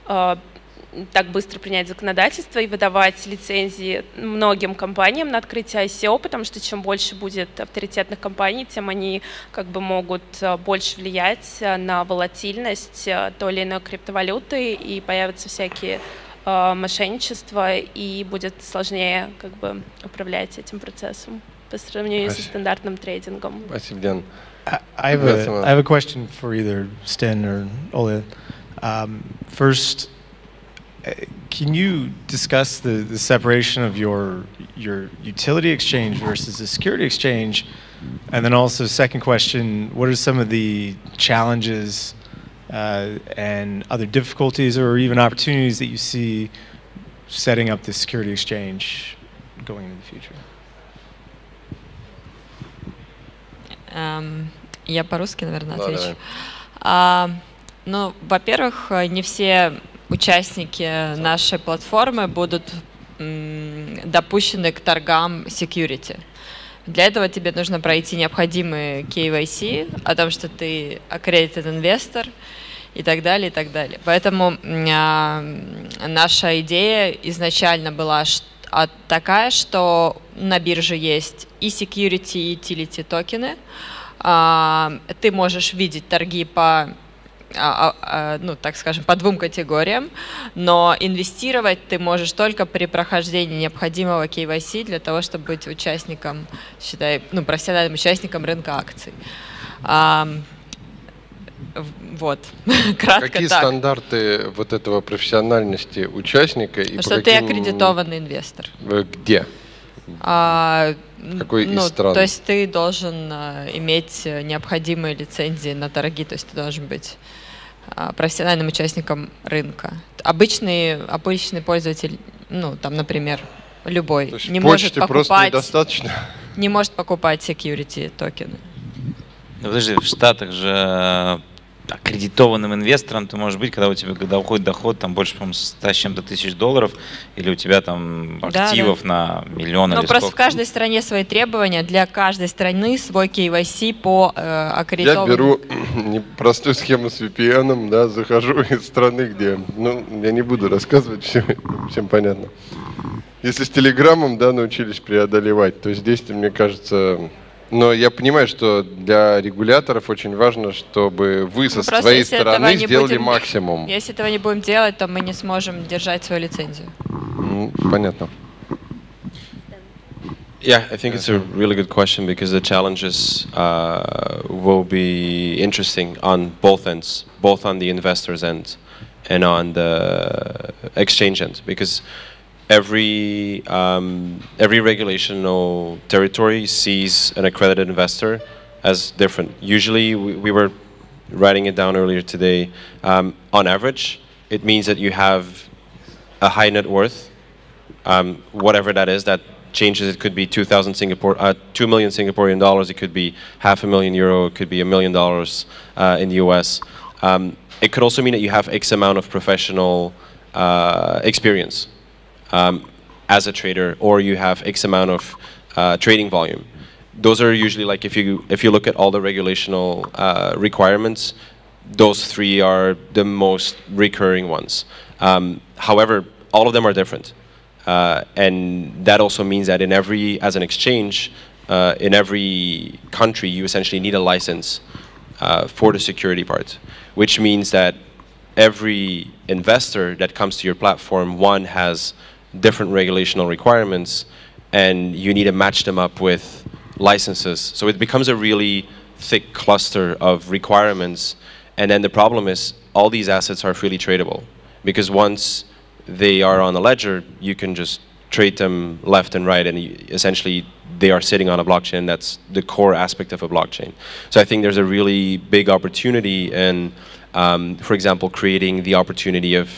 так быстро принять законодательство и выдавать лицензии многим компаниям на открытие ай си о, потому что чем больше будет авторитетных компаний, тем они как бы могут больше влиять на волатильность той или иной криптовалюты, и появятся всякие э, мошенничества, и будет сложнее как бы управлять этим процессом по сравнению со стандартным трейдингом. Спасибо, Диана. I have a, I have a question for either Sten or Oleg. Um, first, can you discuss the, the separation of your your utility exchange versus the security exchange? And then also, second question, what are some of the challenges uh, and other difficulties or even opportunities that you see setting up this security exchange going into the future? Um, я по-русски, наверное, Да, отвечу. давай. Uh, ну, во-первых, не все участники нашей платформы будут м, допущены к торгам security. Для этого тебе нужно пройти необходимый кей вай си о том, что ты accredited инвестор и так далее, и так далее. Поэтому э, наша идея изначально была а, такая, что на бирже есть и security, и utility токены. Э, ты можешь видеть торги по А, а, ну, так скажем, по двум категориям, но инвестировать ты можешь только при прохождении необходимого кей вай си для того, чтобы быть участником, считай, ну, профессиональным участником рынка акций. А, вот, кратко Какие так. стандарты вот этого профессиональности участника? И что по ты каким... аккредитованный инвестор. Где? А, Какой ну, из стран? То есть ты должен а, иметь необходимые лицензии на торги, то есть ты должен быть а, профессиональным участником рынка. Обычный, обычный пользователь, ну, там, например, любой, то есть не может просто покупать, недостаточно? не может покупать security токены. Ну, подожди, в Штатах же аккредитованным инвестором ты можешь быть, когда у тебя когда уходит доход там больше, по-моему, ста с чем-то тысяч долларов, или у тебя там активов да, да. на миллион ну, или просто сколько. В каждой стране свои требования, для каждой страны свой кей вай си по э, аккредитованным. Я беру простую схему с ви пи эн, да, захожу из страны, где, ну, я не буду рассказывать, всем, всем понятно. Если с Телеграмом, да, научились преодолевать, то здесь, мне кажется... Но я понимаю, что для регуляторов очень важно, чтобы вы со Просто своей стороны сделали будем, максимум. Если этого не будем делать, то мы не сможем держать свою лицензию. Ну, понятно. Yeah, I think it's a really good question because the challenges uh, will be interesting on both ends, both on the investors' end and on the exchange end, because every um, every regulational territory sees an accredited investor as different. Usually, we, we were writing it down earlier today. Um, on average, it means that you have a high net worth, um, whatever that is. That changes. It could be two thousand Singapore, uh, two million Singaporean dollars. It could be half a million euro. It could be a million dollars uh, in the U S. Um, it could also mean that you have X amount of professional uh, experience. Um, as a trader, or you have X amount of uh, trading volume. Those are usually like if you if you look at all the regulational uh, requirements, those three are the most recurring ones. Um, however, all of them are different, uh, and that also means that in every as an exchange, uh, in every country, you essentially need a license uh, for the security part, which means that every investor that comes to your platform, one has different regulational requirements, and you need to match them up with licenses. So it becomes a really thick cluster of requirements, and then the problem is all these assets are freely tradable, because once they are on a ledger, you can just trade them left and right, and essentially they are sitting on a blockchain. That's the core aspect of a blockchain. So I think there's a really big opportunity in, um, for example, creating the opportunity of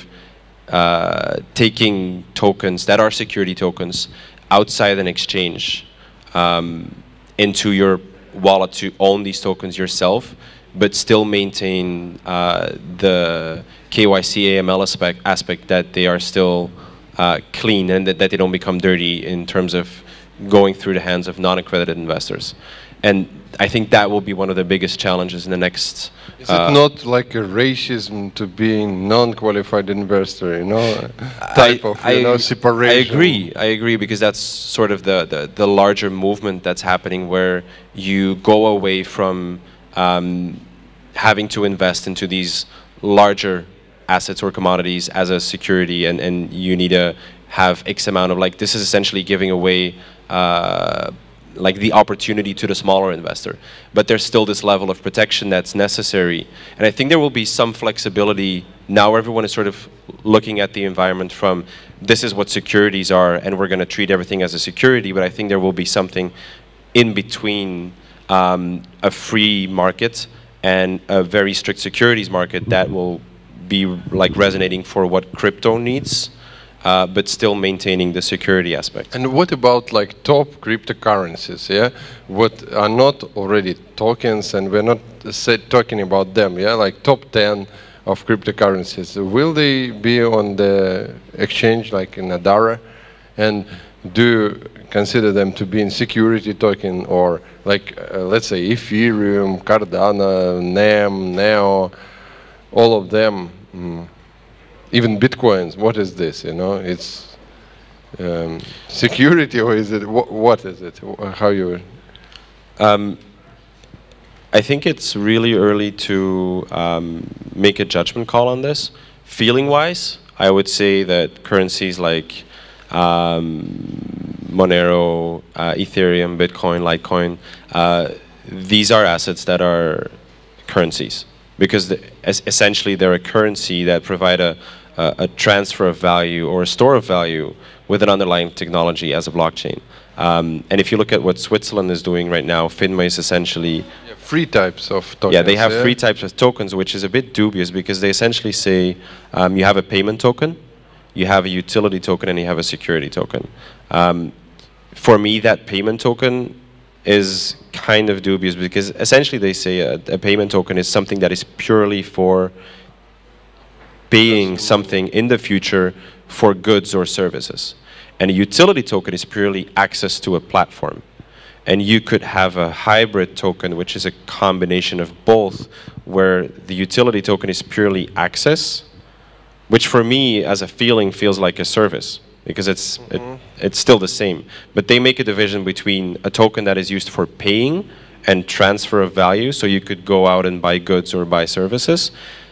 Uh, taking tokens that are security tokens outside an exchange um, into your wallet to own these tokens yourself, but still maintain uh, the K Y C A M L aspect, aspect that they are still uh, clean and that, that they don't become dirty in terms of going through the hands of non-accredited investors. And I think that will be one of the biggest challenges in the next. Is it uh, not like a racism to being non-qualified investor, you know, type I, of, you I, know, separation? I agree, I agree, because that's sort of the, the, the larger movement that's happening where you go away from um, having to invest into these larger assets or commodities as a security, and, and you need to have X amount of, like, this is essentially giving away uh, like the opportunity to the smaller investor. But there's still this level of protection that's necessary. And I think there will be some flexibility. Now everyone is sort of looking at the environment from, this is what securities are, and we're going to treat everything as a security. But I think there will be something in between um, a free market and a very strict securities market that will be like resonating for what crypto needs, uh, but still maintaining the security aspect. And what about like top cryptocurrencies, yeah? What are not already tokens, and we're not say, talking about them, yeah? Like top ten of cryptocurrencies. Will they be on the exchange like in Adara? And do you consider them to be in security token, or like, uh, let's say Ethereum, Cardano, N E M, Neo, all of them, mm, even Bitcoins, what is this, you know? It's um, security, or is it, wh what is it, how you? Um, I think it's really early to um, make a judgment call on this. Feeling-wise, I would say that currencies like um, Monero, uh, Ethereum, Bitcoin, Litecoin, uh, these are assets that are currencies, because the, es essentially they're a currency that provide a, a, a transfer of value or a store of value with an underlying technology as a blockchain. Um, and if you look at what Switzerland is doing right now, FINMA is essentially... Yeah, free types of tokens. Yeah, they have yeah? free types of tokens, which is a bit dubious, because they essentially say um, you have a payment token, you have a utility token, and you have a security token. Um, for me, that payment token is kind of dubious, because essentially they say a, a payment token is something that is purely for paying something in the future for goods or services. And a utility token is purely access to a platform. And you could have a hybrid token, which is a combination of both, where the utility token is purely access, which for me, as a feeling, feels like a service, because it's, mm-hmm. it, it's still the same. But they make a division between a token that is used for paying and transfer of value, so you could go out and buy goods or buy services,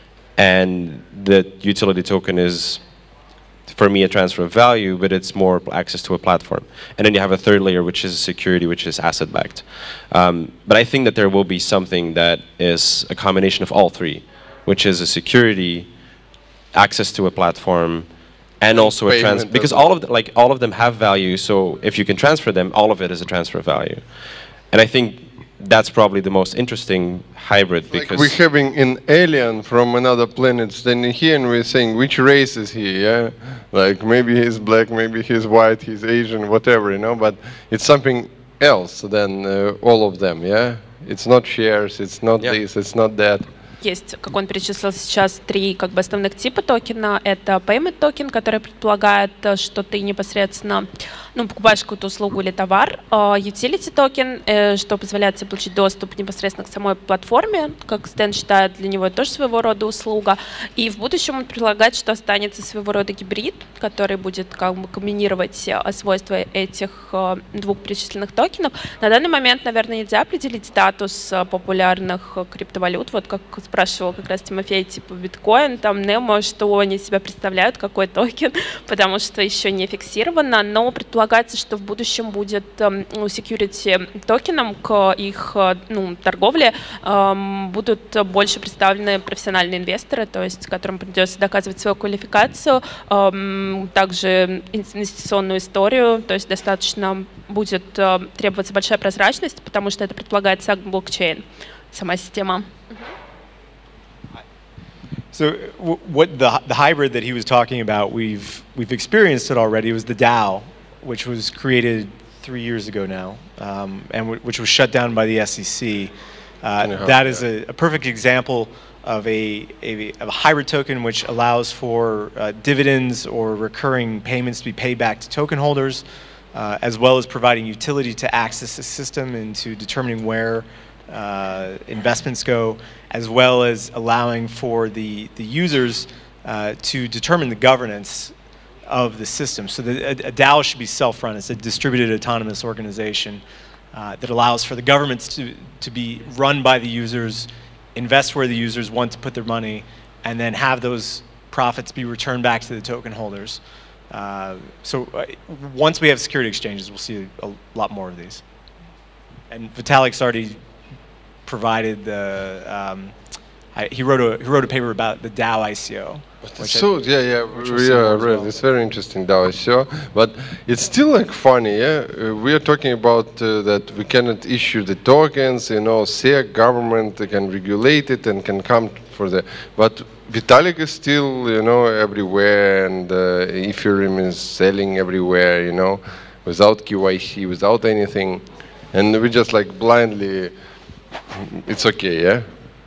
and the utility token is, for me, a transfer of value, but it's more access to a platform. And then you have a third layer, which is security, which is asset-backed. Um, but I think that there will be something that is a combination of all three, which is a security, access to a platform, and also a trans, because all of the, like all of them have value. So if you can transfer them, all of it is a transfer of value. And I think that's probably the most interesting hybrid, like because we're having an alien from another planet standing here, and we're saying which race is he, yeah? Like maybe he's black, maybe he's white, he's Asian, whatever, you know, but it's something else than uh, all of them, yeah? It's not shares, it's not yeah. this, it's not that. Есть, как он перечислил сейчас, три как бы основных типа токена. Это payment токен, который предполагает, что ты непосредственно ну, покупаешь какую-то услугу или товар. Utility токен, что позволяет тебе получить доступ непосредственно к самой платформе, как Стэн считает, для него это тоже своего рода услуга. И в будущем он предлагает, что останется своего рода гибрид, который будет как бы комбинировать свойства этих двух перечисленных токенов. На данный момент, наверное, нельзя определить статус популярных криптовалют, вот как спрашивал как раз Тимофей, типа биткоин, там Немо, что они себя представляют, какой токен, потому что еще не фиксировано, но предполагается, что в будущем будет ну, security токеном к их ну, торговле эм, будут больше представлены профессиональные инвесторы, то есть которым придется доказывать свою квалификацию, эм, также инвестиционную историю, то есть достаточно будет э, требоваться большая прозрачность, потому что это предполагает сам блокчейн, сама система. So what the, the hybrid that he was talking about, we've, we've experienced it already. It was the DAO, which was created three years ago now, um, and w which was shut down by the S E C. Uh, that is a, a perfect example of a, a, of a hybrid token which allows for uh, dividends or recurring payments to be paid back to token holders, uh, as well as providing utility to access the system and to determining where Uh, investments go, as well as allowing for the, the users uh, to determine the governance of the system. So the, a, a DAO should be self-run. It's a distributed autonomous organization uh, that allows for the governments to, to be run by the users, invest where the users want to put their money, and then have those profits be returned back to the token holders. Uh, so uh, once we have security exchanges, we'll see a, a lot more of these. And Vitalik's already provided the, um, I, he wrote a he wrote a paper about the DAO I C O, So yeah, yeah, yeah, right. It's very interesting, that sure. But it's still like funny, yeah. Uh, we are talking about uh, that we cannot issue the tokens, you know, S E C government can regulate it and can come for the. But Vitalik is still, you know, everywhere, and uh, Ethereum is selling everywhere, you know, without K Y C, without anything, and we just like blindly. It's okay, yeah.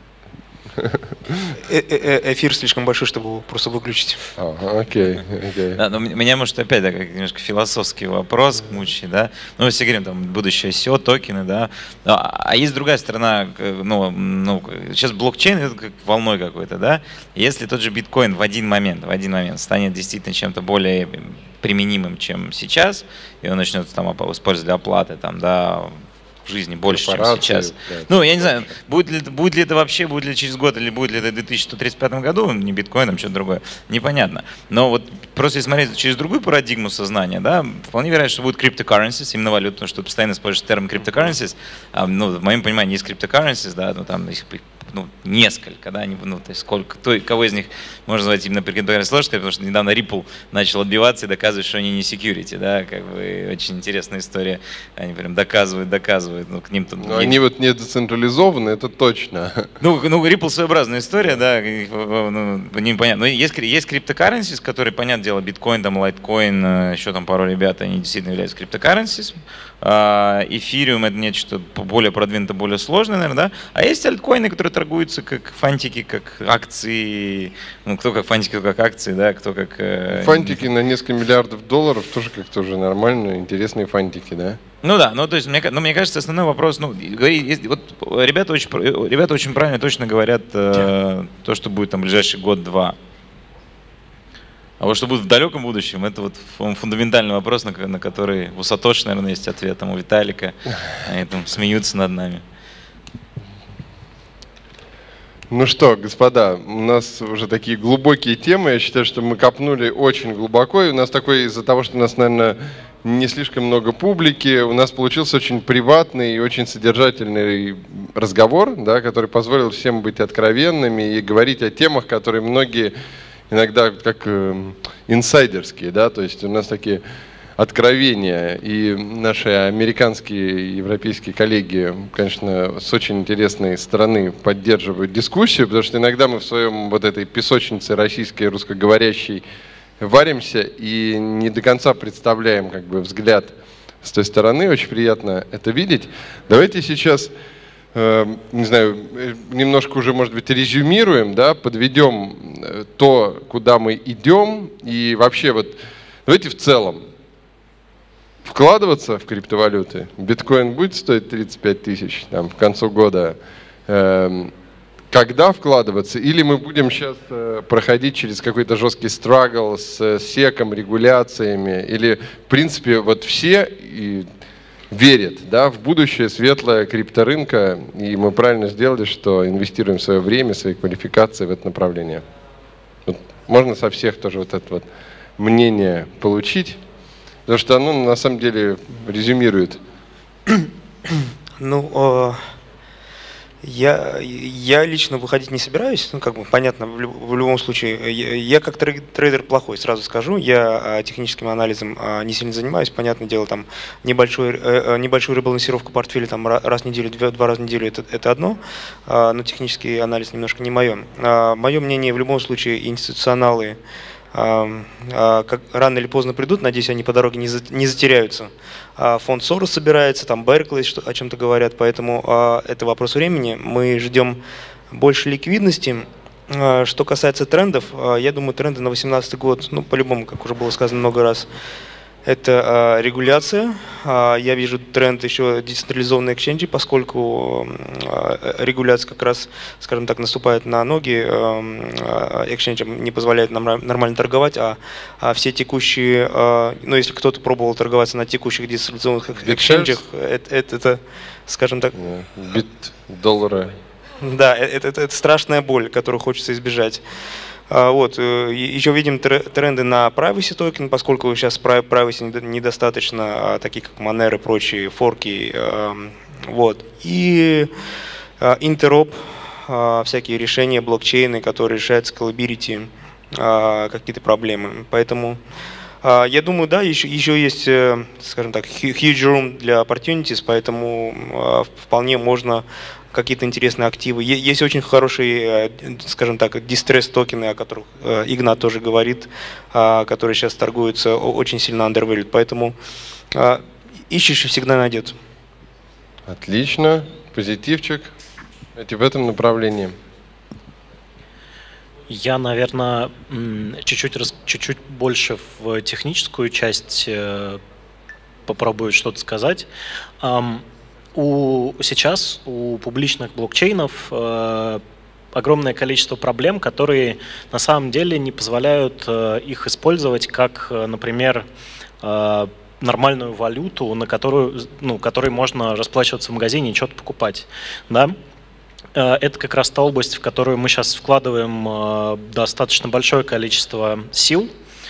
Эфир слишком большой, чтобы его просто выключить. Окей, окей. Да, но меня, может, опять так, немножко философский вопрос мучает, да. Ну, мы все говорим, там, будущее эс и о, токены, да. А, а есть другая сторона, ну, ну, сейчас блокчейн это как волной какой-то, да. Если тот же биткоин в один момент, в один момент станет действительно чем-то более применимым, чем сейчас, и он начнет там использовать для оплаты, там, да, в жизни больше, чем сейчас. Да. Ну, я не знаю, будет ли, будет ли это вообще, будет ли через год, или будет ли это в две тысячи сто тридцать пятом году, не биткоином, что-то другое, непонятно. Но вот просто если смотреть через другую парадигму сознания, да, вполне вероятно, что будет cryptocurrencies, именно валюта, потому что постоянно используешь термин cryptocurrencies. А, ну, в моем понимании есть cryptocurrencies, да, ну, там их ну, несколько, да, ну, то есть сколько, кто, кого из них можно назвать именно cryptocurrency сложно, потому что недавно Ripple начал отбиваться и доказывать, что они не security, да, как бы очень интересная история, они прям доказывают, доказывают, ну, к ним тут... Но они вот не децентрализованы, это точно. Ну, ну Ripple своеобразная история, да, ну, непонятно, но есть, есть cryptocurrencies, которые, понятное дело, биткоин, там, лайткоин, еще там пару ребят, они действительно являются cryptocurrencies. Эфириум это нечто более продвинутое, более сложное, наверное, да. А есть альткоины, которые торгуются как фантики, как акции. Ну, кто как фантики, кто как акции, да, кто как... Фантики на несколько миллиардов долларов тоже как-то уже нормально, интересные фантики, да? Ну да, ну то есть, мне, ну, мне кажется, основной вопрос, ну, есть, вот ребята очень, ребята очень правильно, точно говорят э, то, что будет там ближайший год-два. А вот что будет в далеком будущем, это вот фундаментальный вопрос, на, на который у Сатоши, наверное, есть ответ, там у Виталика, они там смеются над нами. Ну что, господа, у нас уже такие глубокие темы, я считаю, что мы копнули очень глубоко, и у нас такой, из-за того, что у нас, наверное, не слишком много публики, у нас получился очень приватный и очень содержательный разговор, да, который позволил всем быть откровенными и говорить о темах, которые многие... иногда как э, инсайдерские, да, то есть у нас такие откровения, и наши американские и европейские коллеги, конечно, с очень интересной стороны поддерживают дискуссию, потому что иногда мы в своем вот этой песочнице российской, русскоговорящей варимся и не до конца представляем как бы взгляд с той стороны, очень приятно это видеть. Давайте сейчас... не знаю, немножко уже, может быть, резюмируем, да, подведем то, куда мы идем, и вообще вот, давайте в целом вкладываться в криптовалюты. Биткоин будет стоить тридцать пять тысяч там, к концу года. Когда вкладываться? Или мы будем сейчас проходить через какой-то жесткий страгл с секом, регуляциями? Или, в принципе, вот все... и верит, да, в будущее светлое крипторынка, и мы правильно сделали, что инвестируем свое время, свои квалификации в это направление. Вот можно со всех тоже вот это вот мнение получить, потому что оно на самом деле резюмирует. Ну, я, я лично выходить не собираюсь, ну, как бы, понятно, в, в любом случае, я, я как трейдер плохой, сразу скажу, я техническим анализом не сильно занимаюсь, понятное дело, там, небольшой, небольшую ребалансировку портфеля, там, раз в неделю, два, два раза в неделю, это, это одно, но технический анализ немножко не мое. Мое мнение, в любом случае, институционалы, как рано или поздно придут, надеюсь, они по дороге не, за, не затеряются. Фонд Сорос собирается, там Берклey что, о чем-то говорят, поэтому это вопрос времени. Мы ждем больше ликвидности. Что касается трендов, я думаю, тренды на две тысячи восемнадцатый год, ну, по-любому, как уже было сказано много раз, это регуляция. Я вижу тренд еще децентрализованные эксченджи, поскольку регуляция как раз, скажем так, наступает на ноги, эксченджам не позволяет нам нормально торговать, а, а все текущие, ну, если кто-то пробовал торговаться на текущих децентрализованных эксченджах, это, это, это, скажем так... Бит доллара. Да, это, это, это страшная боль, которую хочется избежать. Вот. Еще видим тренды на privacy токен, поскольку сейчас privacy недостаточно, такие как Monero и прочие форки. Вот. И интероп, всякие решения, блокчейны, которые решают scalability какие-то проблемы. Поэтому я думаю, да, еще, еще есть, скажем так, huge room для opportunities, поэтому вполне можно какие-то интересные активы. Есть очень хорошие, скажем так, distress токены, о которых Игнат тоже говорит, которые сейчас торгуются очень сильно undervalued, поэтому ищешь и всегда найдет. Отлично, позитивчик. Это в этом направлении. Я, наверное, чуть-чуть чуть-чуть больше в техническую часть попробую что-то сказать. У, сейчас у публичных блокчейнов огромное количество проблем, которые на самом деле не позволяют их использовать как, например, нормальную валюту, на которую, ну, которой можно расплачиваться в магазине и что-то покупать. Да? Это как раз та область, в которую мы сейчас вкладываем достаточно большое количество сил.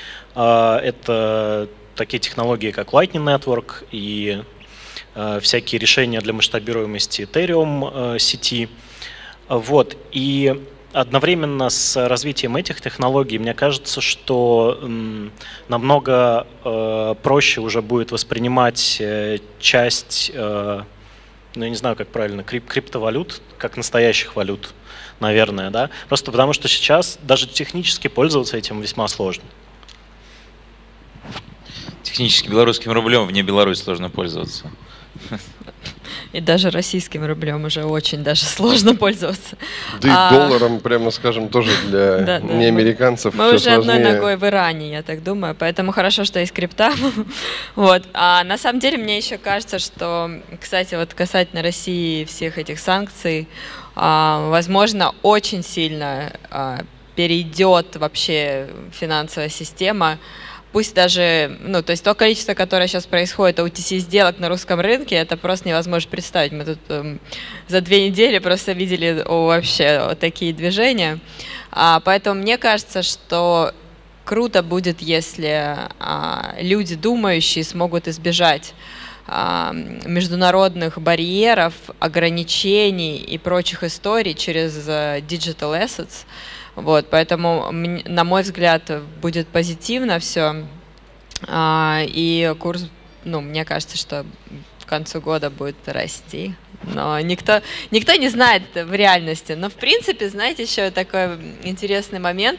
Это такие технологии, как Lightning Network и всякие решения для масштабируемости Ethereum сети. Вот. И одновременно с развитием этих технологий, мне кажется, что намного проще уже будет воспринимать часть, ну, я не знаю, как правильно, крип криптовалют, как настоящих валют, наверное, да? Просто потому что сейчас даже технически пользоваться этим весьма сложно. Технически белорусским рублем вне Беларуси сложно пользоваться. И даже российским рублем уже очень даже сложно пользоваться. Да и а... долларом, прямо скажем, тоже для да, да, неамериканцев. Мы уже сложнее. Одной ногой в Иране, я так думаю, поэтому хорошо, что есть крипта. Вот. А на самом деле мне еще кажется, что, кстати, вот касательно России и всех этих санкций, возможно, очень сильно перейдет вообще финансовая система. Пусть даже, ну, то есть то количество, которое сейчас происходит, о ти си сделок на русском рынке, это просто невозможно представить. Мы тут эм, за две недели просто видели о, вообще о, такие движения. А, поэтому мне кажется, что круто будет, если а, люди, думающие, смогут избежать а, международных барьеров, ограничений и прочих историй через а, digital assets. Вот, поэтому, на мой взгляд, будет позитивно все. И курс, ну, мне кажется, что к концу года будет расти. Но никто, никто не знает в реальности. Но, в принципе, знаете, еще такой интересный момент.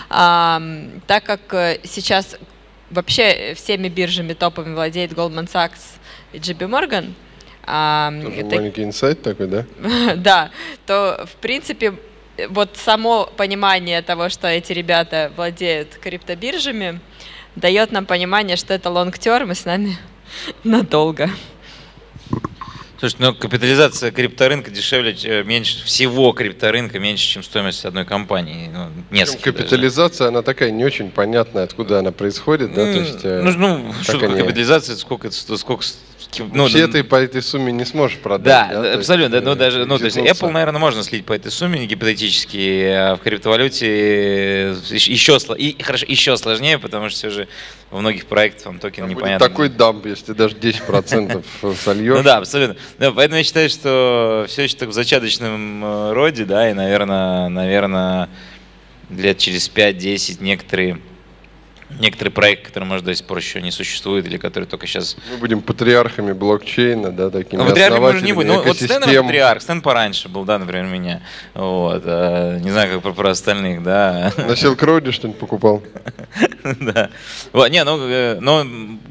Так как сейчас вообще всеми биржами топовыми владеет Goldman Sachs и джей пи Morgan. Тоже это... маленький инсайт такой, да? Да, то, в принципе, вот само понимание того, что эти ребята владеют криптобиржами, дает нам понимание, что это long-term и с нами надолго. Слушай, ну капитализация крипторынка дешевле, меньше всего крипторынка, меньше, чем стоимость одной компании. Ну, капитализация, даже. Она такая не очень понятная, откуда она происходит, да? То есть, ну, ну что такое они... капитализация, сколько, сколько ну, все да, ты по этой сумме не сможешь продать. Да, да абсолютно. Есть, ну, даже, ну, то есть Apple, наверное, можно слить по этой сумме гипотетически, а в криптовалюте еще, и, хорошо, еще сложнее, потому что все же во многих проектах там токен там непонятно. Такой дамп, если даже десять процентов сольешь. Ну да, абсолютно. Да, поэтому я считаю, что все еще так в зачаточном роде, да, и, наверное, наверное лет через пять-десять некоторые Некоторые проекты, которые, может, до сих пор еще не существуют, или которые только сейчас... Мы будем патриархами блокчейна, да, такими ну, основателями не будем. Ну, вот Стэн патриарх, Стэн пораньше был, да, например, меня. Вот. А, не знаю, как про, про остальных, да. На Silk Road что-нибудь покупал? Да. Не, ну...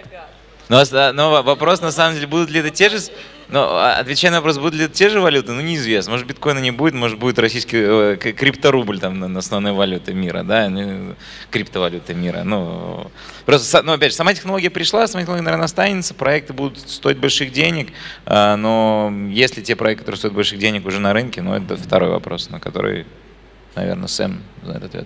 Но вопрос, на самом деле, будут ли это те же... Но, отвечая на вопрос, будут ли это те же валюты, ну неизвестно. Может, биткоина не будет, может, будет российский э, крипторубль там основной валютой мира, да, криптовалюты мира. Ну, просто, ну, опять же, сама технология пришла, сама технология, наверное, останется, проекты будут стоить больших денег, э, но если те проекты, которые стоят больших денег, уже на рынке, ну, это второй вопрос, на который, наверное, Сэм знает ответ.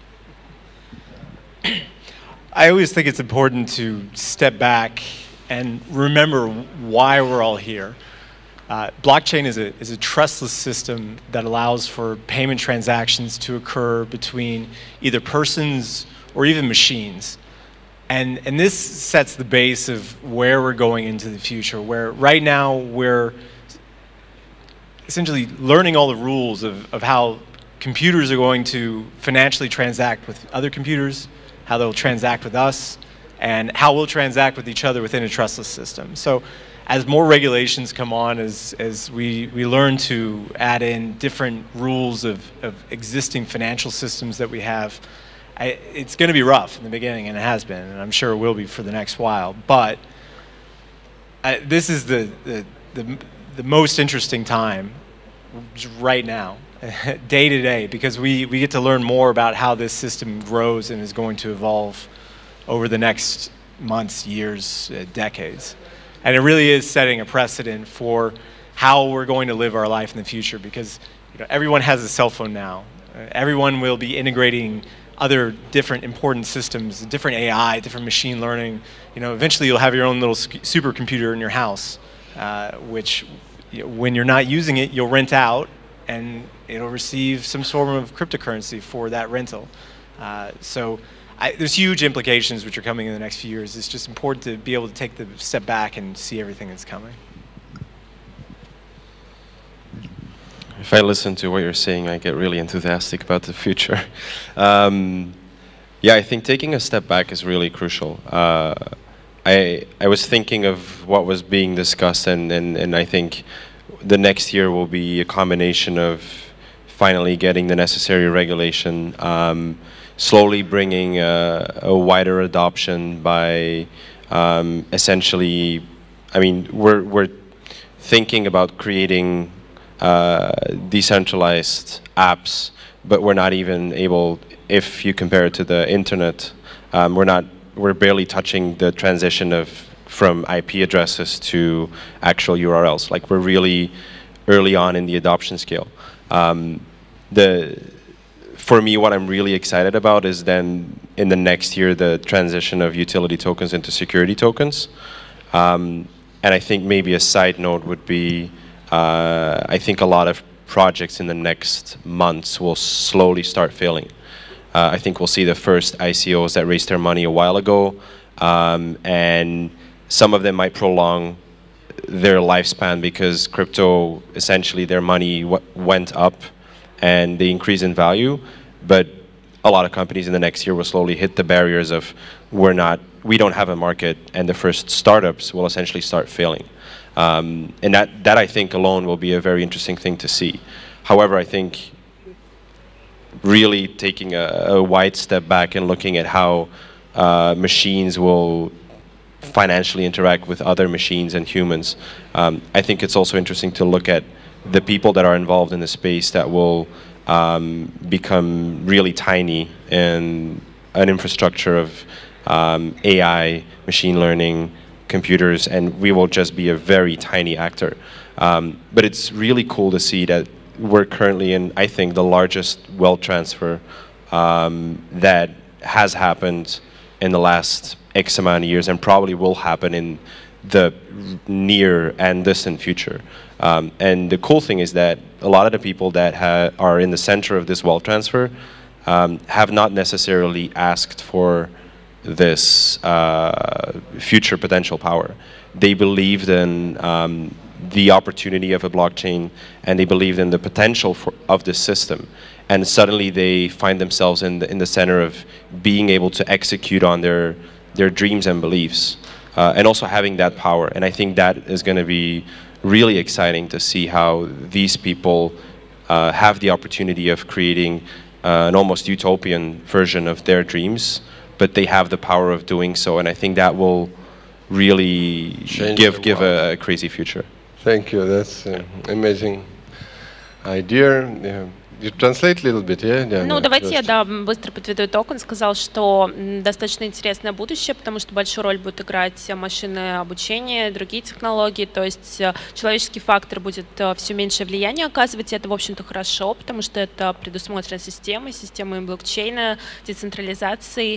I always think it's important to step back and remember why we're all here. Uh, blockchain is a, is a trustless system that allows for payment transactions to occur between either persons or even machines. And, and this sets the base of where we're going into the future, where right now we're essentially learning all the rules of, of how computers are going to financially transact with other computers, how they'll transact with us, and how we'll transact with each other within a trustless system. So as more regulations come on, as, as we, we learn to add in different rules of, of existing financial systems that we have, I, it's going to be rough in the beginning, and it has been, and I'm sure it will be for the next while. But I, this is the, the, the, the most interesting time right now, day to day, because we, we get to learn more about how this system grows and is going to evolve over the next months, years, uh, decades. And it really is setting a precedent for how we're going to live our life in the future, because you know, everyone has a cell phone now. Uh, everyone will be integrating other different important systems, different A I, different machine learning. You know, eventually you'll have your own little supercomputer in your house, uh, which you know, when you're not using it, you'll rent out, and it'll receive some sort of cryptocurrency for that rental. Uh, so I, there's huge implications which are coming in the next few years. It's just important to be able to take the step back and see everything that's coming. If I listen to what you're saying, I get really enthusiastic about the future. Um, yeah, I think taking a step back is really crucial. Uh, I I was thinking of what was being discussed, and, and, and I think the next year will be a combination of finally getting the necessary regulation, um, slowly bringing a, a wider adoption by um, essentially, I mean, we're, we're thinking about creating uh, decentralized apps, but we're not even able, if you compare it to the internet, um, we're not, we're barely touching the transition of from I P addresses to actual U R Ls. Like, we're really early on in the adoption scale. Um, the For me, what I'm really excited about is then in the next year, the transition of utility tokens into security tokens. Um, and I think maybe a side note would be, uh, I think a lot of projects in the next months will slowly start failing. Uh, I think we'll see the first I C Os that raised their money a while ago, um, and some of them might prolong their lifespan because crypto, essentially their money w went up and they increase in value, but a lot of companies in the next year will slowly hit the barriers of we're not, we don't have a market, and the first startups will essentially start failing. Um, and that, that I think alone will be a very interesting thing to see. However, I think really taking a, a wide step back and looking at how uh, machines will financially interact with other machines and humans, um, I think it's also interesting to look at the people that are involved in the space that will um, become really tiny in an infrastructure of um, A I, machine learning, computers, and we will just be a very tiny actor. Um, but it's really cool to see that we're currently in, I think, the largest wealth transfer um, that has happened in the last X amount of years and probably will happen in the near and distant future. Um, and the cool thing is that a lot of the people that ha are in the center of this wealth transfer um, have not necessarily asked for this uh, future potential power. They believed in um, the opportunity of a blockchain, and they believed in the potential for, of this system. And suddenly they find themselves in the, in the center of being able to execute on their, their dreams and beliefs, uh, and also having that power. And I think that is going to be really exciting to see how these people uh, have the opportunity of creating uh, an almost utopian version of their dreams, but they have the power of doing so. And I think that will really Change give, give a, a crazy future. Thank you. That's an amazing idea. Yeah. You translate a little bit, yeah? Yeah, ну, yeah, давайте just... я да, быстро подведу итог. Он сказал, что достаточно интересное будущее, потому что большую роль будут играть машинное обучение, другие технологии, то есть человеческий фактор будет все меньшее влияние оказывать, и это, в общем-то, хорошо, потому что это предусмотрено системой, системой блокчейна, децентрализацией,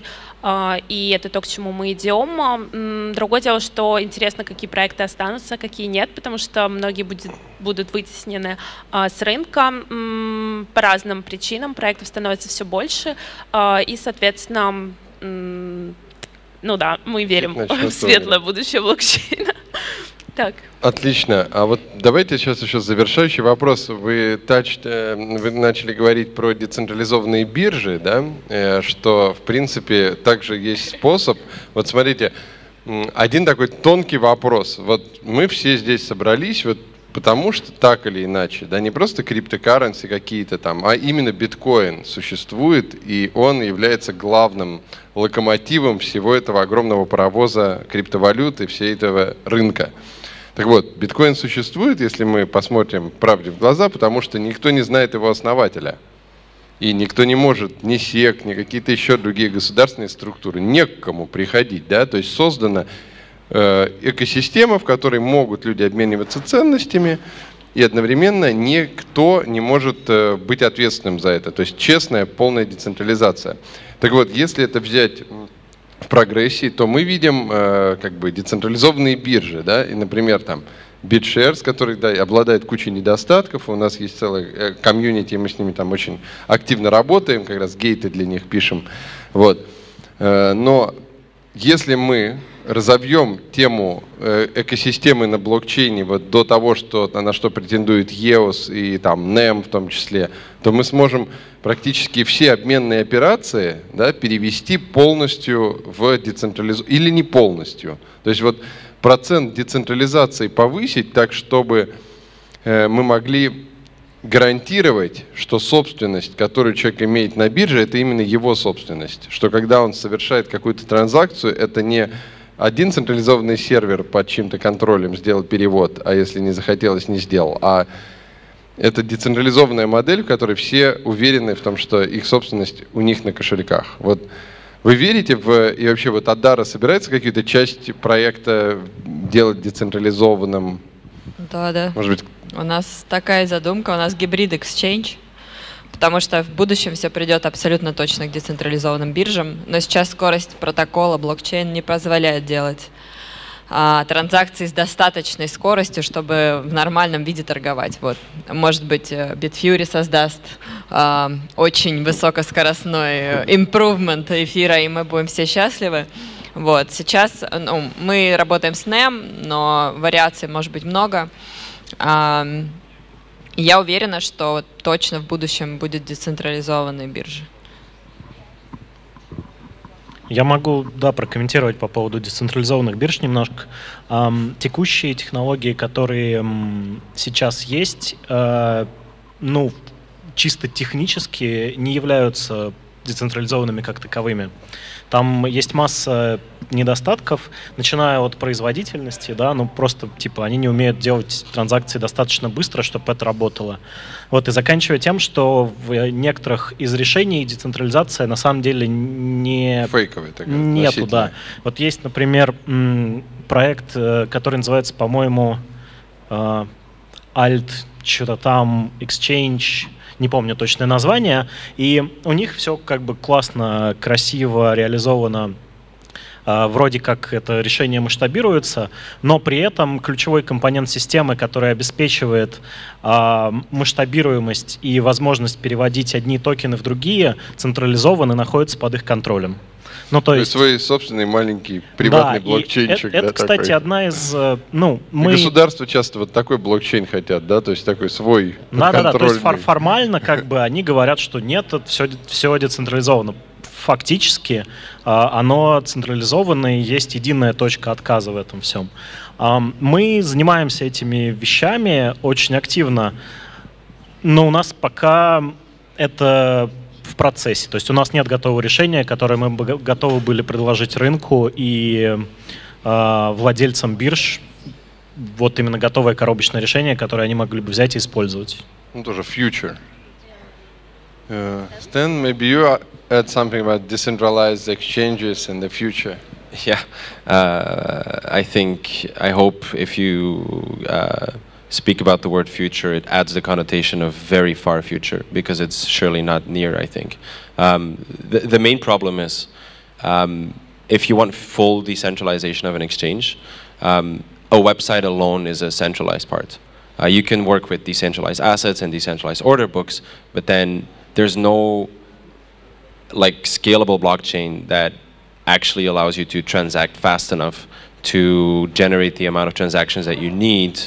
и это то, к чему мы идем. Другое дело, что интересно, какие проекты останутся, какие нет, потому что многие будет, будут вытеснены с рынка. По разным причинам проектов становится все больше, и, соответственно, ну да, мы верим в светлое будущее блокчейна. Так. Отлично. А вот давайте сейчас еще завершающий вопрос. Вы, тач, вы начали говорить про децентрализованные биржи, да? Что, в принципе, также есть способ. Вот смотрите, один такой тонкий вопрос. Вот мы все здесь собрались, вот потому что так или иначе, да, не просто криптокарренси какие-то там, а именно биткоин существует, и он является главным локомотивом всего этого огромного паровоза криптовалют и всего этого рынка. Так вот, биткоин существует, если мы посмотрим правде в глаза, потому что никто не знает его основателя. И никто не может, ни сек, ни какие-то еще другие государственные структуры, не к кому приходить, да, то есть создана экосистема, в которой могут люди обмениваться ценностями, и одновременно никто не может быть ответственным за это. То есть честная, полная децентрализация. Так вот, если это взять в прогрессии, то мы видим как бы децентрализованные биржи, да, и, например, там BitShares, который, да, обладает кучей недостатков, у нас есть целая комьюнити, мы с ними там очень активно работаем, как раз гейты для них пишем. Вот. Но если мы разовьем тему экосистемы на блокчейне вот до того, что, на что претендует и о эс и там нэм в том числе, то мы сможем практически все обменные операции, да, перевести полностью в децентрализацию, или не полностью. То есть вот процент децентрализации повысить так, чтобы мы могли гарантировать, что собственность, которую человек имеет на бирже, это именно его собственность. Что когда он совершает какую-то транзакцию, это не один централизованный сервер под чьим-то контролем сделал перевод, а если не захотелось, не сделал. А это децентрализованная модель, в которой все уверены в том, что их собственность у них на кошельках. Вот вы верите в... И вообще вот Адара собирается какую-то часть проекта делать децентрализованным? Да, да. Может быть... У нас такая задумка, у нас гибрид exchange, потому что в будущем все придет абсолютно точно к децентрализованным биржам, но сейчас скорость протокола блокчейн не позволяет делать а, транзакции с достаточной скоростью, чтобы в нормальном виде торговать. Вот. Может быть, Bitfury создаст а, очень высокоскоростной improvement эфира, и мы будем все счастливы. Вот. Сейчас ну, мы работаем с нэм, но вариаций может быть много. А, Я уверена, что точно в будущем будет децентрализованные биржи. Я могу, да, прокомментировать по поводу децентрализованных бирж немножко. Эм, текущие технологии, которые эм, сейчас есть, э, ну, чисто технически не являются децентрализованными как таковыми. Там есть масса недостатков, начиная от производительности, да, ну просто типа они не умеют делать транзакции достаточно быстро, чтобы это работало. Вот, и заканчивая тем, что в некоторых из решений децентрализация на самом деле не... Фейковая такая. Нету, да. Вот есть, например, проект, который называется, по-моему, Alt, что-то там, Exchange, не помню точное название, и у них все как бы классно, красиво реализовано, вроде как это решение масштабируется, но при этом ключевой компонент системы, который обеспечивает масштабируемость и возможность переводить одни токены в другие, централизованно находится под их контролем. Ну, то, то есть свой собственный маленький приватный да, блокчейнчик. Это, да, это кстати, такой. одна из... Ну, мы... Государства часто вот такой блокчейн хотят, да, то есть такой свой да, да, да, то есть фор формально как бы они говорят, что нет, это все, все децентрализовано. Фактически оно централизовано, и есть единая точка отказа в этом всем. Мы занимаемся этими вещами очень активно, но у нас пока это в процессе. То есть у нас нет готового решения, которое мы бы готовы были предложить рынку и э, владельцам бирж. Вот именно готовое коробочное решение, которое они могли бы взять и использовать. Ну, тоже future. Uh, Stan, maybe you add something about decentralized exchanges in the future. Yeah, uh, I think, I hope if you uh, speak about the word future, it adds the connotation of very far future, because it's surely not near, I think. Um, the, the main problem is, um, if you want full decentralization of an exchange, um, a website alone is a centralized part. Uh, you can work with decentralized assets and decentralized order books, but then there's no like scalable blockchain that actually allows you to transact fast enough to generate the amount of transactions that you need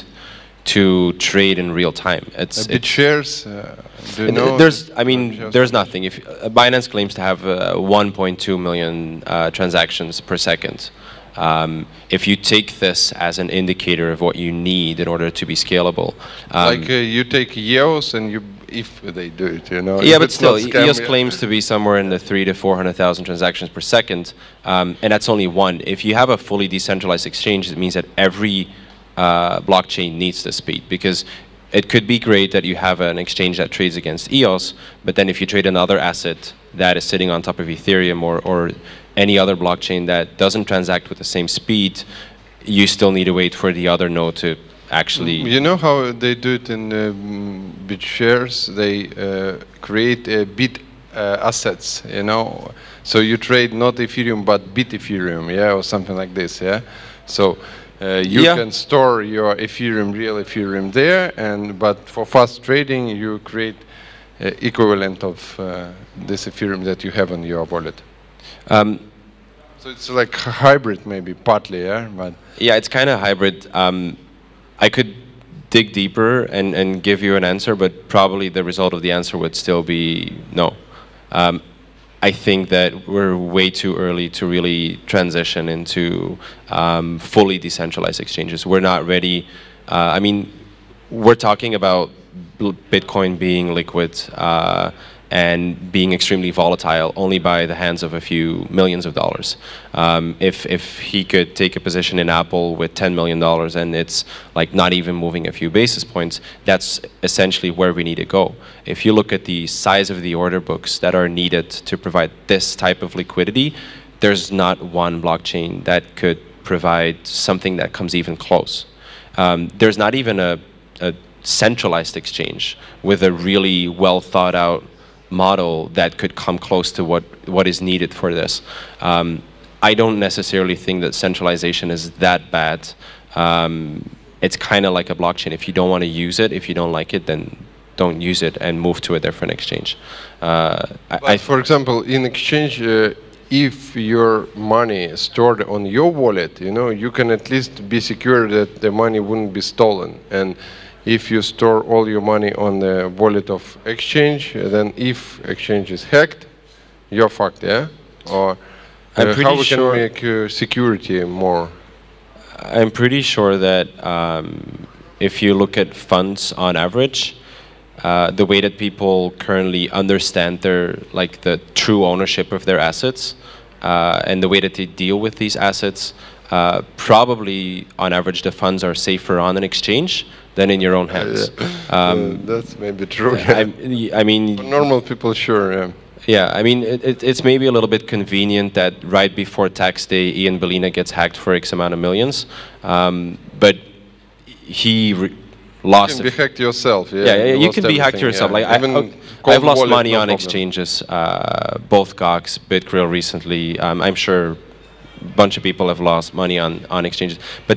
to trade in real time. It's uh, BitShares. Uh, do you know there's, I mean, there's nothing. If uh, Binance claims to have uh, one point two million uh, transactions per second. Um, if you take this as an indicator of what you need in order to be scalable, um, like uh, you take E O S and you, if they do it, you know. Yeah, but still, E O S claims to be somewhere in the three to four hundred thousand transactions per second, um, and that's only one. If you have a fully decentralized exchange, it means that every uh, blockchain needs the speed, because it could be great that you have an exchange that trades against E O S, but then if you trade another asset that is sitting on top of Ethereum or, or any other blockchain that doesn't transact with the same speed, you still need to wait for the other node to actually... You know how they do it in um, BitShares? They uh, create uh, bit uh, assets, you know? So you trade not Ethereum, but bit Ethereum, yeah, or something like this, yeah? So uh, you yeah. can store your Ethereum, real Ethereum there, and but for fast trading, you create uh, equivalent of uh, this Ethereum that you have on your wallet. Um, so it's like a hybrid, maybe partly, yeah. But yeah, it's kind of hybrid. Um, I could dig deeper and and give you an answer, but probably the result of the answer would still be no. Um, I think that we're way too early to really transition into um, fully decentralized exchanges. We're not ready. Uh, I mean, we're talking about Bitcoin being liquid. Uh, and being extremely volatile only by the hands of a few millions of dollars. Um, if, if he could take a position in Apple with ten million dollars and it's like not even moving a few basis points, that's essentially where we need to go. If you look at the size of the order books that are needed to provide this type of liquidity, there's not one blockchain that could provide something that comes even close. Um, there's not even a, a centralized exchange with a really well thought out model that could come close to what, what is needed for this. Um, I don't necessarily think that centralization is that bad. Um, it's kind of like a blockchain. If you don't want to use it, if you don't like it, then don't use it and move to a different exchange. Uh, but I, for example, in exchange, uh, if your money is stored on your wallet, you know, you can at least be secure that the money wouldn't be stolen. And if you store all your money on the wallet of exchange, then if exchange is hacked, you're fucked, yeah? Or uh, how we sure can make uh, security more? I'm pretty sure that um, if you look at funds on average, uh, the way that people currently understand their, like the true ownership of their assets uh, and the way that they deal with these assets, uh, probably on average the funds are safer on an exchange than in your own hands. Uh, yeah. um, uh, that's maybe true. I, I mean, for normal people, sure. Yeah. Yeah, I mean, it, it, it's maybe a little bit convenient that right before tax day, Ian Bellina gets hacked for X amount of millions, um, but he re lost. You can be hacked yourself. Yeah, yeah, yeah you, you can be hacked yourself. Yeah. Like Even I, I've lost wallet, money no on problem. exchanges, uh, both Gox, BitGrill recently. Um, I'm sure a bunch of people have lost money on on exchanges, but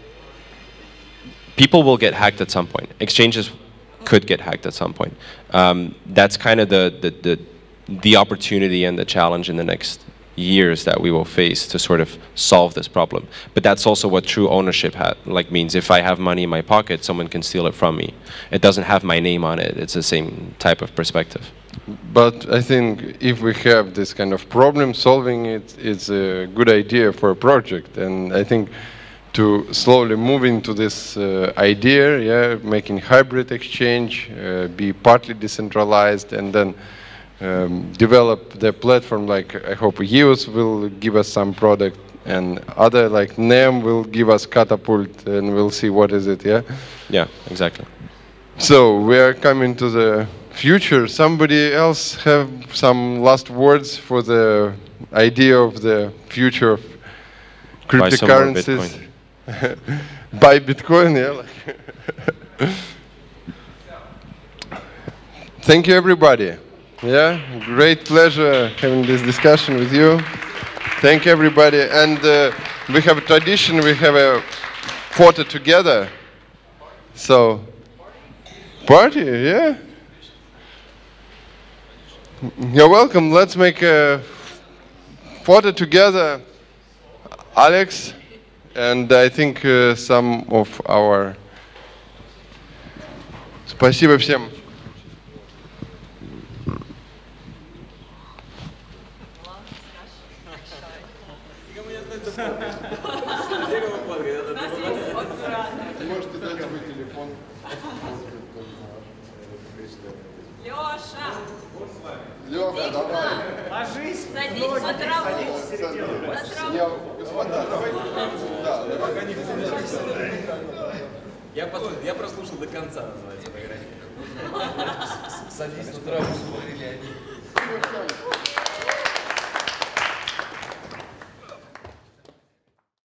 people will get hacked at some point. Exchanges could get hacked at some point. Um, that's kind of the, the the the opportunity and the challenge in the next years that we will face to sort of solve this problem. But that's also what true ownership ha like means. If I have money in my pocket, someone can steal it from me. It doesn't have my name on it. It's the same type of perspective. But I think if we have this kind of problem, solving it is a good idea for a project. And I think to slowly move into this uh, idea, yeah, making hybrid exchange, uh, be partly decentralized, and then um, develop the platform. Like I hope E O S will give us some product, and other like N E M will give us Catapult, and we'll see what is it. Yeah. Yeah. Exactly. So we are coming to the future. Somebody else have some last words for the idea of the future of cryptocurrencies? Buy Bitcoin, yeah. Like Thank you, everybody. Yeah, great pleasure having this discussion with you. Thank you, everybody. And uh, we have a tradition. We have a photo together. So, party, yeah. You're welcome. Let's make a photo together, Alex, and I think uh, some of our... Спасибо всем. Можете дать свой телефон. Леша! Леша, давай. Ложись. Садись на траву. Господа, давайте. Да, давай. Я, послушал, я прослушал до конца, называется, программа. Садись на траву, смотрели они.